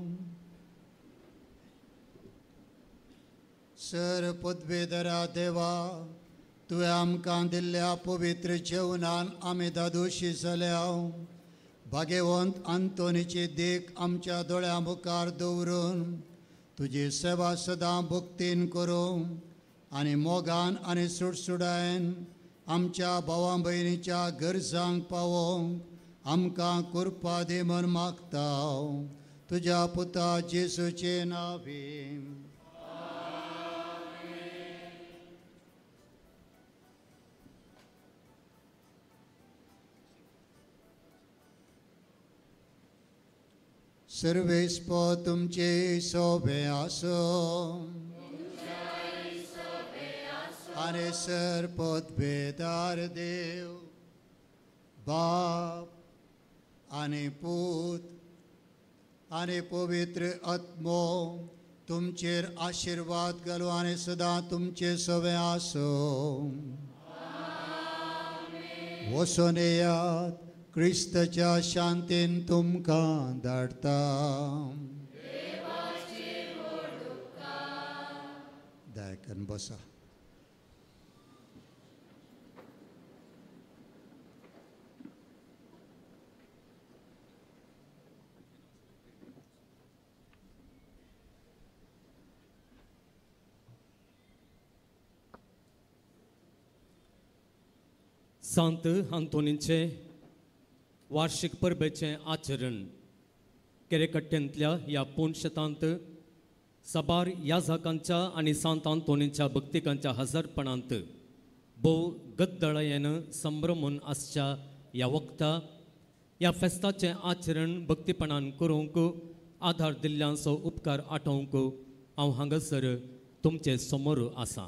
सर पदवेदरा देवा, तुवें आमकां दिल्ल्या पवित्र जेवणान आमी दादोशी जाल्या. भाग्यवंत आंतोनीची देख आमच्या दोळ्या मुखार दवरून तुजी सेवा सदां भक्तीन करूं आनी मोगान आनी सुडसुडायन आमच्या भावां भयणीच्या गरजांक पावोवंक आमकां कृपा दी म्हूण मागता. तुज्या पुता जेसूचे नांवी. सर्वेस्प तुमचे सोबे आसो आनी सरपद बेदार देव बाप आनी पूत आनी पवित्र आत्मो तुमचेर आशिर्वाद घालो आनी सदां तुमचे सोबे आसो. वचून येयात, क्रिस्ताच्या शांतीन तुमकां धाडटा. दायकन बसा. सांत आंतोनीचे वार्षिक परबेचें आचरण केरेकट्ट्यांतल्या ह्या पोंशेतांत साबार याजकांच्या आनी सांत आंतोनीच्या भक्तिकांच्या हजरपणांत भोव गद्दळायेन संभ्रमून आसच्या ह्या वखदा ह्या फेस्ताचें आचरण भक्तीपणान करूंक आधार दिल्ल्यांचो उपकार आठोवंक हांव हांगासर तुमचे समोर आसां.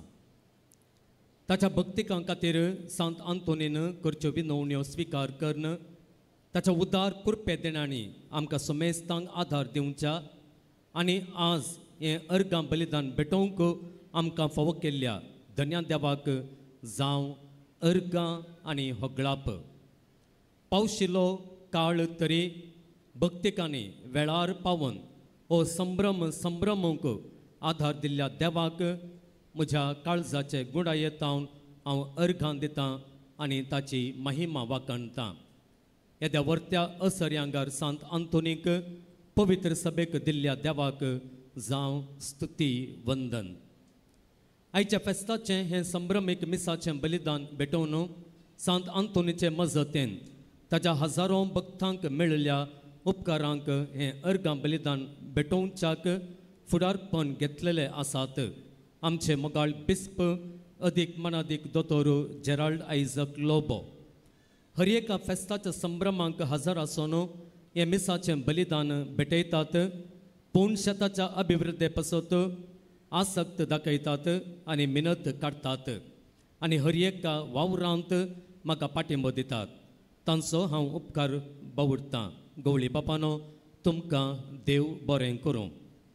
ताच्या भक्तिकां खातीर सांत आंतोनीन करच्यो विनवण्यो स्विकार करन ताच्या उदार कृपे देणांनी आमकां समेस्तांक आधार दिवच्या आनी आज हें अर्गां बलिदान भेटोवंक आमकां फावो केल्ल्या धन्या देवाक जावं अर्गां आनी होगळाप. पावशिल्लो काळ तरी भक्तिकांनी वेळार पावून हो संभ्रम संभ्रमूंक आधार दिल्ल्या देवाक म्हज्या काळजाचे गुणायेतावन हांव अर्गां दितां आनी ताची महिमा वाखणटां. येद्या वर्त्या असर्यांगार सांत आंतोनीक पवित्र सभेक दिल्ल्या देवाक जावं स्तुती वंदन. आयच्या फेस्ताचें हें संभ्रमीक मिसाचें बलिदान भेटोवन सांत आंतोनीचे मजतेन ताच्या हजारो भक्तांक मेळिल्ल्या उपकारांक हें अर्गां बलिदान भेटोवच्याक फुडारपण घेतलेले आसात. आमचे मोगाळ बिस्प अदीक मनादीक दोतोर जेराल्ड आयझक लोबो. हर एका फेस्ताच्या संभ्रमांक हजर आसून हे मिसाचें बलिदान भेटयतात. पोंशेताच्या अभिवृद्धी पासत आसक्त दाखयतात आनी मिनत काडटात आनी हर एका वावरांत म्हाका पाठिंबो दितात. तांचो हांव उपकार बावुरतां. गवळी बापानो, तुमकां देव बरें करूं.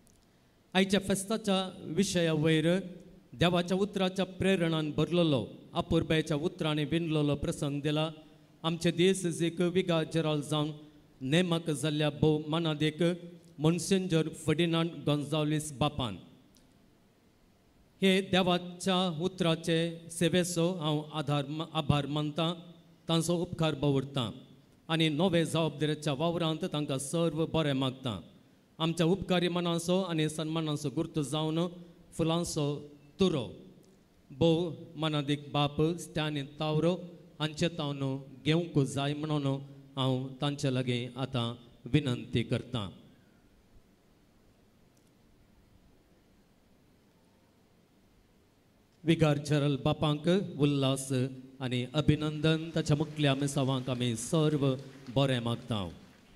आयच्या फेस्ताच्या विशया वयर देवाच्या उतराच्या प्रेरणान भरलेलो अपुर्बायेच्या उतरांनी विणलेलो प्रसंग दिला. आमचे देसजीक विगा जेराल जावन नेमाक जाल्ल्या भोव मानादेक मोन्सेंजर फर्डिनांड गॉन्झालीस बापान हे देवाच्या उतराचे सेवेचो हांव आधार आभार मानतां. तांचो उपकार बावुरतां आनी नवे जबाबदारेच्या वावरांत तांकां सर्व बरें मागतां. आमच्या उपकारी मनाचो आनी सन्मानाचो गुर्त जावन फुलांचो तुरो भोव मानादीक बाप स्टॅनी तावरो हांचे तावन घेवंक जाय म्हणून हांव तांचे लागीं आतां विनंती करतां. विगार जरल बापांक उल्हास आनी अभिनंदन. ताच्या मुखल्या मिसावांक आमी सर्व बरें मागता.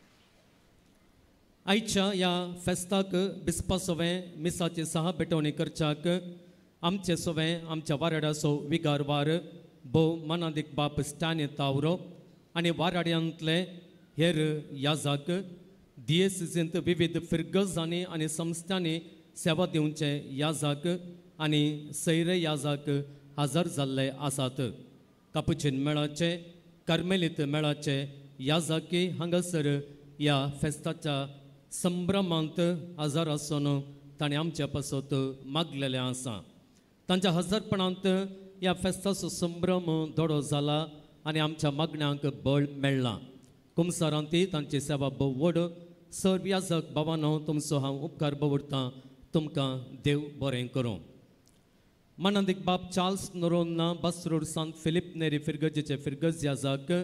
आयच्या ह्या फेस्ताक बिस्पा सोवें मिसाची सहा भेटवणी करच्याक आमचे सोवें आमच्या वाराड्याचो विगार वार भोव मानादीक बाप स्टॅनी तावरो आनी वाराड्यांतले हेर याजाक दियेसींत विविध फिरगजांनी आनी संस्थांनी सेवा दिवचे याजाक आनी सैरे याजाक हजर जाल्ले आसात. कापुचीन मेळाचे कार्मेलीत मेळाचे याजाकी हांगासर ह्या फेस्ताच्या संभ्रमांत हजर आसून ताणें आमच्या पासत मागलेलें आसा. तांच्या हजरपणांत ह्या फेस्ताचो संभ्रम दोडो जाला आनी आमच्या मागण्यांक बळ मेळ्ळां. कुमसारांती तांची सेवा भोव व्हड. सर व्याजक भावानो, तुमचो हांव उपकार दवरतां. तुमकां देव बरें करूं. मानांदीक बाब चार्ल्स नोरोन्ना बासरूर सांत फिलिप नेरी फिरगजेचे फिरगज याजाक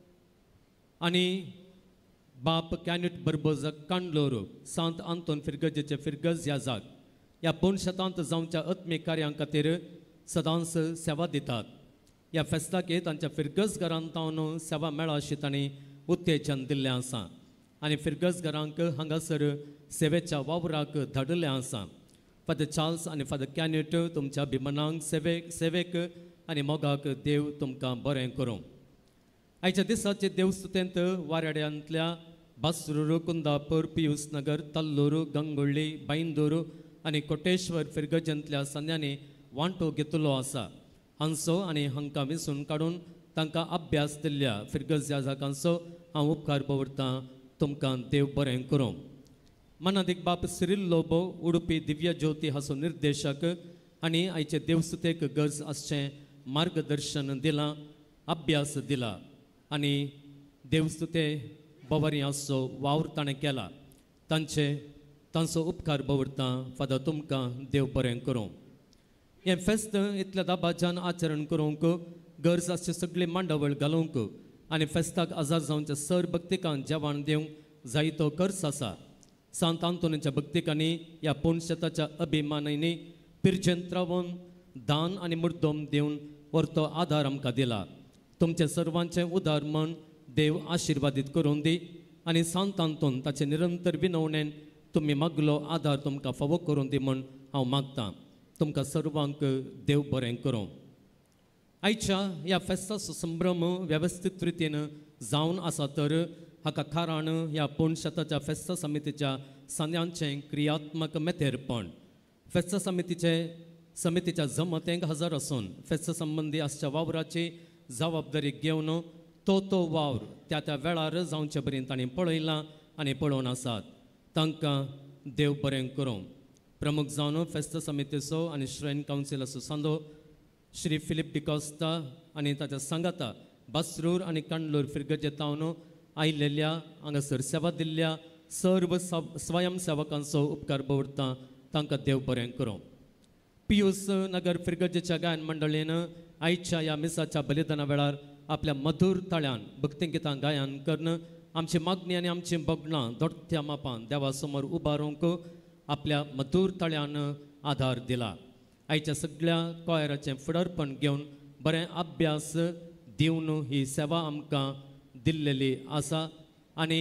आनी बाप कॅन्युट बर्बोजाक कांडलोर सांत आंतोन फिरगजेचे फिरगज याजाक ह्या पोनशतांत जावच्या आत्मीय कार्यां खातीर सदांच सेवा दितात. ह्या फेस्ताके तांच्या फिरगजगारांत तावन सेवा मेळा अशें तांणी उत्तेजन दिल्लें आसा आनी फिरगजगारांक हांगासर सेवेच्या वावराक धाडिल्लें आसा. फादर चार्ल्स आनी फादर कॅन्युट तुमच्या अभिमानांक सेवेक सेवेक आनी मोगाक देव तुमकां बरें करूं. आयच्या दिसाचे देवस्तुतेंत वाऱ्याड्यांतल्या बासरूर, कुंदापूर, पियूस नगर, तल्लूर, गंगुळ्ळी, बांदूर आनी कोटेश्वर फिरगजेंतल्या संद्यांनी वांटो घेतलो आसा. हांचो आनी हांकां विसरून काडून तांकां अभ्यास दिल्ल्या फिरगज याजकांचो हांव उपकार दवरतां. तुमकां देव बरें करूं. मानादीक बाप सिरिल लोबो उडुपी दिव्य ज्योती हाचो निर्देशक आनी आयचे देवस्तुतेक गरज आसचें मार्गदर्शन दिलां, अभ्यास दिला आनी देवस्तुते बवारी आसचो वावर ताणें केला. तांचे तांचो उपकार दवरतां. फादर तुमकां देव बरें करूं. हें फेस्त इतल्या दाबाज्यान आचरण करूंक गरज आसचे सगळी मांडावळ घालूंक आनी फेस्ताक आजार जावच्या सर भक्तिकांक जेवण दिवंक जायतो खर्च आसा. सांत आंतोनीच्या भक्तिकांनी ह्या पोनशताच्या अभिमानांनी पिरजेंत रावून दान आनी मुर्दोम दिवन व्हरतो आदार आमकां दिला. तुमचे सर्वांचें उदार मन देव आशिर्वादीत करून दी आनी सांत आंतोन ताचे निरंतर विनवणेन तुमी मागलो आदार तुमकां फावो करून दी म्हूण हांव मागतां. तुमकां सर्वांक देव बरें करूं. आयच्या ह्या फेस्ताचो संभ्रम वेवस्थीत रितीन जावन आसा तर हाका कारण ह्या पोनशताच्या फेस्ता समितीच्या सांद्यांचें क्रियात्मक मेतेरपण. फेस्ता समितीचे समितीच्या जमतेंक हजर आसून फेस्ता संबंदी आसच्या वावराची जबाबदारी घेवन तो तो वावर त्या त्या वेळार जावचे परेन तांणी पळयलां आनी पळोवन आसात. तांकां देव बरें करूं. प्रमुख जावन फेस्ता समितीचो आनी श्रेन कावन्सिलाचो सांदो श्री फिलिप डिकॉस्ता आनी ताच्या सांगाता बासरूर आनी कांडलोर फिरगजेतावन आयिल्ल्या हांगासर सेवा दिल्ल्या सर्व स्वयंसेवकांचो उपकार दवरतां. तांकां देव बरें करूं. पियूस नगर फिरगजेच्या गायन मंडळीन आयच्या ह्या मिसाच्या बलिदाना वेळार आपल्या मधुर ताळ्यान भक्तिगितां गायन करन आमची मागणी आनी आमची बगणां दोडत्या मापान देवा समोर उबारूंक आपल्या मधुर ताळ्यान आधार दिला. आयच्या सगळ्या कोयराचें फुडारपण घेवन बरें अभ्यास दिवन ही सेवा आमकां दिल्लेली आसा आनी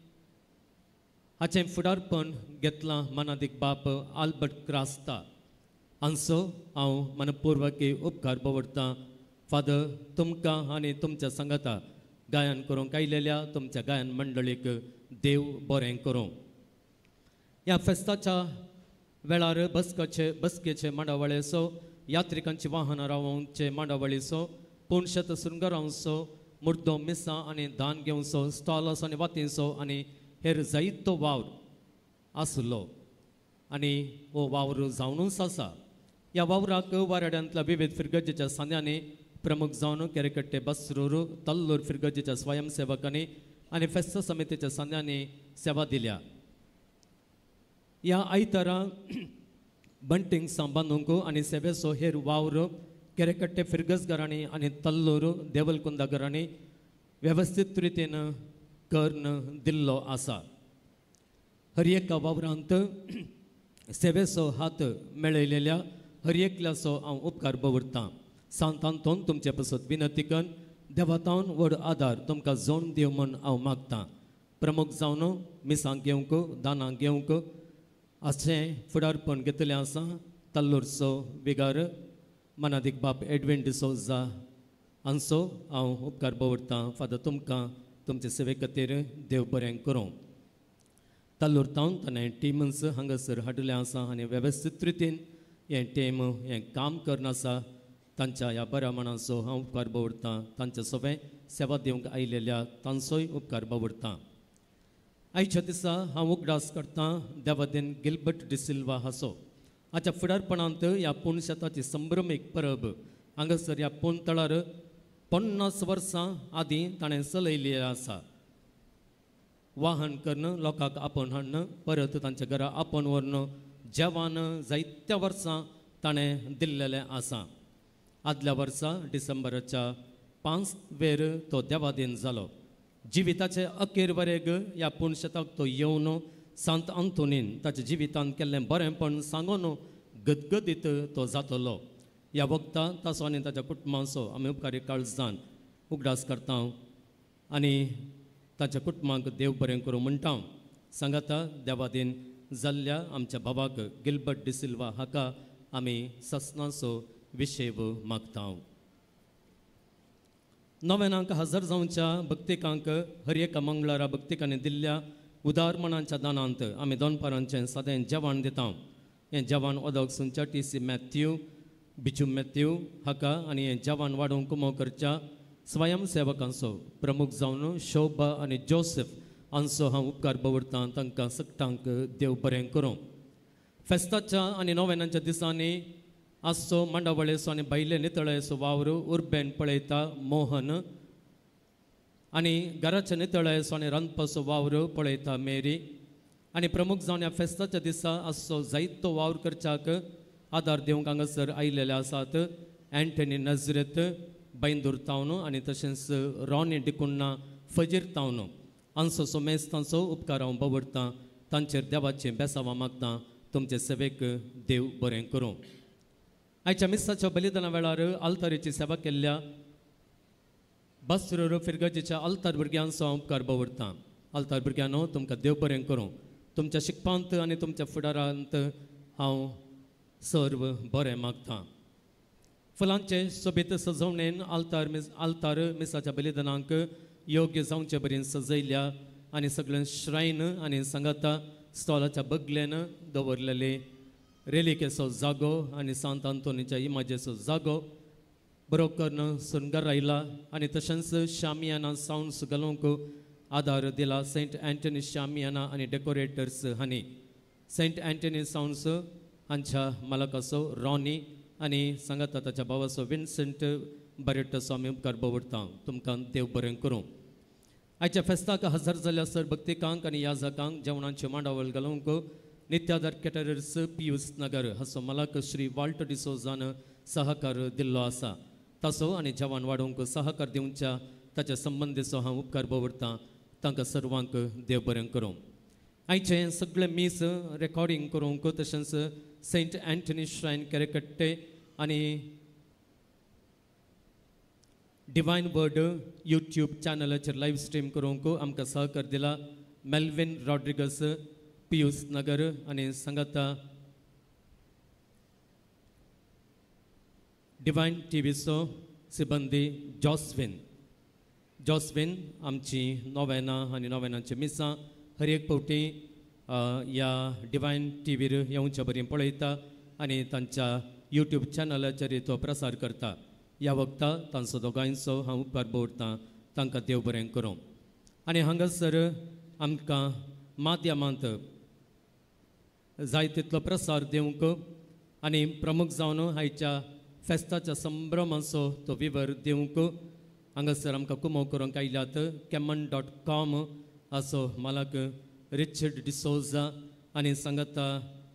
हाचें फुडारपण घेतलां मानादीक बाप आल्बर्ट क्रास्ता हांचो हांव मनपूर्वक उपकार दवरतां. फादर तुमकां आनी तुमच्या सांगाता गायन करूंक आयिल्ल्या तुमच्या गायन मंडळीक देव बरें करूं. ह्या फेस्ताच्या वेळार बसकाचे बसकेचे मांडावळेचो यात्रिकांची वाहनां रावोवचे मांडावळीचो पोनशत शृंगारांचो मुर्दो मिसां आनी दान घेवचो स्टॉल्स आनी वातींचो आनी हेर जायतो वावर आसलो आनी हो वावर जावनूच आसा. ह्या वावराक वाऱ्याड्यांतल्या विविध फिरगजेच्या सांद्यांनी प्रमुख जावन केरेकट्टे बासरूर तल्लूर फिरगजेच्या स्वयंसेवकांनी आनी फेस्ता समितीच्या सांद्यांनी सेवा दिल्या. ह्या आयतारा बंटिंग सांबांदूंक आनी सेवेचो हेर वावर केरेकट्टे फिरगजगारांनी आनी तल्लूर देवलकुंदागरांनी वेवस्थीत रितीन कर्ण दिल्लो आसा. हर एका वावरांत सेवेचो हात मेळयलेल्या हर एकल्याचो हांव उपकार दवरतां. सांत आंतोन तुमचे पासत विनंती करून देवातावन व्हड आदार तुमकां जोड दिव म्हूण हांव मागतां. प्रमुख जावन मिसां घेवंक दानां घेवंक अशें फुडारपण घेतलें आसा. तल्लूरचो विगार मानादीक बाप एडविन डिसोजा हांचो हांव उपकार दवरतां. फादर तुमकां तुमचे सेवे खातीर देव बरें करूं. तल्लूर तावन ताणें टिमन्स हांगासर हाडिल्लें आसा आनी वेवस्थीत रितीन हें टीम हें काम करन आसा. तांच्या ह्या बऱ्या मनाचो हांव उपकार दवरतां. तांचे सगळें सेवा दिवंक आयिल्ल्या तांचोय उपकार दवरतां. आयच्या दिसा हांव उगडास करतां देवादेन गिल्बर्ट डिसिल्वा हाचो. हाच्या फुडारपणांत ह्या पुणशेताची संभ्रमीक परब हांगासर ह्या पोंतळार पन्नास वर्सां आदीं ताणें चलयली आसा. वाहन करून लोकांक आपोवन हाडन परत तांच्या घरा आपोवन व्हरून जेवण जायत्या वर्सां ताणें दिल्लेलें आसा. आदल्या वर्सा डिसेंबराच्या पांच वेर तो देवादीन जालो. जिविताचे अखेर वरेग ह्या पुणशेताक तो येवन सांत आंतोनीन ताच्या जिवितांत केल्लें बरेंपण सांगून गदगदीत तो जातलो. ह्या वखदां ताचो आनी ताच्या कुटुंबाचो आमी उपकारी काळजान उगडास करता आनी ताच्या कुटुंबाक देव बरें करूं म्हणटा. सांगाता देवादीन जाल्ल्या आमच्या भावाक गिल्बर्ट डिसिल्वा हाका आमी ससनाचो विशेव मागता. नव्यानांक हजर जावच्या भक्तिकांक हर एका मंगळारा भक्तिकांनी दिल्ल्या उदारमणांच्या दानांत आमी दोनपारांचें सदां जेवण दिता. हें जेवण ओदोग सुंच्या T C Mathew Bichu Mathew हाका आनी हें जेवण वाडोवंक कुमो करच्या स्वयंसेवकांचो प्रमुख जावन शोभा आनी जोसेफ हांचो हांव उपकार दवरतां. तांकां सगळ्यांक देव बरें करूं. फेस्ताच्या आनी नोवेनांच्या दिसांनी आसचो मांडावळेचो आनी भायले नितळेचो वावर उर्बेन पळयता मोहन आनी घराच्या नितळेचो आनी रांदपाचो वावर पळयता मेरी. आनी प्रमुख जावन ह्या फेस्ताच्या दिसा आसचो जायतो वावर करच्याक आदार दिवंक हांगासर आयिल्ले आसात. एंटनी नजरेत बैंदूर तावन आनी तशेंच रॉनी डिकुन्ना फजीर तावन हांचो सोमेस्तांचो उपकार हांव दवरतां. तांचेर देवाचें बेसांवां मागतां. तुमचे सेवेक देव बरें करूं. आयच्या मिसाच्या बलिदाना वेळार आल्तारीची सेवा केल्ल्या बस्तर फिरगजीच्या आल्तार भुरग्यांचो हांव उपकार दवरतां. आल्तार भुरग्यांनो तुमकां देव बरें करूं. तुमच्या शिकपांत आनी तुमच्या फुडारांत हांव सर्व बरें मागतां. फुलांचे सोबीत सजवणेन आल्तार मिस आल्तार मिसाच्या बलिदानांक योग्य जावचे बरें सजयल्या आनी सगळें श्रायन आनी सांगाता स्टॉलाच्या बगलेन दवरलेले रेलिकेचो जागो आनी सांत आंतोनीच्या इमाजेचो जागो बरो करून सुरंगार आयला आनी तशेंच शामियाना सावंड्स घालूंक आदार दिला सेंट एंटनी शामियाना आनी डेकोरेटर्स हांणी. सेंट एंटनी सावंड्स हांच्या मालकाचो रॉनी आनी सांगाता ताच्या भावाचो विन्सेंट बरेटसो आमी उपकार दवरतां. तुमकां देव बरें करूं. आयच्या फेस्ताक हजर जाल्ल्या सर भक्तिकांक आनी याजकांक जेवणाचे मांडावळ घालूंक नित्यादार कॅटरर्स पियूस नगर हाचो मालक श्री वाल्ट डिसोजान सहकार दिल्लो आसा. ताचो आनी जेवण वाडोवंक सहकार दिवच्या ताच्या संबंदीचो हांव उपकार दवरतां. तांकां सर्वांक देव बरें करूं. आयचें सगळें मीस रेकॉर्डिंग करूंक तशेंच सेंट एंटनी श्रायन केरेकट्टे आनी डिवायन वर्ड यूट्यूब चॅनलाचेर लायव्ह स्ट्रीम करूंक आमकां सहकार दिला मेल्विन रॉड्रिगस पियूस नगर आनी सांगाता डिवायन टीव्हीचो सिबंदी जॉस्विन. जॉस्विन आमची नोवेना आनी नोवेनाची मिसां हर एक फावटी ह्या डिवायन टीव्हीर येवच्या बरी पळयता आनी तांच्या यूट्यूब चॅनलाचेर तो प्रसार करता. ह्या वखदां तांचो दोगांयचो हांव उपकार दवरतां. तांकां देव बरें करूं. आनी हांगासर आमकां माध्यमांत जाय तितलो प्रसार दिवंक आनी प्रमुख जावन आयच्या फेस्ताच्या संभ्रमाचो तो विवर दिवंक हांगासर आमकां कुमो करूंक आयल्यात. कॅमन डॉट कॉम हाचो मालक रिचर्ड डिसोजा आनी सांगाता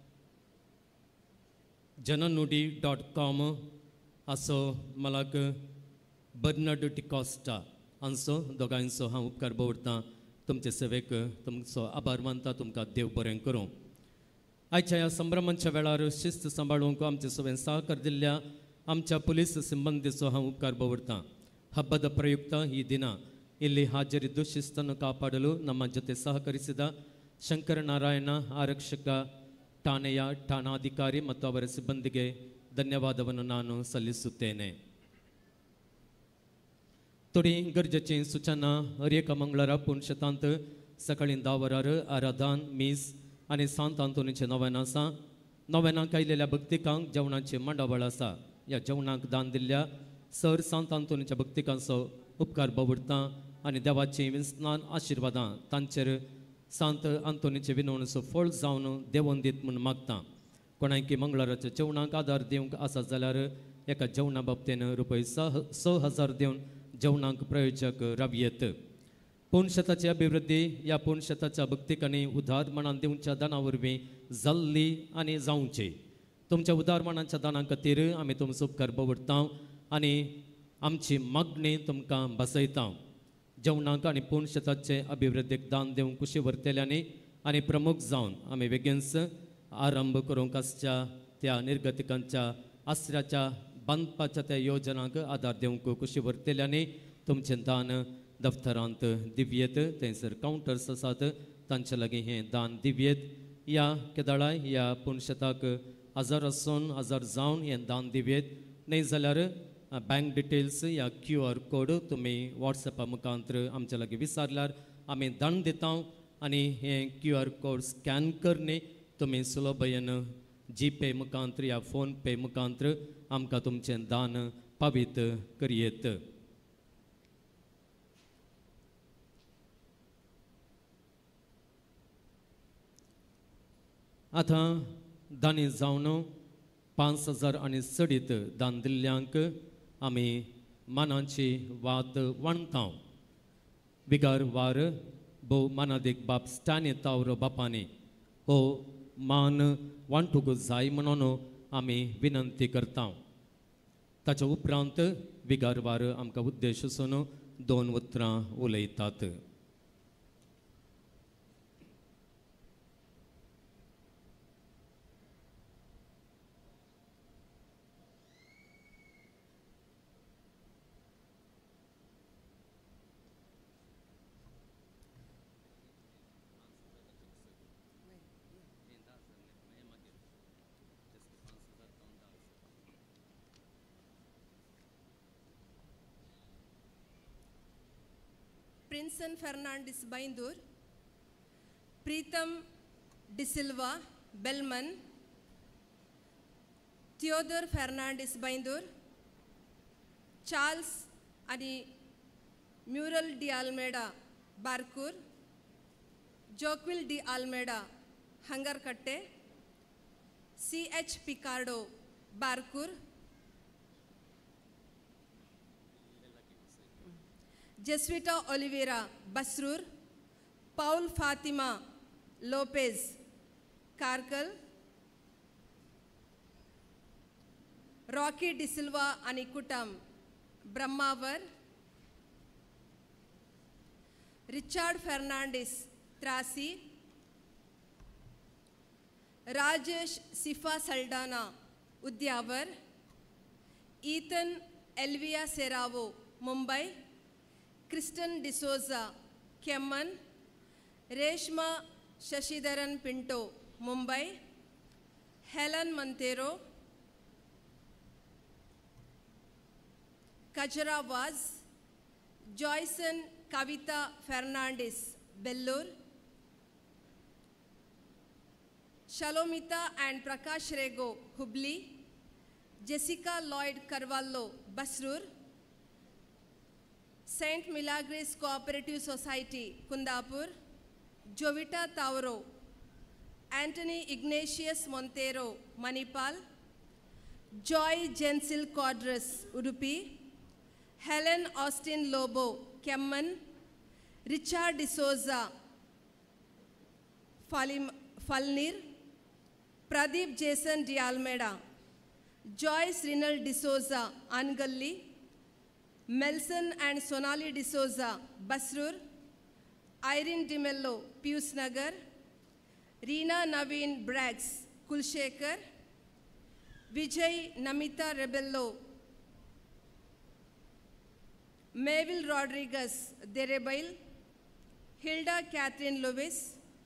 जननुडी डॉट कॉम हाचो मालक बर्नर्ड डिकॉस्टा हांचो दोगांयचो हांव उपकार दवरतां. तुमचे सेवेक तुमचो आभार मानता. तुमकां देव बरें करूं. आयच्या ह्या संभ्रमांच्या वेळार शिस्त सांबाळूंक आमचे सवेन सहकार दिल्ल्या आमच्या पुलीस सिಬ್ಬಂದಿचो हांव उपकार दवरतां. ಹಬ್ಬದ ಪ್ರಯುಕ್ತ ಈ ದಿನ ಇಲ್ಲಿ ಹಾಜರಿದ್ದು ಶಿಸ್ತನ್ನು ಕಾಪಾಡಲು ನಮ್ಮ ಜೊತೆ ಸಹಕರಿಸಿದ ಶಂಕರನಾರಾಯಣ ಆರಕ್ಷಕ ಠಾಣೆಯ ಠಾಣಾಧಿಕಾರಿ ಮತ್ತು ಅವರ ಸಿಬ್ಬಂದಿಗೆ ಧನ್ಯವಾದವನ್ನು ನಾನು ಸಲ್ಲಿಸುತ್ತೇನೆ. थोडी गरजेची सूचना हर एका मंगळारा पुणशेतांत सकाळी धा वरार आराधन मीस आनी सांत आंतोनीचे नोवेन आसा. नोवेनाक आयिल्ल्या भक्तिकांक जेवणाचे मांडावळ आसा. ह्या जेवणाक दान दिल्ल्या सर सांत आंतोनीच्या भक्तिकांचो उपकार दवरतां आनी देवाची विस्नान आशिर्वादां तांचेर सांत आंतोनीचे विनवणेचो फळ जावन देवून दीत म्हूण मागता. कोणायकी मंगळाराच्या जेवणाक आदार दिवंक आसा जाल्यार एका जेवणा बाबतीन रुपये स स हजार दिवन जेवणाक प्रयोजक रावयेत. पुणशताची अभिवृद्धी ह्या पुणशताच्या भक्तीक आनी उदारमणान दिवच्या दाना वरवीं जाल्ली आनी जावची. तुमच्या उदारमणाच्या दाना खातीर आमी तुमचो उपकार दवरता आनी आमची मागणी तुमकां बसयता. जेवणाक आनी पुणशताचे अभिवृद्धीक दान दिवंक कुशी वर्तेल्यांनी आनी प्रमुख जावन आमी बेगीनच आरंभ करूंक आसच्या त्या निर्गतिकांच्या आसऱ्याच्या बांदपाच्या त्या योजनाक आदार दिवंक कुशी वर्तेल्यांनी तुमचें दान दफ्तरांत दिवयेत. थंयसर कावंटर्स आसात, तांचे लागीं हें दान दिवयेत. ह्या केदाळाय ह्या पुणशताक हजार आसून हजार जावन हें दान दिवयेत. न्हय जाल्यार बँक डिटेल्स या क्यू आर कोड तुमी वॉट्सॅपा मुखांतर आमचे लागीं विचारल्यार आमी दान दिता आनी हें क्यू आर कोड स्कॅन करनी तुमी सुलभयेन जी पे मुखांतर या फोन पे मुखांतर आमकां तुमचें दान पावीत करयेत. आतां दानी जावन पांच हजार आनी सडीत दान दिल्ल्यांक आमी मानाची वात वाणता. बिगार वार भोव मानादीक बाप स्टॅनी तावरो बापानी हो मान वांटूंक जाय म्हणून आमी विनंती करता. ताच्या उपरांत बिगार वार आमकां उद्देशून दोन उतरां उलयतात. प्रिन्सन फर्नांडिस बांदूर, प्रीतम डिसिल्वा बेलमन, थियोदर फर्नांडिस बांदूर, चार्ल्स आनी Muriel D'Almeida Barkur, Joquil D'Almeida Hangarkatte, C H Picardo Barkur, Jesvita Oliveira Basrur, Paul Fatima Lopes Karkal, Rocky D'Silva आनी कुटुंब Brahmavar, Richard Fernandes Trasi, Rajesh Sifa Saldanha Udyavar, Ethan Elvia Serrao Mumbai, Kristen D'Souza Kemman, Reshma Shashidharan Pinto Mumbai, Helen Monteiro, Kajrawaz, Joyson Kavita Fernandes Bellur, Shalomita and Prakash Rego Hubli, Jessica Lloyd Carvalho Basrur, saint Milagres cooperative society Kundapur, Jovita Tauro, Antony Ignatius Monteiro Manipal, Joy Jensil Quadras Udupi, Helen Austin Lobo Kemman, Richard D'Souza Falim Falnir, Pradeep Jason D'Almeida, Joyce Rinal D'Souza Angalli, Melson and Sonali D'Souza Basrur, Irene D'Mello Piyush Nagar, Reena Naveen Brax Kulshekar, Vijay Namita Rebello, Mevil Rodrigues Derebail, Hilda Catherine Lewis,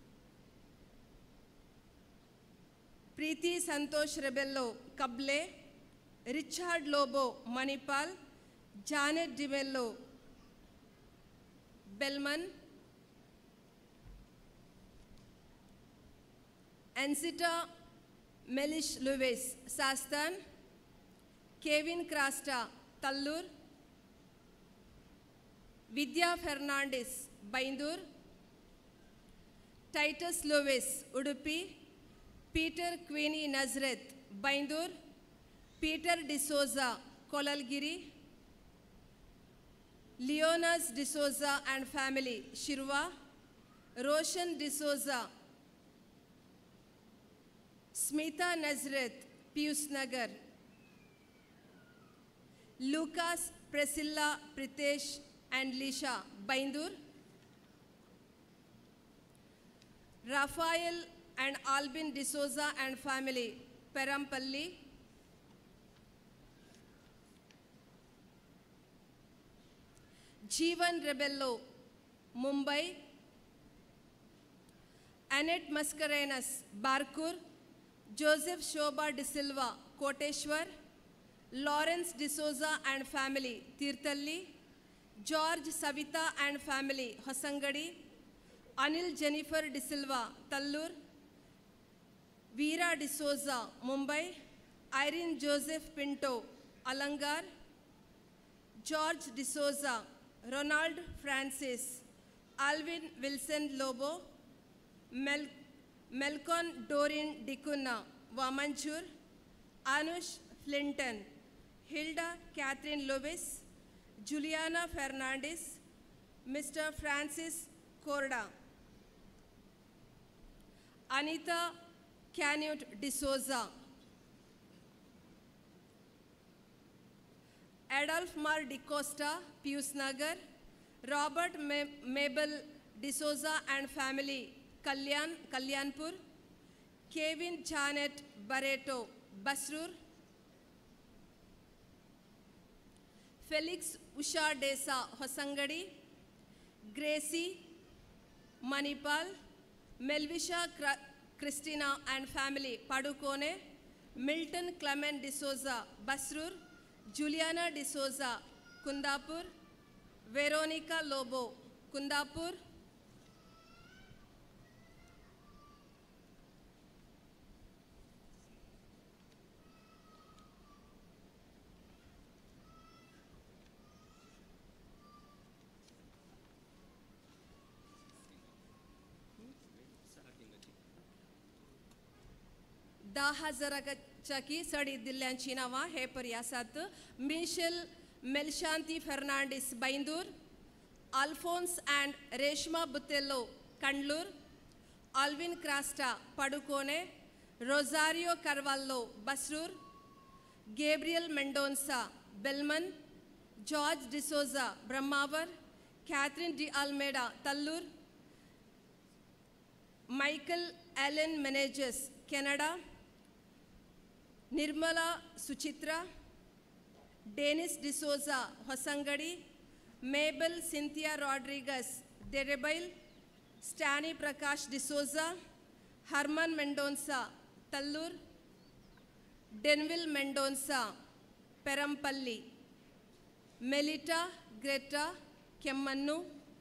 Preeti Santosh Rebello Kable, Richard Lobo Manipal, Janet D'Mello Belman, Ancita Melish Lewis सास्तान, Kevin Crasta Tallur, Vidya Fernandes Bandur, Titus Lewis, Udupi, Peter Queenie Nazareth, Baindur, Peter D'Souza, Kolalgiri, Leonas D'Souza and family, Shirwa, Roshan D'Souza, Smita Nazareth, Pius Nagar, Lucas, Priscilla, Pritesh and Lisha, Baindur, Raphael and Albin D'Souza and family, Perampalli, Jeevan Rebello, Mumbai, Annette Mascarenas, Barkur, Joseph Shobha De Silva, Koteshwar, Lawrence D'Souza and family, Tirthalli, George Savita and family, Hosangadi, Anil Jennifer De Silva, Tallur, Veera D'Souza, Mumbai, Irene Joseph Pinto, Alangar, George D'Souza, Ronald Francis, Alvin Wilson Lobo, Mel Melcon Dorin Dikuna, Wamanchur, Anush Flinton, Hilda Catherine Lewis, Juliana Fernandez, Mister Francis Corda, Anita Canute D'Souza, Adolph Mar D'Costa, Pius Nagar, Robert Ma Mabel D'Souza and family, Kalyan, Kalyanpur, Kevin Janet Barreto, Basrur, Felix Usha Desa, Hosangadi, Gracie, Manipal, Melvisha Christina and family, Padukone, Milton Clement D'Souza, Basrur, Juliana D'Souza, Kundapur, Veronica Lobo, Kundapur, धा हजाराच्या की सडी दिल्ल्यांची नावां हे पर्यासात Michelle Melshanti Fernandes Byndoor, Alphonse and Reshma Botelho Kandlur, Alwin Crasta Padukone, Rosario Carvalho Basrur, Gabriel Mendonca Belman, George D'Souza Brahmavar, Catherine D Almeida Tallur, Michael Allen Menezes Canada, Nirmala Suchitra, Dennis D'Souza Hosangadi, Mabel Cynthia Rodrigues Derebail, Stany Prakash D'Souza, Herman Mendonca Tallur, Denvil Mendonca Perampalli, Melita Greta Kemmannu,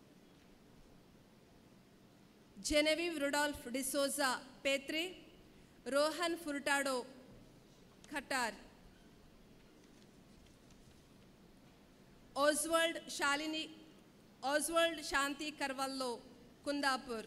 Genevieve Rudolf D'Souza Petri, Rohan Furtado Khatar, Oswald Shalini Oswald Shanti Carvalho Kundapur,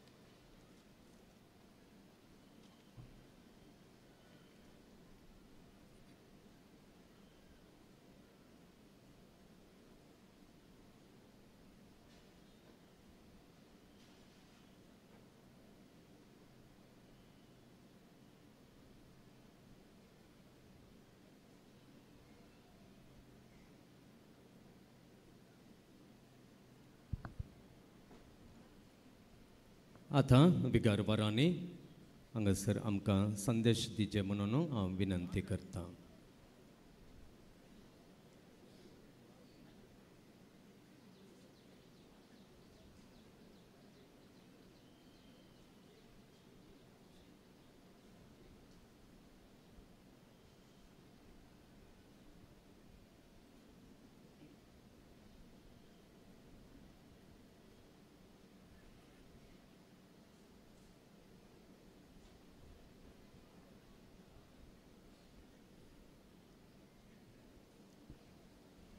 आता बिगार वरांनी हांगासर आमकां संदेश दिचे म्हणून हांव विनंती करता.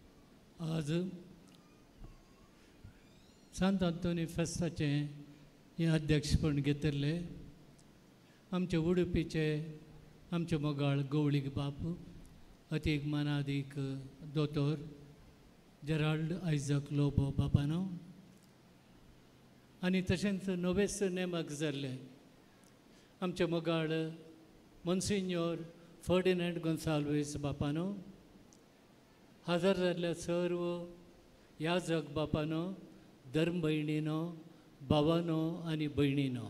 आज सांत अंतोनी फेस्ताचें हे अध्यक्षपण घेतिल्ले आमचे उडुपीचे आमचे मोगाळ गवळीक बाप अतीक मानादीक दोतोर जेराल्ड आयजक लोबो बापानो आनी तशेंच नवेच नेमक जाल्ले आमचे मोगाळ मोन्सिन्योर फर्डिनेंड गोन्साल्वेस बापानो हजर जाल्ल्या सर्व याजक बापानो धर्म भयणीनो भावानो आनी भयणीनो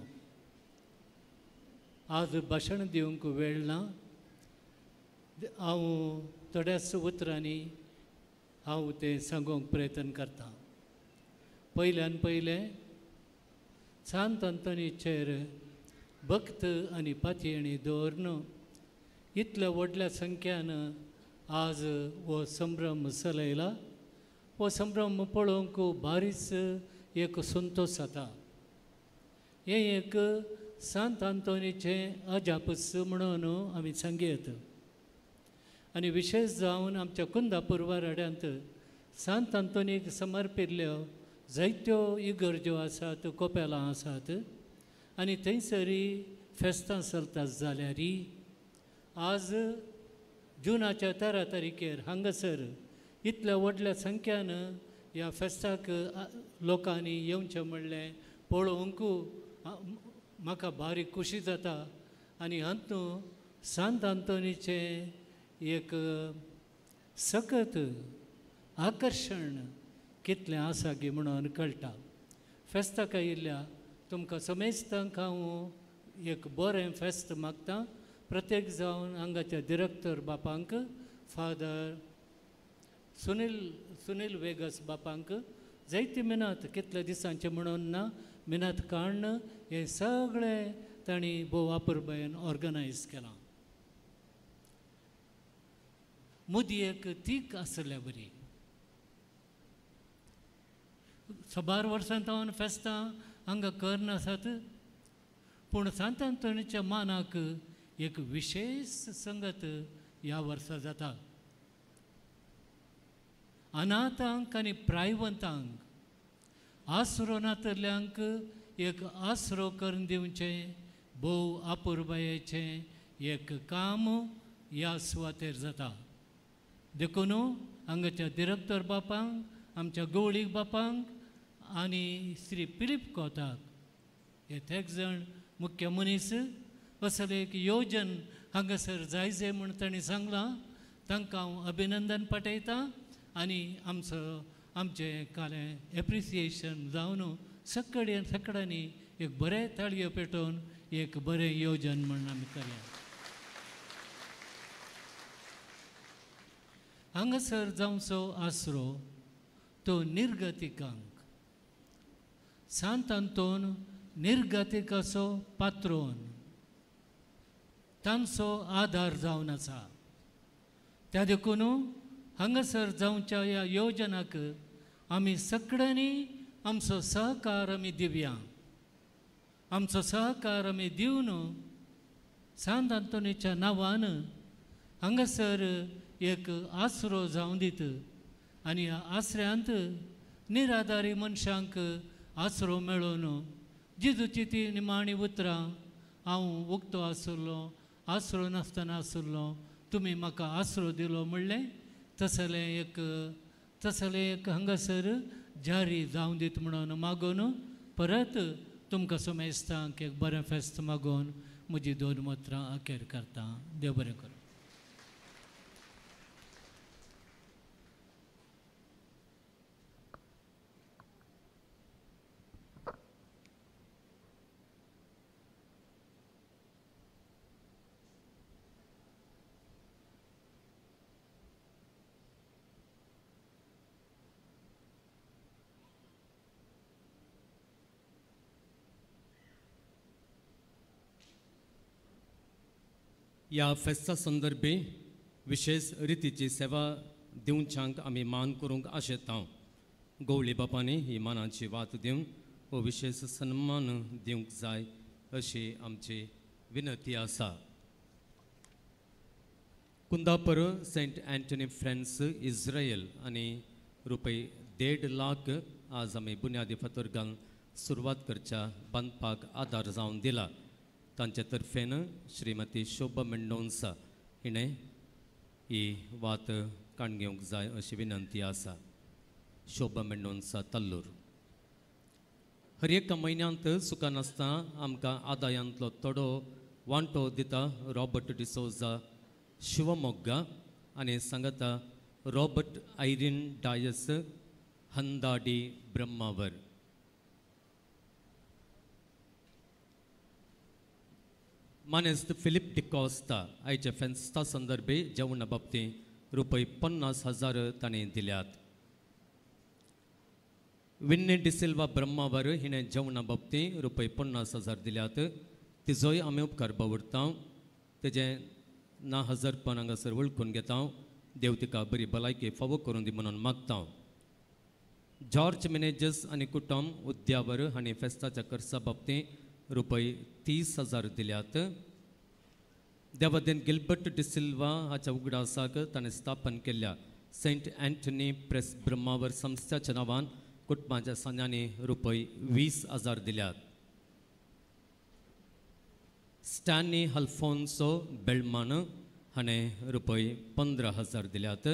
आज भाशण दिवंक वेळ ना हांव थोड्याच उतरांनी हांव तें सांगूंक प्रयत्न करतां पयल्यान पयलें सांत अंतोनीचेर भक्त आनी पातयेणी दवरून इतल्या व्हडल्या संख्यान आज हो संभ्रम चलयला हो संभ्रम पळोवंक भारीच एक संतोश जाता हें एक सांत आंतोनीचें अजापस म्हणून आमी सांगयत आनी विशेश जावन आमच्या कुंदापूर वाड्यांत सांत आंतोनीक समर्पिल्ल्यो जायत्यो इगर्ज्यो आसात कोपेलां आसात आनी थंयसरी फेस्तां चलतात जाल्यारय आज जुनाच्या तेरा तारीखेर हांगासर इतल्या व्हडल्या संख्यान ह्या फेस्ताक लोकांनी येवचें म्हणलें पळोवंक म्हाका भारी खुशी जाता आनी हातूं सांत आंतोनीचें एक सखत आकर्शण कितलें आसा गे म्हणून कळटा फेस्ताक आयिल्ल्या तुमकां समेस्तांक हांव एक बरें फेस्त मागतां प्रत्येक जावन हांगाच्या डिरेक्टर बापांक फादर सुनील सुनील वेगस बापांक जायती मिनत कितले दिसांचे म्हणून ना मिनत काडन हे सगळें तांणी भोव वापुरबायेन ऑर्गनायज केलां मुदयेक तीक आसल्या बरी सबार वर्सांत हांव फेस्तां हांगा करनासात पूण सांत आंतोनीच्या मानाक एक विशेश संगत ह्या वर्सा जाता अनाथांक आनी प्रायवंतांक आसरो नातल्यांक एक आसरो करून दिवचें भोव आपुरबायेचें एक काम ह्या सुवातेर जाता देखून हांगाच्या डिरेक्टर बापांक आमच्या गवळीक बापांक आनी श्री फिलीप कोताक हे तेग जाण मुख्य मनीस असले एक योजन हांगासर जायजे म्हण तांणी सांगलां तांकां हांव अभिनंदन पाठयतां आनी आमचो आमचें कालें एप्रिसिएशन जावन सकड सकडांनी एक बरें ताळयो पेटोवन एक बरें योजन म्हण आमी केलें हांगासर जावचो आसरो तो निर्गतिकांक सांत आंतोन निर्गतिकाचो पात्रोन तांचो आधार जावन आसा त्या देखून हांगासर जावच्या ह्या योजनाक आमी सगळ्यांनी आमचो सहकार आमी दिवया आमचो सहकार आमी दिवन सांत आंतोनीच्या नांवान हांगासर एक आसरो जावं दीत आनी ह्या आसऱ्यांत निराधारी मनशांक आसरो मेळोवन जिजूची ती निमाणी उतरां हांव उक्तो आसलो आसरो नासतना आसलो तुमी म्हाका आसरो दिलो म्हणलें तसलें एक तसलें एक हांगासर जारी जावं दीत म्हणून मागून परत तुमकां समेस्तांक एक बरें फेस्त मागून म्हजी दोन उतरां अखेर करतां देव बरें करूं ह्या फेस्ता संदर्भी विशेष रितीची सेवा दिवच्यांक आमी मान करूंक आशेतां गवळी बापांनी ही मानाची वात दिवन हो विशेष सन्मान दिवंक जाय अशी आमची विनंती आसा कुंदापर सेंट एंटनी फ्रेंड्स इज्रायल आनी रुपये देड लाख आज आमी बुन्यादी फातर घालून सुरवात करच्या बांदपाक आदार जावन दिला तांचे तर्फेन श्रीमती शोभा मेंडोन्सा हिणें ही वात काण घेवंक जाय अशी विनंती आसा. शोभा मेंडोन्सा तल्लूर. हर एका म्हयन्यांत सुका नासतना आमकां आदायांतलो थोडो वांटो दिता रॉबर्ट डिसोजा शिवमोग्गा आनी सांगता रॉबर्ट आयरीन डायस हंदाडी ब्रह्मावर. मानेस्त फिलिप डिकॉस्ता आयच्या फेस्ता संदर्भी जेवणा बाबतींत रुपये पन्नास हजार ताणें दिल्यात. विन्ने डिसिल्वा ब्रह्मावर हिणें जेवणा बाबतींत रुपये पन्नास हजार दिल्यात. तिजोय आमी उपकार बावरता. तेजें ना हजरपण हांगासर वळखून घेता. देव तिका बरी भलायकी फावो करून दी म्हणून मागता. जॉर्ज मॅनेजर्स आनी कुटुंब उद्यावर हांणी फेस्ताच्या खर्चा बाबतींत रुपये तीस हजार दिल्यात. देवादेन गिल्बर्ट डिसिल्वा हाच्या उगडासाक ताणें स्थापन केल्ल्या सेंट अँटनी प्रेस ब्रह्मावर संस्थाच्या नांवान कुटुंबाच्या सन्यांनी रुपये वीस हजार दिल्यात. स्टॅनी हल्फोन्सो बेळमान हाणें रुपये पंदरा हजार दिल्यात.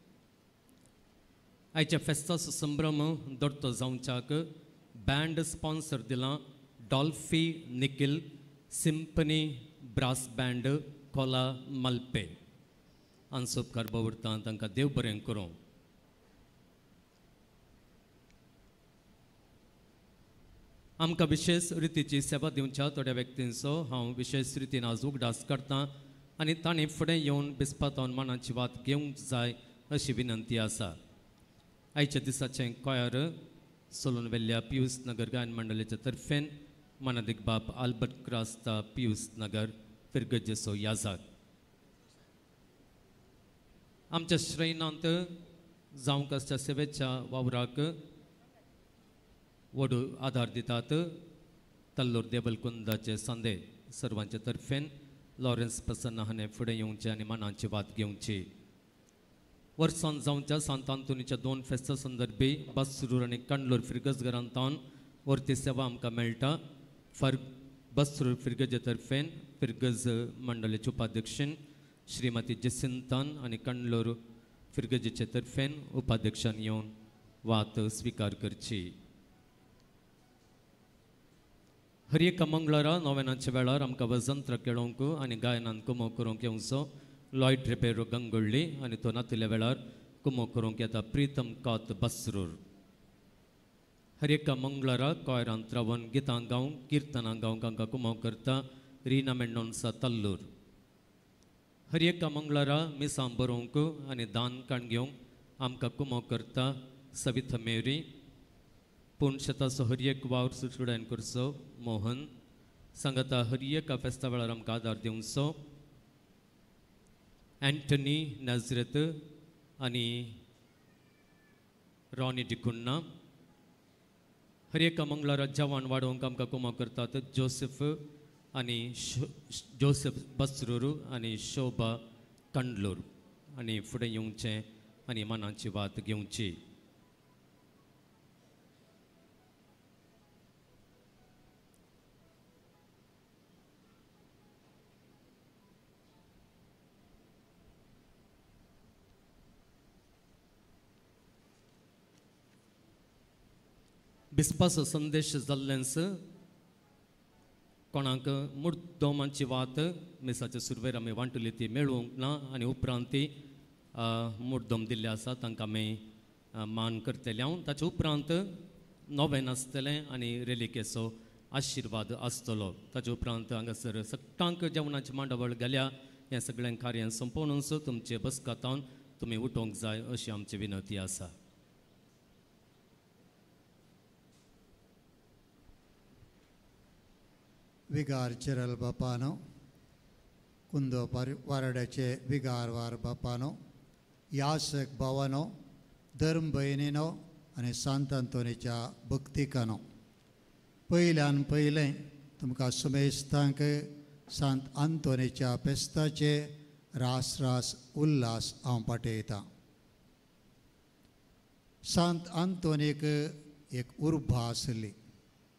आयच्या फेस्ताचो संभ्रम दर्तो जावच्याक बँड स्पॉन्सर दिला Dolphy Nikhil symphony brass band Kola Malpe. हांचो उपकार बावरता तांकां देव बरें करूं. आमकां विशेष रितीची सेवा दिवच्या थोड्या व्यक्तींचो हांव विशेष रितीन आज उगडास करतां आनी तांणी फुडें येवन बिस्पातावन मनाची वात घेवंक जाय अशी विनंती आसा. आयच्या दिसाचें कोयर सोलून वेल्ल्या पियूस नगर गायन मंडळाच्या तर्फेन मानादीक बाप आल्बर्ट क्रास्ता पियूस नगर फिरगजेसो याजाक. आमच्या श्रेणांत जावंक आसच्या सेवेच्या वावराक व्हड आदार दितात. तल्लोर देवलकुंदाचे सांदे सर्वांच्या तर्फेन लॉरेन्स प्रसन्न हाणें फुडें येवचें आनी मनाची वात घेवची. वर्सान जावच्या सांत आंतोनीच्या दोन फेस्ता संदर्भी बसरूर आनी कंडलोर फिरगजगरांतावन वर्ती सेवा आमकां मेळटा. फर बसरूर फिरगजे तर्फेन फिरगज मंडळाचे उपाध्यक्षीण श्रीमती जसिंतान आनी कंडलोर फिरगजेचे तर्फेन उपाध्यक्षान येवन वात स्विकार करची. हर एका मंगळारा नोवेनाच्या वेळार आमकां वजंत्र खेळोवंक आनी गायनान कुमो करूंक येवचो लॉयड रेबेरो गंगोळ्ळी आनी तो नातिल्या वेळार कुमो करूंक येता प्रितम कात बसरूर. हर एका मंगळारा कोयरांत रावन गितां गावंक किर्तनां गावंक हांकां कुमो करता रिना मेंडोन्सा तल्लूर. हर एका मंगळारा मिसां बरोवंक आनी दान काण घेवंक आमकां कुमो करता सविता मेरी. पुणशताचो हर एक वावर सुटडायन करचो मोहन. सांगता हर एका फेस्ता वेळार आमकां आदार दिवचो एंटनी नाझरेत आनी रॉनी डिकुन्ना. हर एका मंगळारा जेवण वाडोवंक आमकां कुमो करतात जोसेफ आनी जोसेफ बसरूर आनी शोभा कंडलोर आनी फुडें येवचें आनी मनाची वात घेवची. बिस्पाचो संदेश जाल्लेंस कोणाक मुद्दोमाची वात मिसाच्या सुरवेर आमी वांटली ती मेळोवंक ना आनी उपरांत ती मुद्दोम दिल्ले आसा तांकां आमी मान करतले. हांव ताचे उपरांत नोवेन आसतलें आनी रेलिकेचो आशिर्वाद आसतलो. ताचे उपरांत हांगासर सट्टांक जेवणाची मांडावळ घाल्या. हें सगळें कार्य संपोवनूच तुमचे बसकातावन तुमी उठोवंक जाय अशी आमची विनंती आसा. विगार चिरल बापानो, कुंदो वारड्याचे विगार वार बापानो, यासक भावानो, धर्म भयणीनो आनी सांत आंतोनीच्या भक्तिकानो, पयल्यान पयलें तुमकां सुमेस्तांक सांत आंतोनीच्या फेस्ताचे रास रास उल्हास हांव पाठयतां. सांत आंतोनीक एक उर्बा आसली.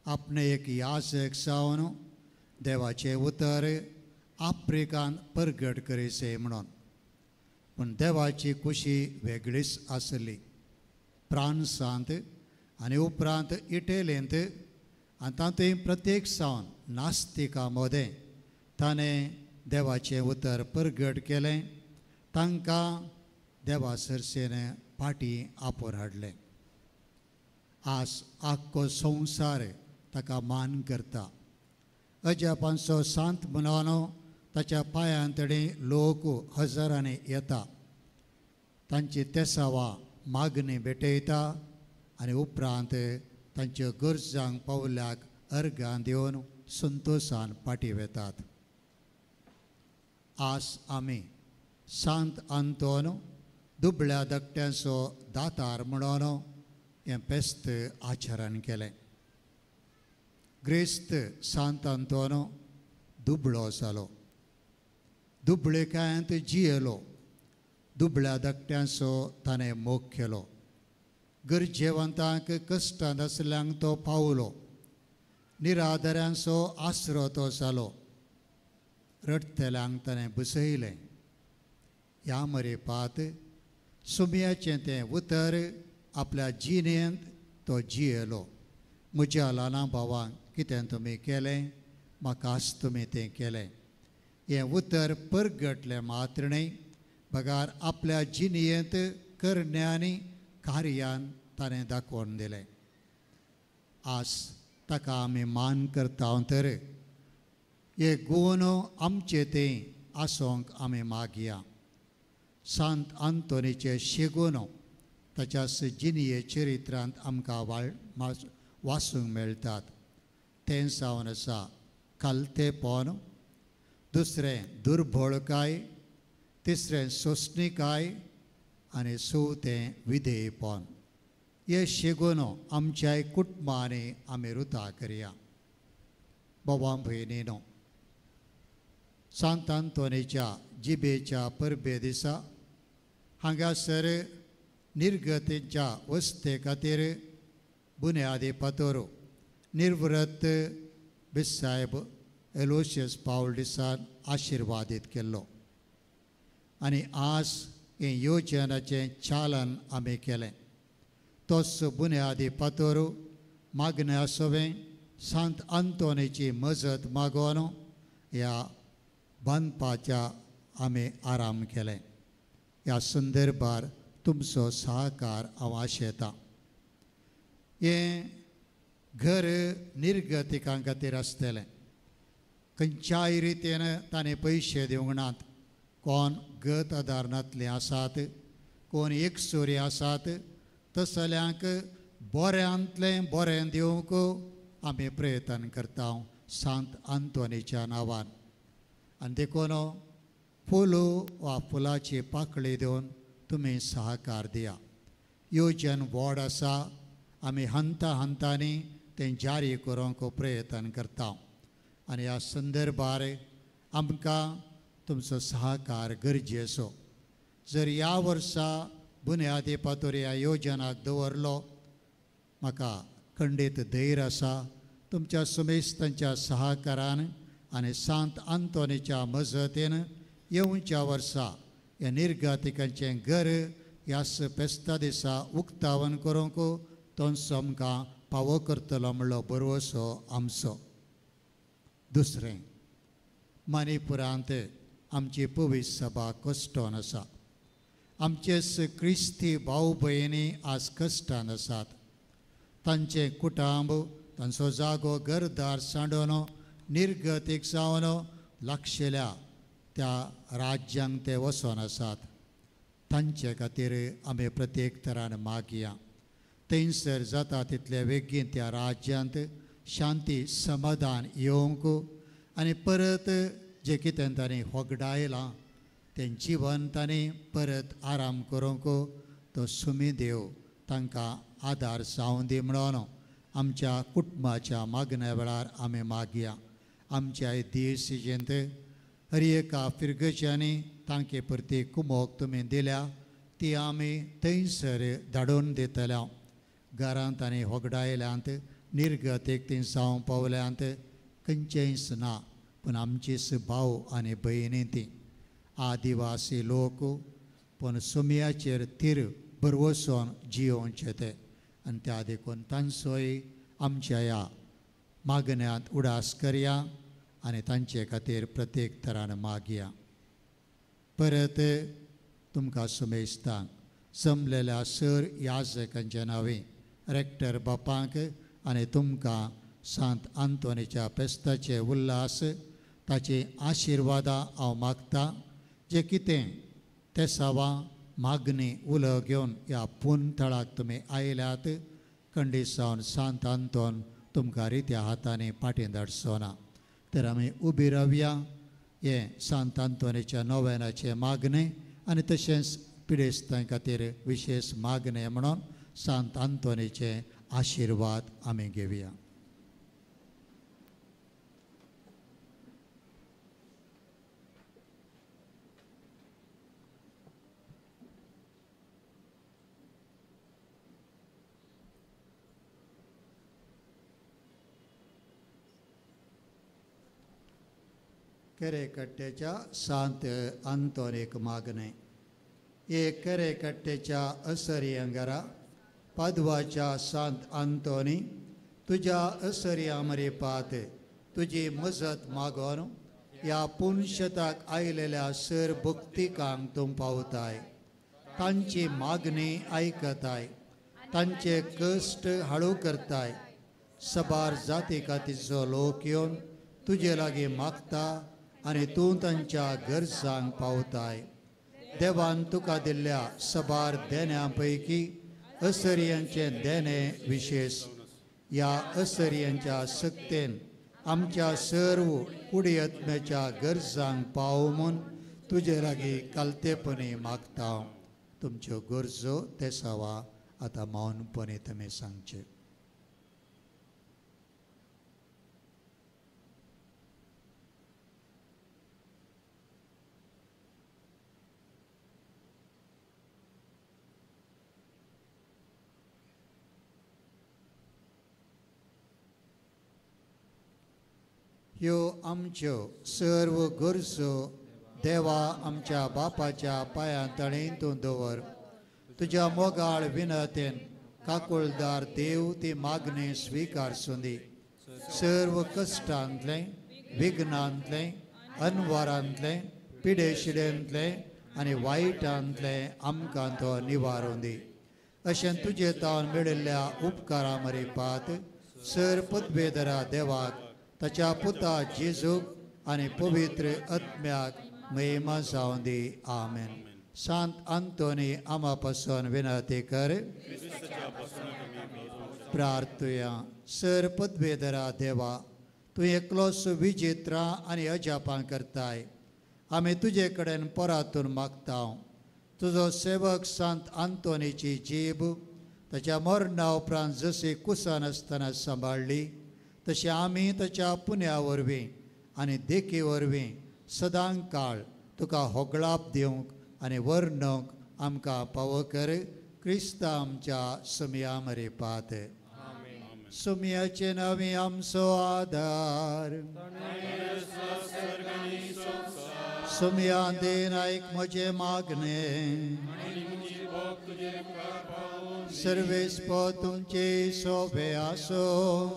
आपणे एक याजक जावन देवाचे उतर आफ्रिकांत परगट करीसे म्हणून. पूण देवाची खुशी वेगळीच आसली. फ्रांसांत आनी उपरांत इटलींत आनी तातूंय प्रत्येक सावन नास्तिकां मदें ताणें देवाचें उतर परगट केलें. तांकां देवा सरसेन फाटीं आपोर हाडलें. आज आख्खो संवसार ताका मान करता. अजापांचो सांत मनोवन ताच्या पांयांतणी लोक हजारांनी येता. तांची तेसावां मागणी भेटयता आनी उपरांत तांच्यो गरजांक पावल्याक अर्गां दिवन संतोशान फाटीं वेतात. आज आमी सांत आंतोन दुबळ्या धाकट्यांचो दातार म्हणून हें फेस्त आचरण केलें. ग्रेस्त सांत आंतोन दुबळो जालो. दुबळेकायांत जियेलो. दुबळ्या धाकट्यांचो ताणें मोग केलो. गरजेवंतांक कश्टांत आसल्यांक तो पावलो. निराधारांचो आसरो तो जालो. रडतल्यांक ताणें बसयलें. ह्या मरेपात सुमयाचें तें उतर आपल्या जिणेंत तो जियेलो. म्हज्या ल्हाना भावांक कितें तुमी केलें म्हाकाच तुमी तें केलें. हें उतर परगटलें मात्र न्ही, बगार आपल्या जिणेंत करण्यांनी कार्यान ताणें दाखोवन दिलें. आज ताका आमी मान करता तर हे गूण आमचे तें आसोंक आमी मागया. सांत आंतोनीचे शेगून ताच्या जिणये चरित्रांत आमकां वाळ वाचूंक मेळटात. तें जावन आसा कालतेपण, दुसरें दुर्बळकाय, तिसरें सोंसणीकाय आनी चवथें विधेयपण. हे शेगून आमच्या कुटुंबांनी आमी रुता करया. बाबा भयणीनो, सांत आंतोनीच्या जिबेच्या परबे दिसा हांगासर निर्गतीच्या वस्ते खातीर बुन्यादी फातर निर्वृत्त बिसायब एलोशियस पावलडिसान आशिर्वादीत केल्लो. आनी आज हे येवजनाचें चालन आमी केलें. तोच बुन्यादी फातर मागणें आसोवें सांत आंतोनीची मजत मागोवन ह्या बांदपाच्या आमी आराम केलें. ह्या संदर्भार तुमचो सहकार हांव आशेतां. हें घर निर्गतिकां खातीर आसतलें. खंयच्याय रितीन ताणें पयशे दिवंक नात. कोण गत आदारणांतले आसात, कोण एकसुरी आसात, तसल्यांक बऱ्यांतलें बरें दिवंक आमी प्रयत्न करता सांत आंतोनीच्या नांवान. आनी देखून फूल वा फुलाची पाकळी दिवन तुमी सहकार दिया. येवजन व्हड आसा. आमी हंता हंतांनी तें जारी करूंक प्रयत्न करता. आनी ह्या संदर्भार आमकां तुमचो सहकार गरजेचो. जर ह्या वर्सा बुन्यादी फातर ह्या येवजनाक दवरलो, म्हाका खंडीत धैर्य आसा. तुमच्या सुमेस्तांच्या सहकारान आनी सांत आंतोनीच्या मजतीन येवच्या वर्सा ह्या निर्गतिकांचें घर ह्या फेस्ता दिसा उक्तावण करूंक तोंचो आमकां फावो करतलो म्हणलो बरवसो आमचो. दुसरें, मणिपुरांत आमची पवित्र सभा कश्टान आसा. आमचेच क्रिस्ती भाव भयणी आज कश्टान आसात. तांचें कुटुंब, तांचो जागो घरदार सांडून निर्गतीक जावन लागशिल्ल्या त्या राज्यांक ते वचोन आसात. तांचे खातीर आमी प्रत्येक तरान मागया. थंयसर जाता तितले बेगीन त्या राज्यांत शांती समाधान येवंक आनी परत जें कितें तांणी होगडायलां तें जिवन तांणी परत आराम करूंक तो सुमी देव तांकां आदार जावं दी म्हणून आमच्या कुटुंबाच्या मागण्या वेळार आमी मागया. आमच्या देशीचेंत हर एका फिरगच्यांनी तांचे परती कुमोक तुमी दिल्या ती आमी थंयसर धाडून दितल्या. घरांत आनी होगडायल्यांत निर्गत एकतीं जावं पावल्यांत खंयचेंच ना पूण आमचीच भाव आनी भयणी ती आदिवासी लोक पूण सुमयाचेर तीर बरवसून जियोवचे ते आनी त्या देखून तांचोय आमच्या ह्या मागण्यांत उडास करया आनी तांचे खातीर प्रत्येक तरान मागया. परत तुमकां सुमेस्तांक जमलेल्या सर याजकांच्या नांवे रेक्टर बापांक आनी तुमकां सांत आंतोनीच्या पेस्ताचे उल्हास ताची आशिर्वादां हांव मागतां. जे कितें ते सावा मागणी उलो घेवन ह्या पुन थळाक तुमी आयल्यात खंडी सावन सांत आंतोन तुमकां रित्या हातांनी फाटीं धाडचो ना. तर आमी उबी रावया हे सांत आंतोनीच्या नोवेनाचे मागणे आनी तशेंच पिडेस्तां खातीर विशेश मागणे म्हणून सांत आंतोनीचे आशिर्वाद आमी घेवया. केरेकट्टेच्या सांत आंतोनीक मागणे. एक केरेकट्टेच्या असरियांगरा पादवाच्या सांत आंतोनी तुज्या असरिया मरेपात तुजी मजत मागोन ह्या पुनशताक आयलेल्या सर भक्तिकांक तूं पावताय. तांची मागणी आयकताय, तांचे कश्ट हळू करताय. सबार जाती खातीरचो लोक येवन तुजे लागीं मागता आनी तूं तांच्या गरजांक पावताय. देवान तुका दिल्ल्या सबार देण्यां पैकी असरियांचें देणें विशेश. ह्या असरियांच्या सक्तेन आमच्या सर्व कुडियत्म्याच्या गरजांक पाव म्हूण तुजे लागीं कालतेपणी मागता. तुमच्यो गरजो ते सावा आतां मौनपणी तुमी सांगचे. ह्यो आमच्यो सर्व गरजो देवा आमच्या बापाच्या पांया तळीं तूं दवर. तुज्या मोगाळ विनतेन काकुळदार देव ती मागणी स्विकारसूं दी. सर्व कश्टांतले, विघ्नांतले, अनवरांतले, पिडेशिडेंतले आनी वायटांतले आमकां तो निवारून दी. अशें तुजे तावन मेळिल्ल्या उपकारा मरेपात सर पदवेदरा देवाक ताच्या पुता जेजूक आनी पवित्र आत्म्याक महिमा जावं दी. आमेन. सांत आंतोनी आमा पासून विनंती कर. प्रार्थुया. सर पदवेदरा देवा, तूं एकलोच विचित्रा आनी अजापां करताय. आमी तुजे कडेन परातून मागता. तुजो सेवक सांत आंतोनीची जीब ताच्या मरणा उपरांत जशी कुसान आसतना सांबाळ्ळी तशी आमी ताच्या पुण्या वरवीं आनी देखी वरवीं सदां काळ तुका होगळाप दिवंक आनी वर्णोवंक आमकां फावो कर. क्रिस्ता आमच्या सुमया मरेपात. सुमयाचे नांवी आमचो आदार. सुमया देन आयक म्हजे मागणे. सर्वेस्प तुमचे सोबे आसो.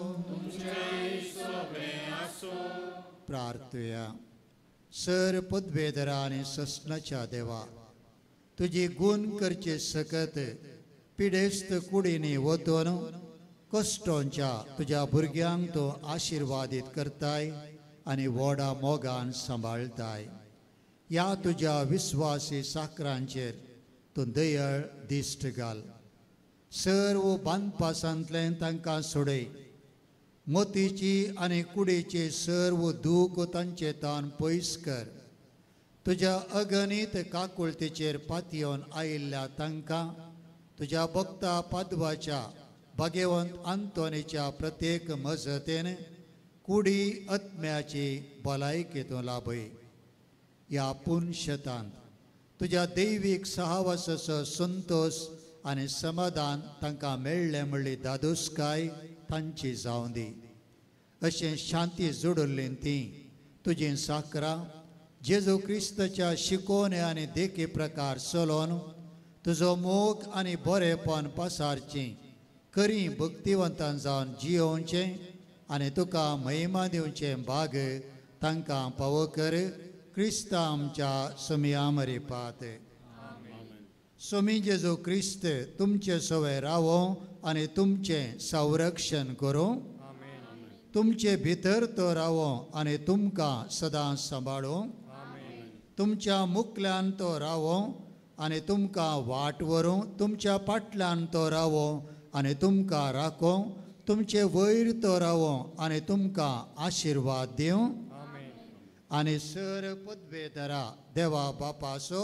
प्रार्थुया. सर पदवेदरा आनी ससनाच्या देवा, तुजी गुण करचे सकत पिडेस्त कुडींनी वतून कश्टांच्या तुज्या भुरग्यांक तूं आशिर्वादीत करताय आनी व्हडा मोगान सांबाळताय. ह्या तुज्या विस्वासी साकरांचेर तूं दयळ दिश्ट घाल. सर्व बांदपासांतल्यान तांकां सोडय. मोतीची आनी कुडीची सर्व दूख तांचे तान पयस कर. तुज्या अगणित काकुळतेचेर पातयेवन आयिल्ल्या तांकां तुज्या भक्ता पादवाच्या भाग्यवंत आंतोनीच्या प्रत्येक मजतेन कुडी आत्म्याची भलायकी तूं लाभय. ह्या पुनशतांत तुज्या दैवीक सहवासाचो संतोश आनी समाधान तांकां मेळ्ळें म्हणली दादोसकाय तांची जावं दी अशें शांती जोडल्लीं ती तुजी साकरां जेजू क्रिस्ताच्या शिकोवणे आनी देखी प्रकार चलोवन तुजो मोग आनी बरेपण पसारचें करी भक्तिवंतान जावन जियोवचें आनी तुका महिमा दिवचें भाग तांकां फावो कर क्रिस्ता आमच्या समियामरी पात सोमी जेजू क्रिस्त तुमचे सवय रावो आनी तुमचें संरक्षण करूं तुमचे भितर तो रावो आनी तुमकां सदां सांबाळूं तुमच्या मुखल्यान तो रावो आनी तुमकां वाट व्हरूं तुमच्या फाटल्यान तो रावो आनी तुमकां राखो तुमचे वयर तो रावो आनी तुमकां आशिर्वाद दिवं आनी सर पदवेदरा देवा बापासो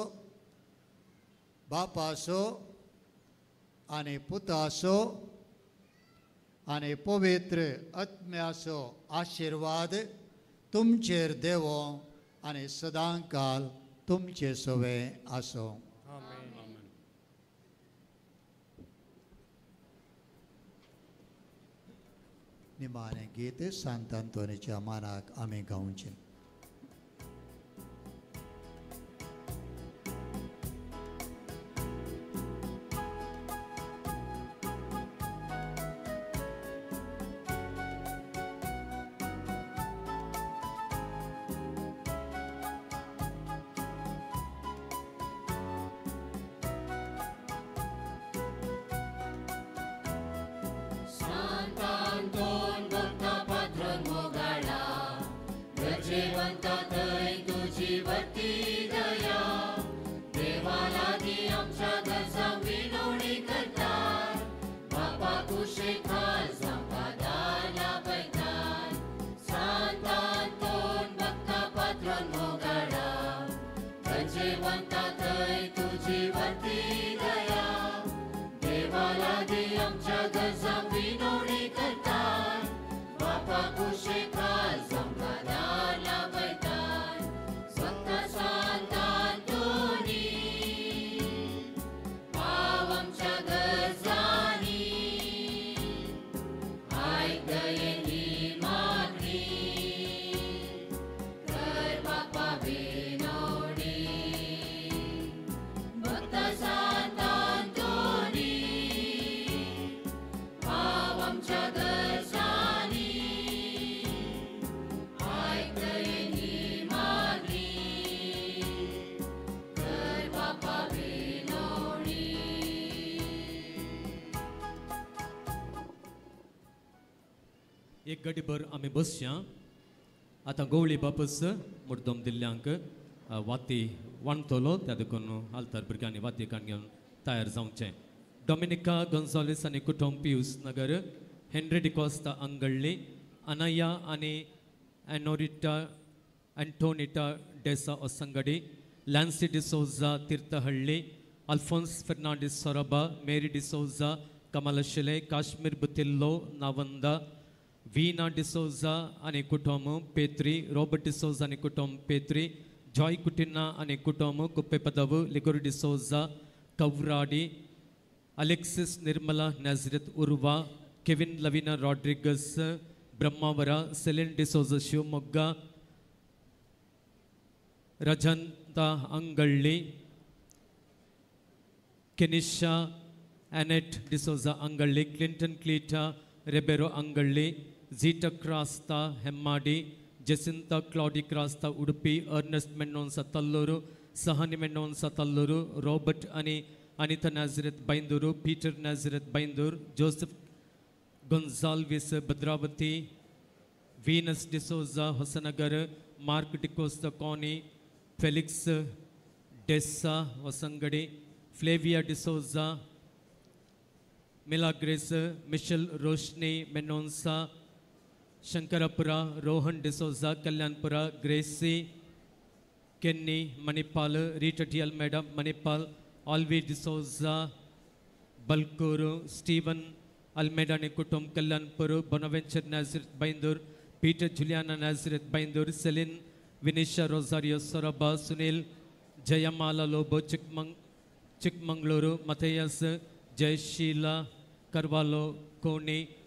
बापासो आनी पुतासो आनी पवित्र आत्म्याचो आशिर्वाद तुमचेर देवो आनी सदां काल तुमचे सवे आसो निमाणें गीत सांत आंतोनीच्या मानाक आमी गावचें Santanton Bhakta Patron Mogala Gajevanta Thai Tuji Vati Daya Devala Di Amcha Gazam Vinoni Kartar Bapa Kushekar Zampadala Baitar Santanton Bhakta Patron Mogala Gajevanta Thai Tuji Vati Daya Devala Di Amcha Gazam Vinoni Kartar Bapa Kushekar Zampadala Baitar Santa Santa Antoni Pavam Chagazani Aigdayeni Magni Kar Bapa Vinoni Bhakta Santa Antoni Pavam Chagazani Aigdayeni Magni Kar Bapa Vinoni एक गडीभर आमी बसया आतां गवळी बापस मुद्दम दिल्ल्यांक वाती वाणतलो त्या देखून आल्तार भुरग्यांनी वाती काण घेवन तयार जावचें डॉमिनिका गोन्झालेस आनी कुटुंब पियूस नगर हेनरी डिकॉस्ता अंगळ्ळी अनाया आनी एनोरिटा एंटोनिटा डेसा ओसंगडी लॅन्सी डिसोजा तीर्थहಳ್ಳಿ अल्फोन्स फर्नांडिस सोरबा मेरी डिसोजा कमलशिले काश्मीर बुतिल्लो नावंदा वीना डिसोजा आनी कुटुंब पेत्री रॉबर्ट डिसोजा आनी कुटुंब पेत्री जॉय कुटिना आनी कुटुंब कुप्पे पदव लिगोर डिसोजा कवराडी अलेक्सिस निर्मला नजरत उर्वा Kevin Lavina Rodrigues ब्रह्मावरा salient D'Souza Shivamogga रजंता अंगಳ್ಳಿ Kenisha Annette D'Souza अंगಳ್ಳಿ Clinton क्लीटा Ribeiro अंगಳ್ಳಿ zeta Crasta हेम्माडी Jacinta Claude Crasta Udupi Ernest मेन्नोन्स तल्लूरु सहनी मेन्नोन्स तल्लूरु रॉबर्ट अनि Anita नाजरत बैंदूरु Peter नाजरत Byndoor Joseph Gonsalves Bhadravati Venus D'Souza Hosanagar mark D'Costa कॉनी Felix डेस्सा वसंगडी Flavia D'Souza Milagres Michel रोशनी मेनोन्सा Shankarpura Rohan D'Souza Kalyanpura Gracy Kenny Manipal Rita de Almeida Manipal Alvi D'Souza Balkur Steven Almeida ने कुटुंब Kalyanpur Bonaventure Nazareth Byndoor Peter Juliana Nazareth Byndoor Celine Vinisha Rosario सोरबा सुनील जयमाला लोबो चिकमंग चिकमंगलूरू मथेयस जयशीला करवालो कोनी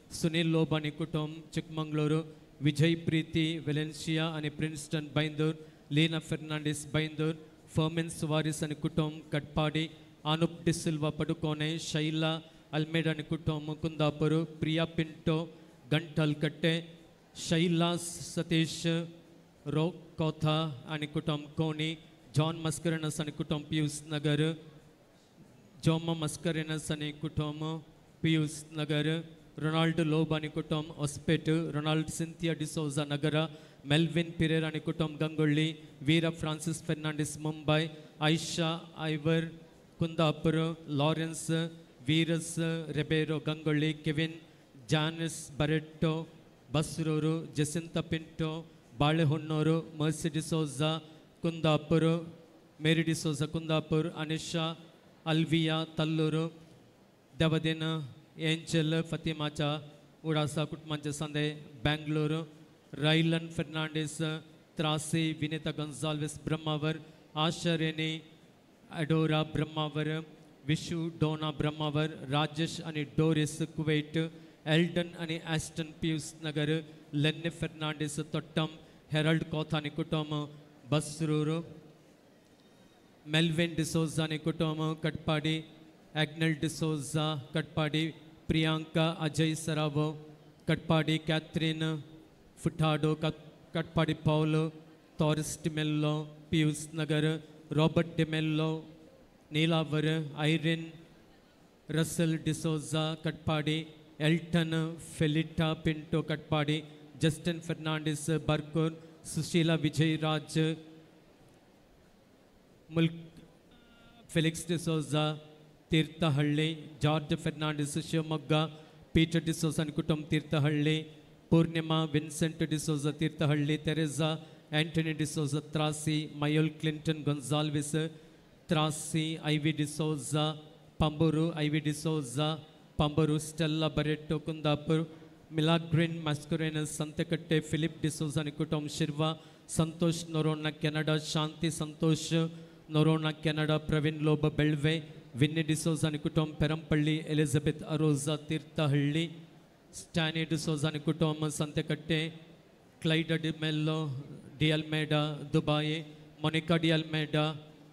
सुनील लोब आणि कुटुंब चिकमंगळूरू, विजय प्रीती वेलेन्शिया आणि प्रिन्स्टन बैंदूर, लीना फर्नांडिस बैंदूर, फर्मिन सुवारिस आणि कुटुंब कटपाडी, अनुप डिसिल्वा पडुकोने, शैला अल्मेडा आणि कुटुंब कुंदापुर, प्रिया पिंटो गंटलकट्टे, शैला सतीश रोकोथा आणि कुटुंब कोणी, जॉन मस्करेनस आणि कुटुंब पियूस नगर, जोमा मस्करेनस आणि कुटुंब पियूस नगर, रोनाल्ड लोब आणि कुटुंब ಹೊಸಪೇಟೆ, रोनाल्ड सिंथिया डिसोजा नगर, मेल्विन पिरेर आणि कुटुंब गंगोळी, वीरा फ्रांसिस फर्नांडिस मुंबई, आयशा आयवर कुंदापुर, लॉरेन्स वीरस रेबेरो गंगोळी, केविन ಜಾನಿಸ್ ಬರೆಟ್ಟೋ ಬಸ್ರೂರು, ಜಸಿಂತ ಪಿಂಟೋ ಬಾಳೆಹೊನ್ನೂರು, ಮರ್ಸಿ ಡಿಸೋಜಾ ಕುಂದಾಪುರ, ಮೇರಿ ಡಿಸೋಜಾ ಕುಂದಾಪುರ, ಅನಿಶಾ ಅಲ್ವಿಯಾ ತಲ್ಲೂರು, ದವದಿನ ಏಂಜಲ್ ಫತಿಮಾಚಾ ಉಡಾಸ ಕುಟುಂಬಾಂಚ ಸಂದೆ ಬ್ಯಾಂಗ್ಳೂರು, ರೈಲನ್ ಫೆರ್ನಾಂಡಿಸ್ ತ್ರಾಸಿ, ವಿನಿತಾ ಗನ್ಸಾಲ್ವಿಸ್ ಬ್ರಹ್ಮಾವರ್, ಆಶರೇನಿ ಅಡೋರಾ ಬ್ರಹ್ಮಾವರ್, विशू डोना ब्रह्मावर, राजेश आणि डोरिस कुवैट, एल्डन आणि ॲस्टन पियूस नगर, लेन्ने फर्नांडिस तोट्टम, हेरल्ड कोथ आणि कुटुंब बसरूर, मेल्विन डिसोजा आणि कुटुंब कटपाडी, ॲग्नेल डिसोजा कटपाडी, प्रियांका अजय सरावो कटपाडी, कॅथरीन फुटाडो कटपाडी, पौलो तॉरिस डिमेल्लो पियूस नगर, रॉबर्ट डिमेल्लो नीलावर, आयरिन रसल डिसोजा कटपाडी, एल्टन फेलिटा पिंटो कटपाडी, जस्टिन फर्नांडिस बर्कूर, सुशीला विजय राज मुल्क, फेलिक्स डिसोजा तीर्थहಳ್ಳಿ, ಜಾರ್ಜ್ ಫೆರ್ನಾಂಡಿಸ್ ಶಿವಮೊಗ್ಗ, ಪೀಟರ್ ಡಿಸೋಜಾ ಕುಟುಂಬ ತೀರ್ಥಹಳ್ಳಿ, ಪೂರ್ಣಿಮಾ ವಿನ್ಸೆಂಟ್ ಡಿಸೋಜಾ ತೀರ್ಥಹಳ್ಳಿ, ತೆರೆಸಾ ಆಂಟನಿ ಡಿಸೋಜಾ ತ್ರಾಸಿ, ಮಯೋಲ್ ಕ್ಲಿಂಟನ್ ಗೊನ್ಸಾಲ್ವಿಸ್ ತ್ರಾಸಿ, ಐವಿ ಡಿಸೋಜಾ ಪಂಬೂರು, ಐವಿ ಡಿಸೋಜಾ ಪಂಬೂರು, ಸ್ಟೆಲ್ಲಾ ಬರೆಟ್ಟೋ ಕುಂದಾಪುರ್, ಮಿಲಾಗ್ರಿನ್ ಮಸ್ಕುರೇನಸ್ ಸಂತೆಕಟ್ಟೆ, ಫಿಲಿಪ್ ಡಿಸೋಜಾ ಕುಟುಂಬ ಶಿರ್ವಾ, ಸಂತೋಷ್ ನೊರೋಣ ಕೆನಡಾ, ಶಾಂತಿ ಸಂತೋಷ್ ನೊರೋಣ ಕೆನಡಾ, ಪ್ರವೀಣ್ ಲೋಬ ಬೆಳ್ವೆ, ವಿನ್ನಿ ಡಿಸೋಜಾ ಕುಟುಂಬ ಪೆರಂಪಳ್ಳಿ, ಎಲಿಜಬೆತ್ ಅರೋಜಾ ತೀರ್ಥಹಳ್ಳಿ, ಸ್ಟ್ಯಾನಿ ಡಿಸೋಜಾ ಕುಟುಂಬ Santhekatte, Clyde D'Mello D'Almeida Dubai, Monica D'Almeida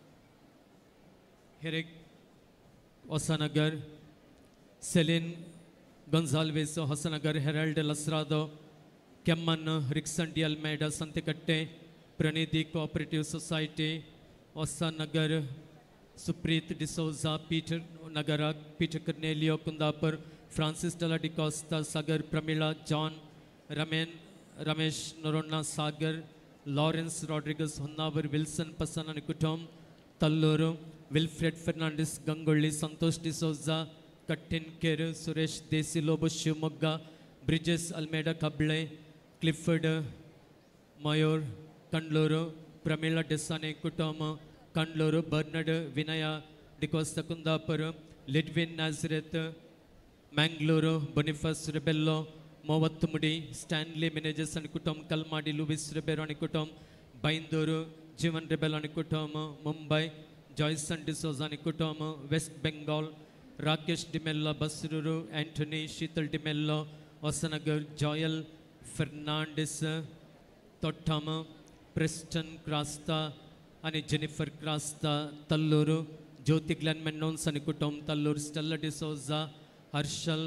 हेरेक Hosanagar, Celine Gonsalves Hosanagar, Harold Lasrado Kemman, Rixon D'Almeida Santhekatte, Praneeti cooperative society Hosanagar, Supreeth D'Souza Peter Nagar, Peter Cornelio Kundapur, Francis Della D'Costa Sagar, Pramila John, ರಮೇನ್ ರಮೇಶ್ ನೊರೊಣ್ಣ ಸಾಗರ್, ಲಾರೆನ್ಸ್ ರಾಡ್ರಿಗಸ್ ಹೊನ್ನಾವರ್, ವಿಲ್ಸನ್ ಪಸನ್ आणि ಕುಟುಂಬ ತಲ್ಲೂರು, ವಿಲ್ಫ್ರೆಡ್ ಫೆರ್ನಾಂಡಿಸ್ ಗಂಗೊಳ್ಳಿ, ಸಂತೋಷ್ ಡಿಸೋಜಾ ಕಟ್ಟಿನ್ಕೆರ್, ಸುರೇಶ್ ದೇಸಿ ಲೋಬೋ ಶಿವಮೊಗ್ಗ, ಬ್ರಿಜೆಸ್ ಅಲ್ಮೇಡಾ ಕಬ್ಳೆ, ಕ್ಲಿಫರ್ಡ್ ಮಯೂರ್ ಕಂಡ್ಲೂರು, ಪ್ರಮೀಳಾ ಡೆಸಾನೆ ಕುಟುಂಬ ಕಂಡ್ಲೂರು, ಬರ್ನಡ್ ವಿನಯ ಡಿಕೋಸ್ತ ಕುಂದಾಪುರ, ಲಿಡ್ವಿನ್ ನಾಜರೆತ್ ಮ್ಯಾಂಗ್ಳೂರು, ಬೊನಿಫಸ್ ರೆಬೆಲ್ಲೋ ಮೂವತ್ತು ಮುಡಿ, ಸ್ಟ್ಯಾನ್ಲಿ ಮೆನೇಜಸ್ आणि ಕುಟುಂಬ ಕಲ್ಮಾಡಿ, ಲೂವಿಸ್ ರೆಬೆರೋ आणि ಕುಟುಂಬ ಬೈಂದೂರು, ಜೀವನ್ ರೆಬೆಲ್ आणि ಕುಟುಂಬ ಮುಂಬೈ, ಜಾಯ್ಸನ್ ಡಿಸೋಜಾ आणि ಕುಟುಂಬ ವೆಸ್ಟ್ ಬೆಂಗಾಲ್, ರಾಕೇಶ್ ಡಿಮೆಲ್ಲೋ ಬಸ್ರೂರು, ಆಂಟನಿ ಶೀತಲ್ ಡಿಮೆಲ್ಲೋ ಹೊಸನಗರ್, ಜಾಯಲ್ ಫರ್ನಾಂಡಿಸ್ ತೊಟ್ಟಮ, ಪ್ರೆಸ್ಟನ್ ಕ್ರಾಸ್ತಾ आणि जेनिफर क्रास्ता तल्लूರು, ಜ್ಯೋತಿ ಗ್ಲೆನ್ ಮೆನ್ನೋನ್ಸ್ आणि ಕುಟುಂಬ ತಲ್ಲೂರು, ಸ್ಟೆಲ್ಲಾ ಡಿಸೋಜಾ, ಹರ್ಷಲ್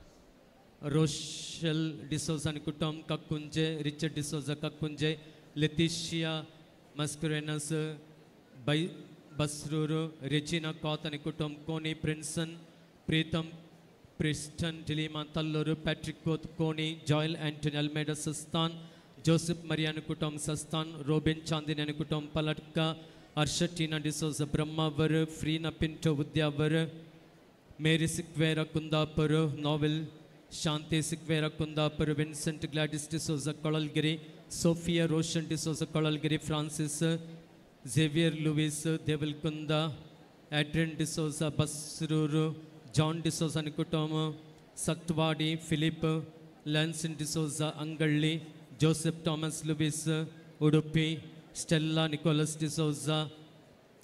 रोशल डिसोजा आणि कुटुंब कक्कुंजे, रिचर्ड डिसोजा कक्कुंजे, लेतिशिया मस्कुरेनस बै बसरूरू, रेजिना कॉथ आणि कुटुंब कोनी, प्रिन्सन प्रीतम प्रिस्टन डिलीमा तल्लूरू, पैट्रिक कोथ कोनी, जॉयल एंटनी अल्मेडा सस्तान, जोसेफ मरिया आणि कुटुंब सस्तान, रोबिन चांदिनी आणि कुटुंब पलटका, अर्शटीना डिसोजा ब्रह्मावर, फ्रीना पिंटो उद्यावर, मेरी सिक्वेरा कुंदापुर, नॉवेल ಶಾಂತಿ ಸಿಕ್ವೇರ ಕುಂದಾಪುರ, ವಿನ್ಸೆಂಟ್ ಗ್ಲಾಡಿಸ್ ಡಿಸೋಜಾ ಕೊಳಲ್ಗಿರಿ, ಸೋಫಿಯಾ ರೋಷನ್ ಡಿಸೋಜಾ ಕೊಳಲ್ಗಿರಿ, ಫ್ರಾನ್ಸಿಸ್ ಝೇವಿಯರ್ ಲೂಯಿಸ್ ದೇವಲ್ಕುಂದ, ಆಡ್ರಿನ್ ಡಿಸೋಜಾ ಬಸ್ರೂರು, ಜಾನ್ ಡಿಸೋಜಾ आणि ಕುಟುಂಬ Sathwadi, Philip Lancin D'Souza Angalli, Joseph Thomas Lewis Udupi, Stella Nicholas D'Souza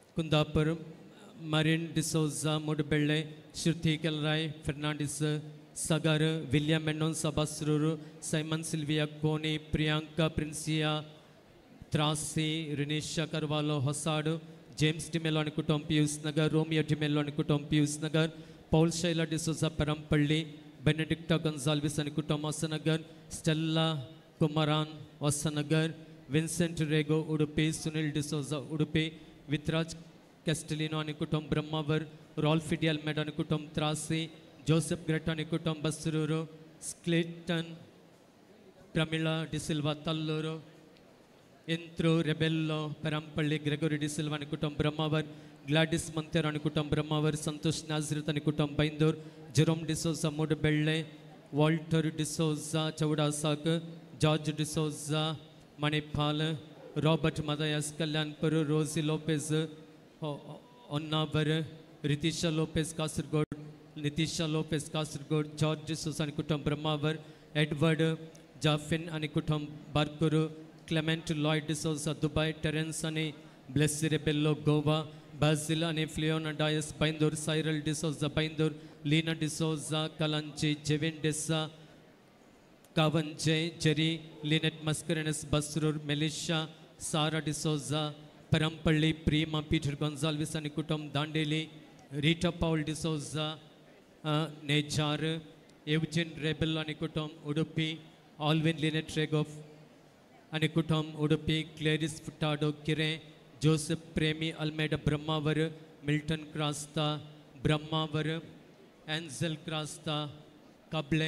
Kundapura, Marin D'Souza Moodubelle, Shruthi Kelroy Fernandes Sagar, William Mendonça Basruru, Simon Silvia Koni, Priyanka Princia, Trasi, Renisha Carvalho Hosado, James Dimelo and Kutom Pius Nagar, Romeo Dimelo and Kutom Pius Nagar, Paul Shaila de Souza Parampalli, Benedicta Gonzalez and Kutom Wasanagar, Stella Kumaran Wasanagar, Vincent Rego Udupi, Sunil de Souza Udupi, Vitraj Castellino and Kutom Brahmavar, Rolf Fidel Medan Kutom Trasi, Joseph Greta and Kutom Basruru, Skleton, Pramila de Silva Talluru, Intro, Rebello, Parampalli, Gregory de Silva and Kutom Brahmavar, Gladys Montero and Kutom Brahmavar, Santosh Nazareth and Kutom Bindur, Jerome de Souza Mudabelle, Walter de Souza Chauda Sak, George de Souza Manipal, Robert Madayas Kalyanpur, Rosie Lopez, Onnavar, Ritisha Lopez Kasargod, Nitisha Lopez Kasargod, George de Souza and Kutom Brahmavar, Edward Jaffin and Kutom Barkuru, Clement Lloyd de Souza Dubai, Terence and Blessed Rebello Goa, Basil and Fleona Dias Bindur, Cyril de Souza Bindur, Lina de Souza, Kalanchi, Jevin Dessa, Kavanje, Jerry, Lynette Mascarenes Basrur, Melisha, Sarah de Souza, Parampalli, Prima, Peter Gonzalez and Kutom Dandeli, Rita Paul de Souza, uh, Nejar, Eugene Rebel and Kutom Udupi, Alvin Lynette Regov, and Kutom Udupi, Clarice Furtado Kire, Joseph Premi Almeida Brahmavar, Milton Krasta, Brahmavar, Ansel Krasta, Kable,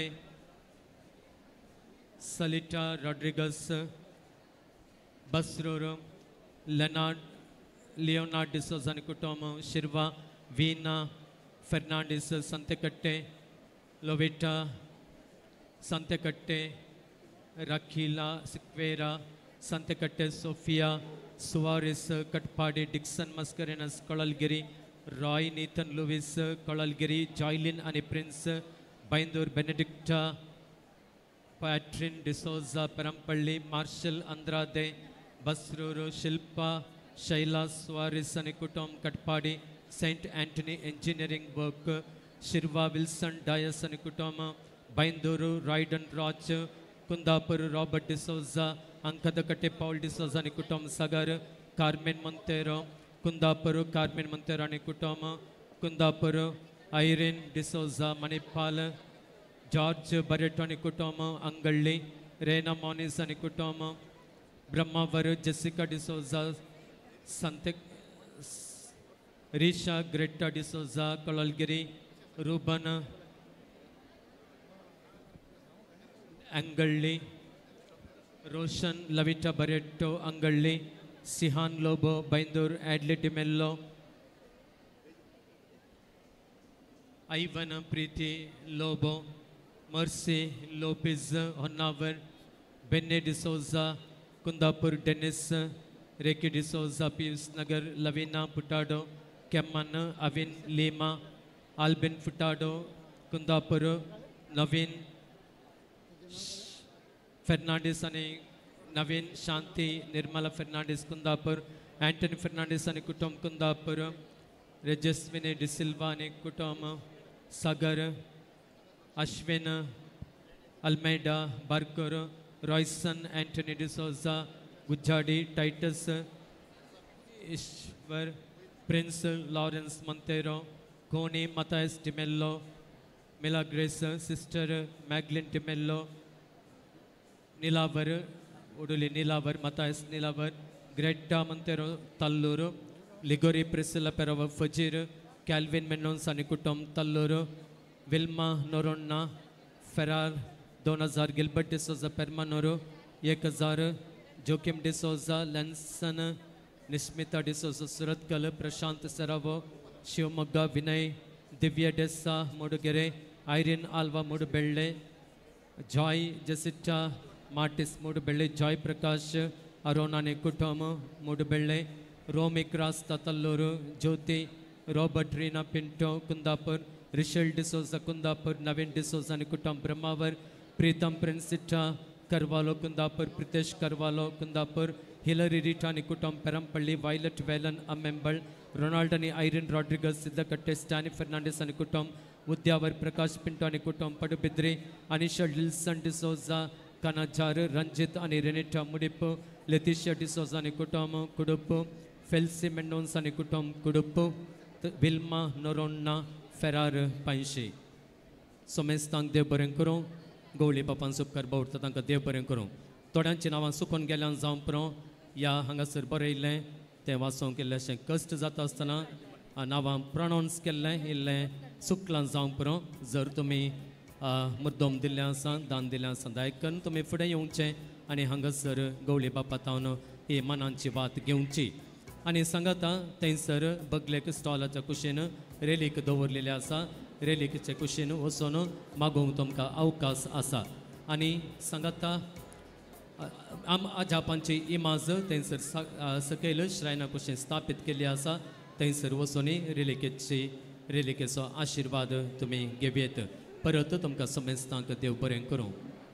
Salita Rodriguez, Basroro, Leonard, Leonard de Souza Kutomo, Shirva, Veena, Fernandez, Santekatte, Lovita, Santekatte, Rakila, Sikvera, Santekatte, Sofia, Suarez, Katpade, Dixon Mascarenas, Kolalgiri, Roy Nathan Lewis, Kolalgiri, Joylin and Prince, Bindur Benedicta, Patrin de Souza, Parampalli, Marshall Andrade, Basruru, Shilpa, Shaila Suarez and Kutom Katpadi, Saint Anthony Engineering Work, Shirva Wilson Dias and Kutoma, Binduru, Ryden Roch, Kundapur, Robert de Souza, Ankadakate Paul de Souza and Kutom Sagar, Carmen Montero, Kundapuru, Carmen Montero and Kutoma, Kundapuru, Irene de Souza, Manipal, George Barretoni Kutoma, Angalli, Reina Monis and Kutoma, Brahmavaru, Jessica de Souza, Santek, Risha Greta de Souza, Kolalgiri, Ruben Angalli, Roshan Lavita Barretto Angalli, Sihan Lobo, Bindur, Adley Mello, Ivan Preeti Lobo, Mercy Lopez Honavar, Benne de Souza, Kundapur Dennis, Reki de Souza, Pius Nagar, Lavina Putado, Keman, Avin Lima, Albin Futado, Kundapur, Navin, Fernandez and Navin, Shanti, Nirmala Fernandez Kundapur, Anthony Fernandez and Kutom Kundapur, Regisvine de Silva and Kutom, Sagar, Ashwin, Almeida, Barker, Royson, Anthony de Souza, Gujadi, Titus, Ishwar, Prince Lawrence Montero, Koni Matthias de Mello, Mila Grace, Sister Maglin de Mello, Nilavar, Uduli Nilavar, Matthias Nilavar, Greta Montero, Talluru, Ligori Priscilla Perava Fajir, Calvin Menon Sanikutom Talluru, Vilma Noronna, Ferrar, Donazar Gilbert de Souza Permanoro, Yekazar, Joachim de Souza, Lanson, Nishmita de Souza Suratkal, Prashant Saravo, Shivamogga Vinay, Divya Dessa, Mudugere, Irene Alva Mudubelle, Joy Jessica, Martis Mudubelle, Joy Prakash, Arona Nekutama, Mudubelle, Romy Kras Tatalluru, Jyoti, Robert Rina Pinto, Kundapur, Rishel de Souza Kundapur, Navin de Souza Nikutam Brahmavar, Pritam Princita, Carvalho Kundapur, Pritesh Carvalho Kundapur, Hillary Rita Nikutam Perampalli, Violet Velan Amembal, Ronald and Irene Rodriguez, Siddhakatte, Stanley Fernandez Nikutam, Udyavar Prakash Pinto आणि कुटुंब पडबिद्रे आणि शर्लिल सन डिसोजा कानाजार ರಂಜಿತ್ आणि रेनेटा मुडिप लेतिशिया डिसोजा आणि कुटुंब कुडुप फेल्सी मेंडोन्स आणि कुटुंब कुडुप Wilma नोरोन्ना फेरार पांयशे सोमेस्तांक देव बरें करूं गवळी बापान उपकार बावरता तांकां देव बरें करूं थोड्यांची नांवां चुकून गेल्यान जावं पुरो ह्या हांगासर बरयल्लें तें वाचूंक इल्लेशें कश्ट जाता आसतना नांवां प्रोनावन्स केल्लें इल्लें चुकलां जावं पुरो जर तुमी मुद्दम दिल्लें आसा दान दिल्लें आसा दायकन तुमी फुडें येवचें आनी हांगासर गवळी बापा तावन ही मनांची वात घेवची आनी सांगाता थंयसर बगलेक स्टॉलाच्या कुशीन रेलीक दवरलेले आसा रेलीकचे कुशीन वचून मागोवंक तुमकां अवकाश आसा आनी सांगाता आम आजापांची इमाज थंयसर सकयल श्रायना कुशीन स्थापीत केल्ली आसा थंयसर वचून रेलिकेची रेलिकेचो आशिर्वाद तुमी घेवयेत परत तुमकां समेस्तांक देव बरें करूं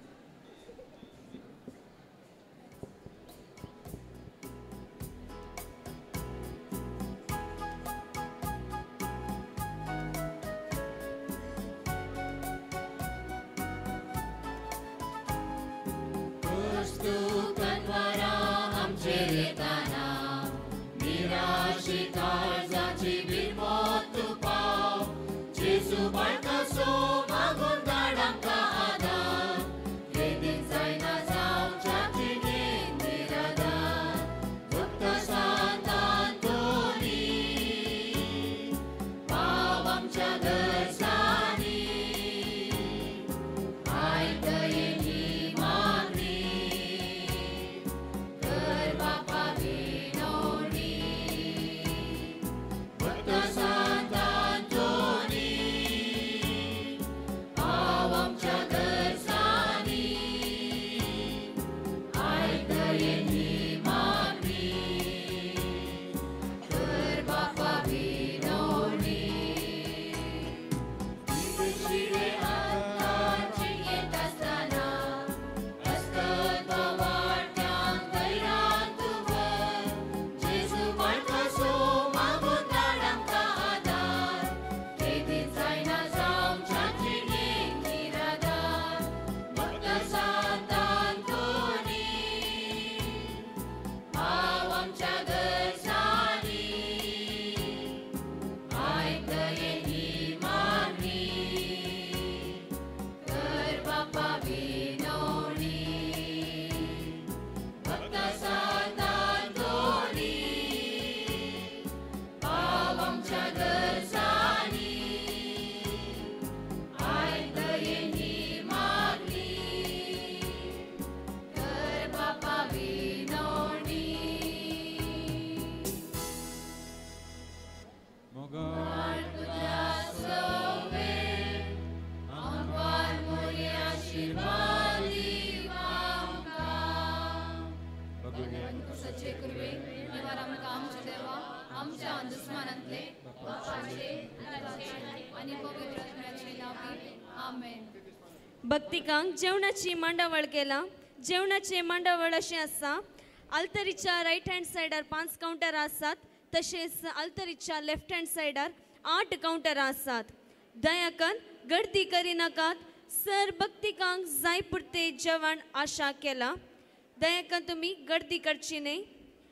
भक्तिकांक जेवणाची मांडावळ केला जेवणाचे मांडावळ अशें आसा आल्तरीच्या रायट हँड सायडार पांच कावंटरां आसात तशेंच आल्तरीच्या लेफ्ट हँड सायडार आठ कावंटरां आसात दयाकन गर्दी करिनाकात सर भक्तिकांक जाय पुरते जेवण आशा केला दयाकन तुमी गर्दी करची न्ही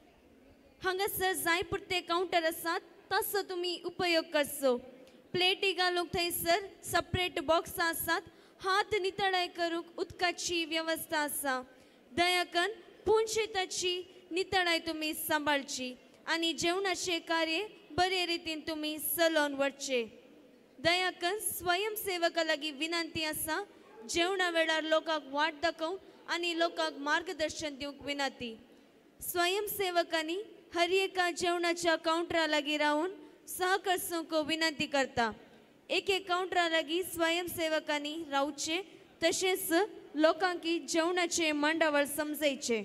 हांगासर जाय पुरते कावंटर आसात ताचो तुमी उपयोग करचो प्लेटी घालूंक थंयसर सपरेट बॉक्सां आसात हात नितळाय करूंक उदकाची वेवस्था आसा दयाकन पुंशेताची नितळाय तुमी सांबाळची आनी जेवणाचे कार्य बरे रितीन तुमी चलोवन व्हरचे दयाकन स्वयंसेवका लागीं विनंती आसा जेवणा वेळार लोकांक वाट दाखोवन आनी लोकांक मार्गदर्शन दिवंक विनंती स्वयंसेवकांनी हर एका जेवणाच्या कावंटरा लागीं रावन सहकर्सूंक विनंती करता एक एक कावंटरा लागीं स्वयंसेवकांनी रावचे तशेंच लोकांक जेवणाचे मांडावळ समजयचे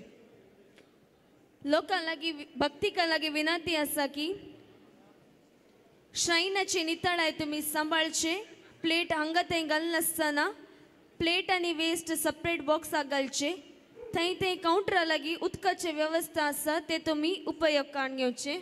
लोकां लागीं भक्तिका लागीं विनंती आसा की श्रायनाची नितळाय तुमी सांबाळचे प्लेट हांगा थंय घालनासतना प्लेट आनी वेस्ट सपरेट बॉक्साक घालचे थंय थंय कावंटरा लागीं उदकाचे वेवस्था आसा ते तुमी उपयोगान घेवचे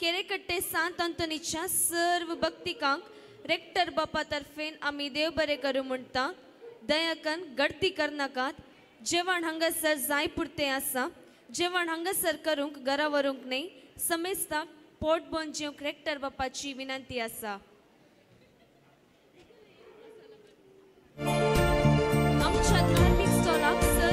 केरेकट्टे सांत अंतोनीच्या सर्व भक्तिकांक रेक्टर बापा तर्फेन आम्ही देव बरे करू म्हणटा. दयाकन गडती करनाकात. जेवण हांगासर जाय पुरते आसा. जेवण हांगासर करूंक घरा व्हरूंक न्ही. समेस्ताक पोट भरून जेवंक रेक्टर बापाची विनंती आसा. आमच्या धार्मिक स्टॉलाक सर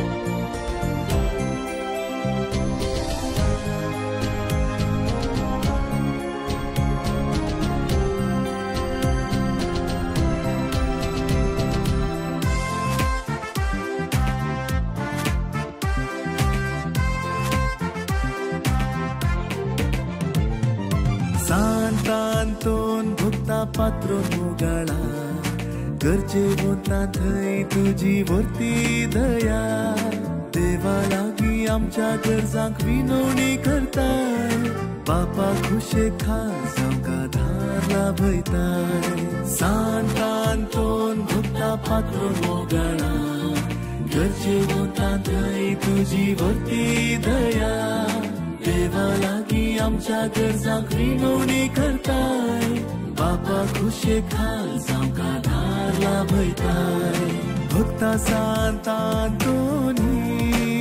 सांतांतोन भुक्ता पात्रो मोगाळा गरजे होता थंय तुझी वर्ती दया. देवा लागीं आमच्या गरजांक विनवणी करताय. बापा खुशे खास आमकां धार लाभयताय. सांतांतोन भुक्ता पात्रो मोगाळा गरजे होता थंय तुझी वर्ती दया. देवा लागीं आमच्या गरजांक विनवणी करताय. बापा खुशे खास आमकां धार लाभयताय. भक्ता सांतांतोनी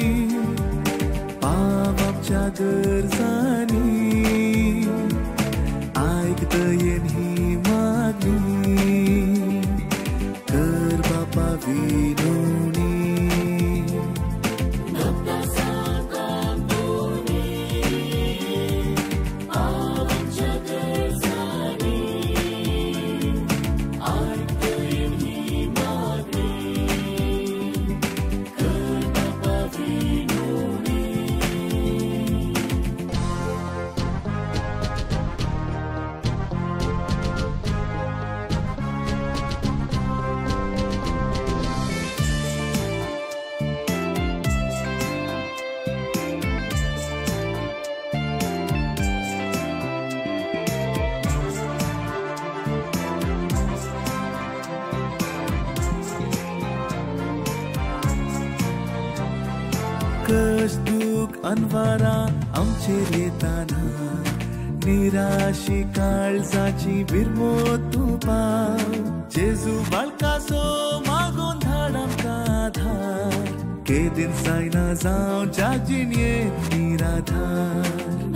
पाव आमच्या गरजांनी आयक दयेन ही मागणी कर बापा विनवणी. कश दूख अनवारा आमचेर येताना निराशी काळजाची बिरमोत तूं पाव. जेजू बाळकासो मागून धाड आमकां आधार. केदीन जायना जावं जागजीन येत निराधार.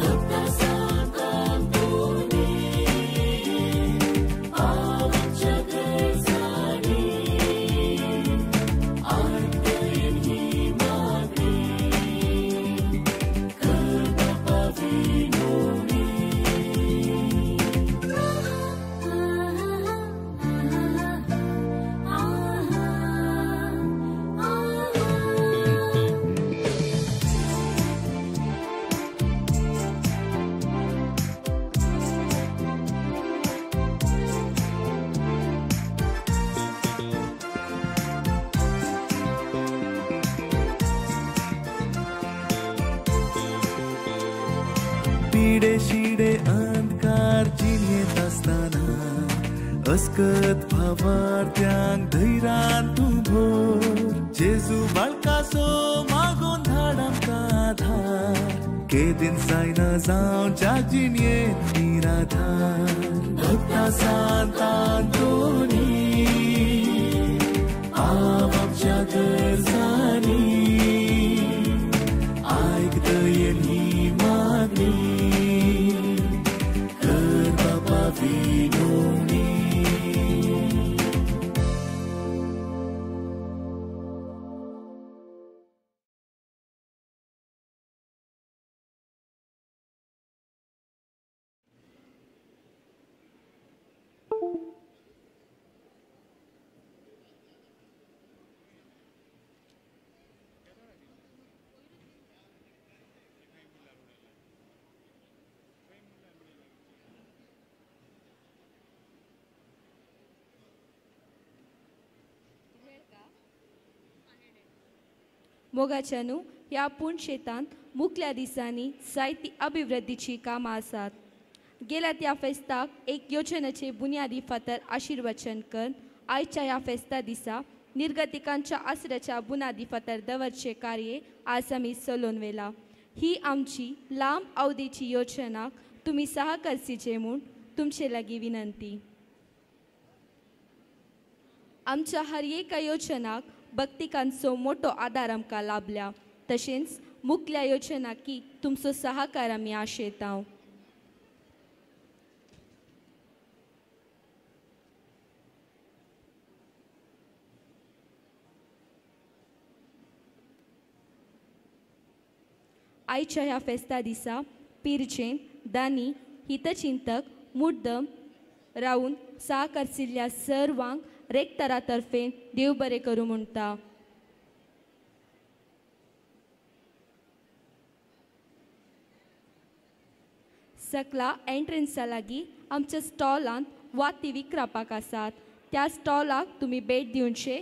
पिडे शिडे अंधकार जिणेत असताना अस्कत भावार्थ्यांक धैर्यान तूं भर. जेजू बाळकासो मागून धाड आमकां आधार. केदीन जायना जावं जागजीन येत निराधार. भक्ता सांतांतोनी पाव आमच्या गरजांनी आयक दयेन ही मागणी कर बापा विनवणी. मोगाच्यानू ह्या पूण शेतांत मुखल्या दिसांनी जायती अभिवृद्धीची कामां आसात. गेल्या त्या फेस्ताक एक योजनेचे बुन्यादी फातर आशिर्वचन कर. आयच्या ह्या फेस्ता दिसा निर्गतिकांच्या आसऱ्याच्या बुनादी फातर दवरचे कार्य आज आमी चलोवन वेला. ही आमची लांब अवधीची योजना तुम्ही सहकर्सीचे म्हूण तुमचे लागीं विनंती. आमच्या हर एका योजनाक भक्तिकांचो मोठो आदार आमकां लाभल्या. तशेंच मुखल्या योजनाकी तुमचो सहकार आमी आशेतांव. आयच्या ह्या फेस्ता दिसा पिरचें दानी हितचिंतक मुद्दम रावन सहकारशिल्ल्या सर्वांक रेक्तरा तर्फे देव बरें करूं म्हणटा. सकला एंट्रन्सा लागीं आमच्या स्टॉलांत वाती विकरापाक आसात. त्या स्टॉलाक तुमी भेट दिवचे.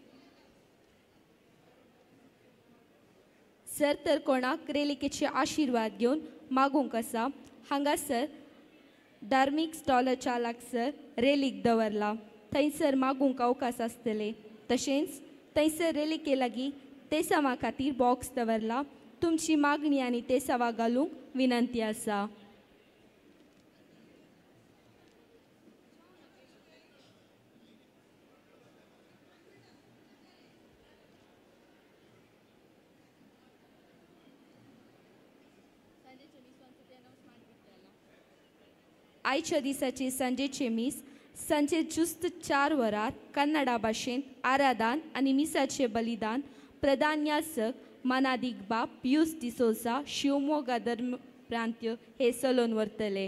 सर तर कोणाक रेलिकेचे आशिर्वाद घेवन मागूंक आसा. हांगासर धार्मीक स्टॉल चालक सर रेलीक दवरला. थंयसर मागूंक अवकाश आसतले. तशेंच थंयसर रेलिके लागीं तेसावा खातीर बॉक्स दवरला. तुमची मागणी आनी तेसावा घालूंक विनंती आसा. आयच्या दिसाचे सांजेचे मीस सांजे जुस्त चार वरार कन्नडा भाशेंत आराधान आनी मिसाचे बलिदान प्रधान्यासक मनादीक बाब पियूस डिसोजा शिवमोगा धर्म प्रांत्य हे चलोवन व्हरतले.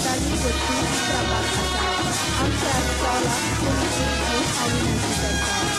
आमच्या स्टॉलाक कोणी एक घेवन आनी नंतर करता.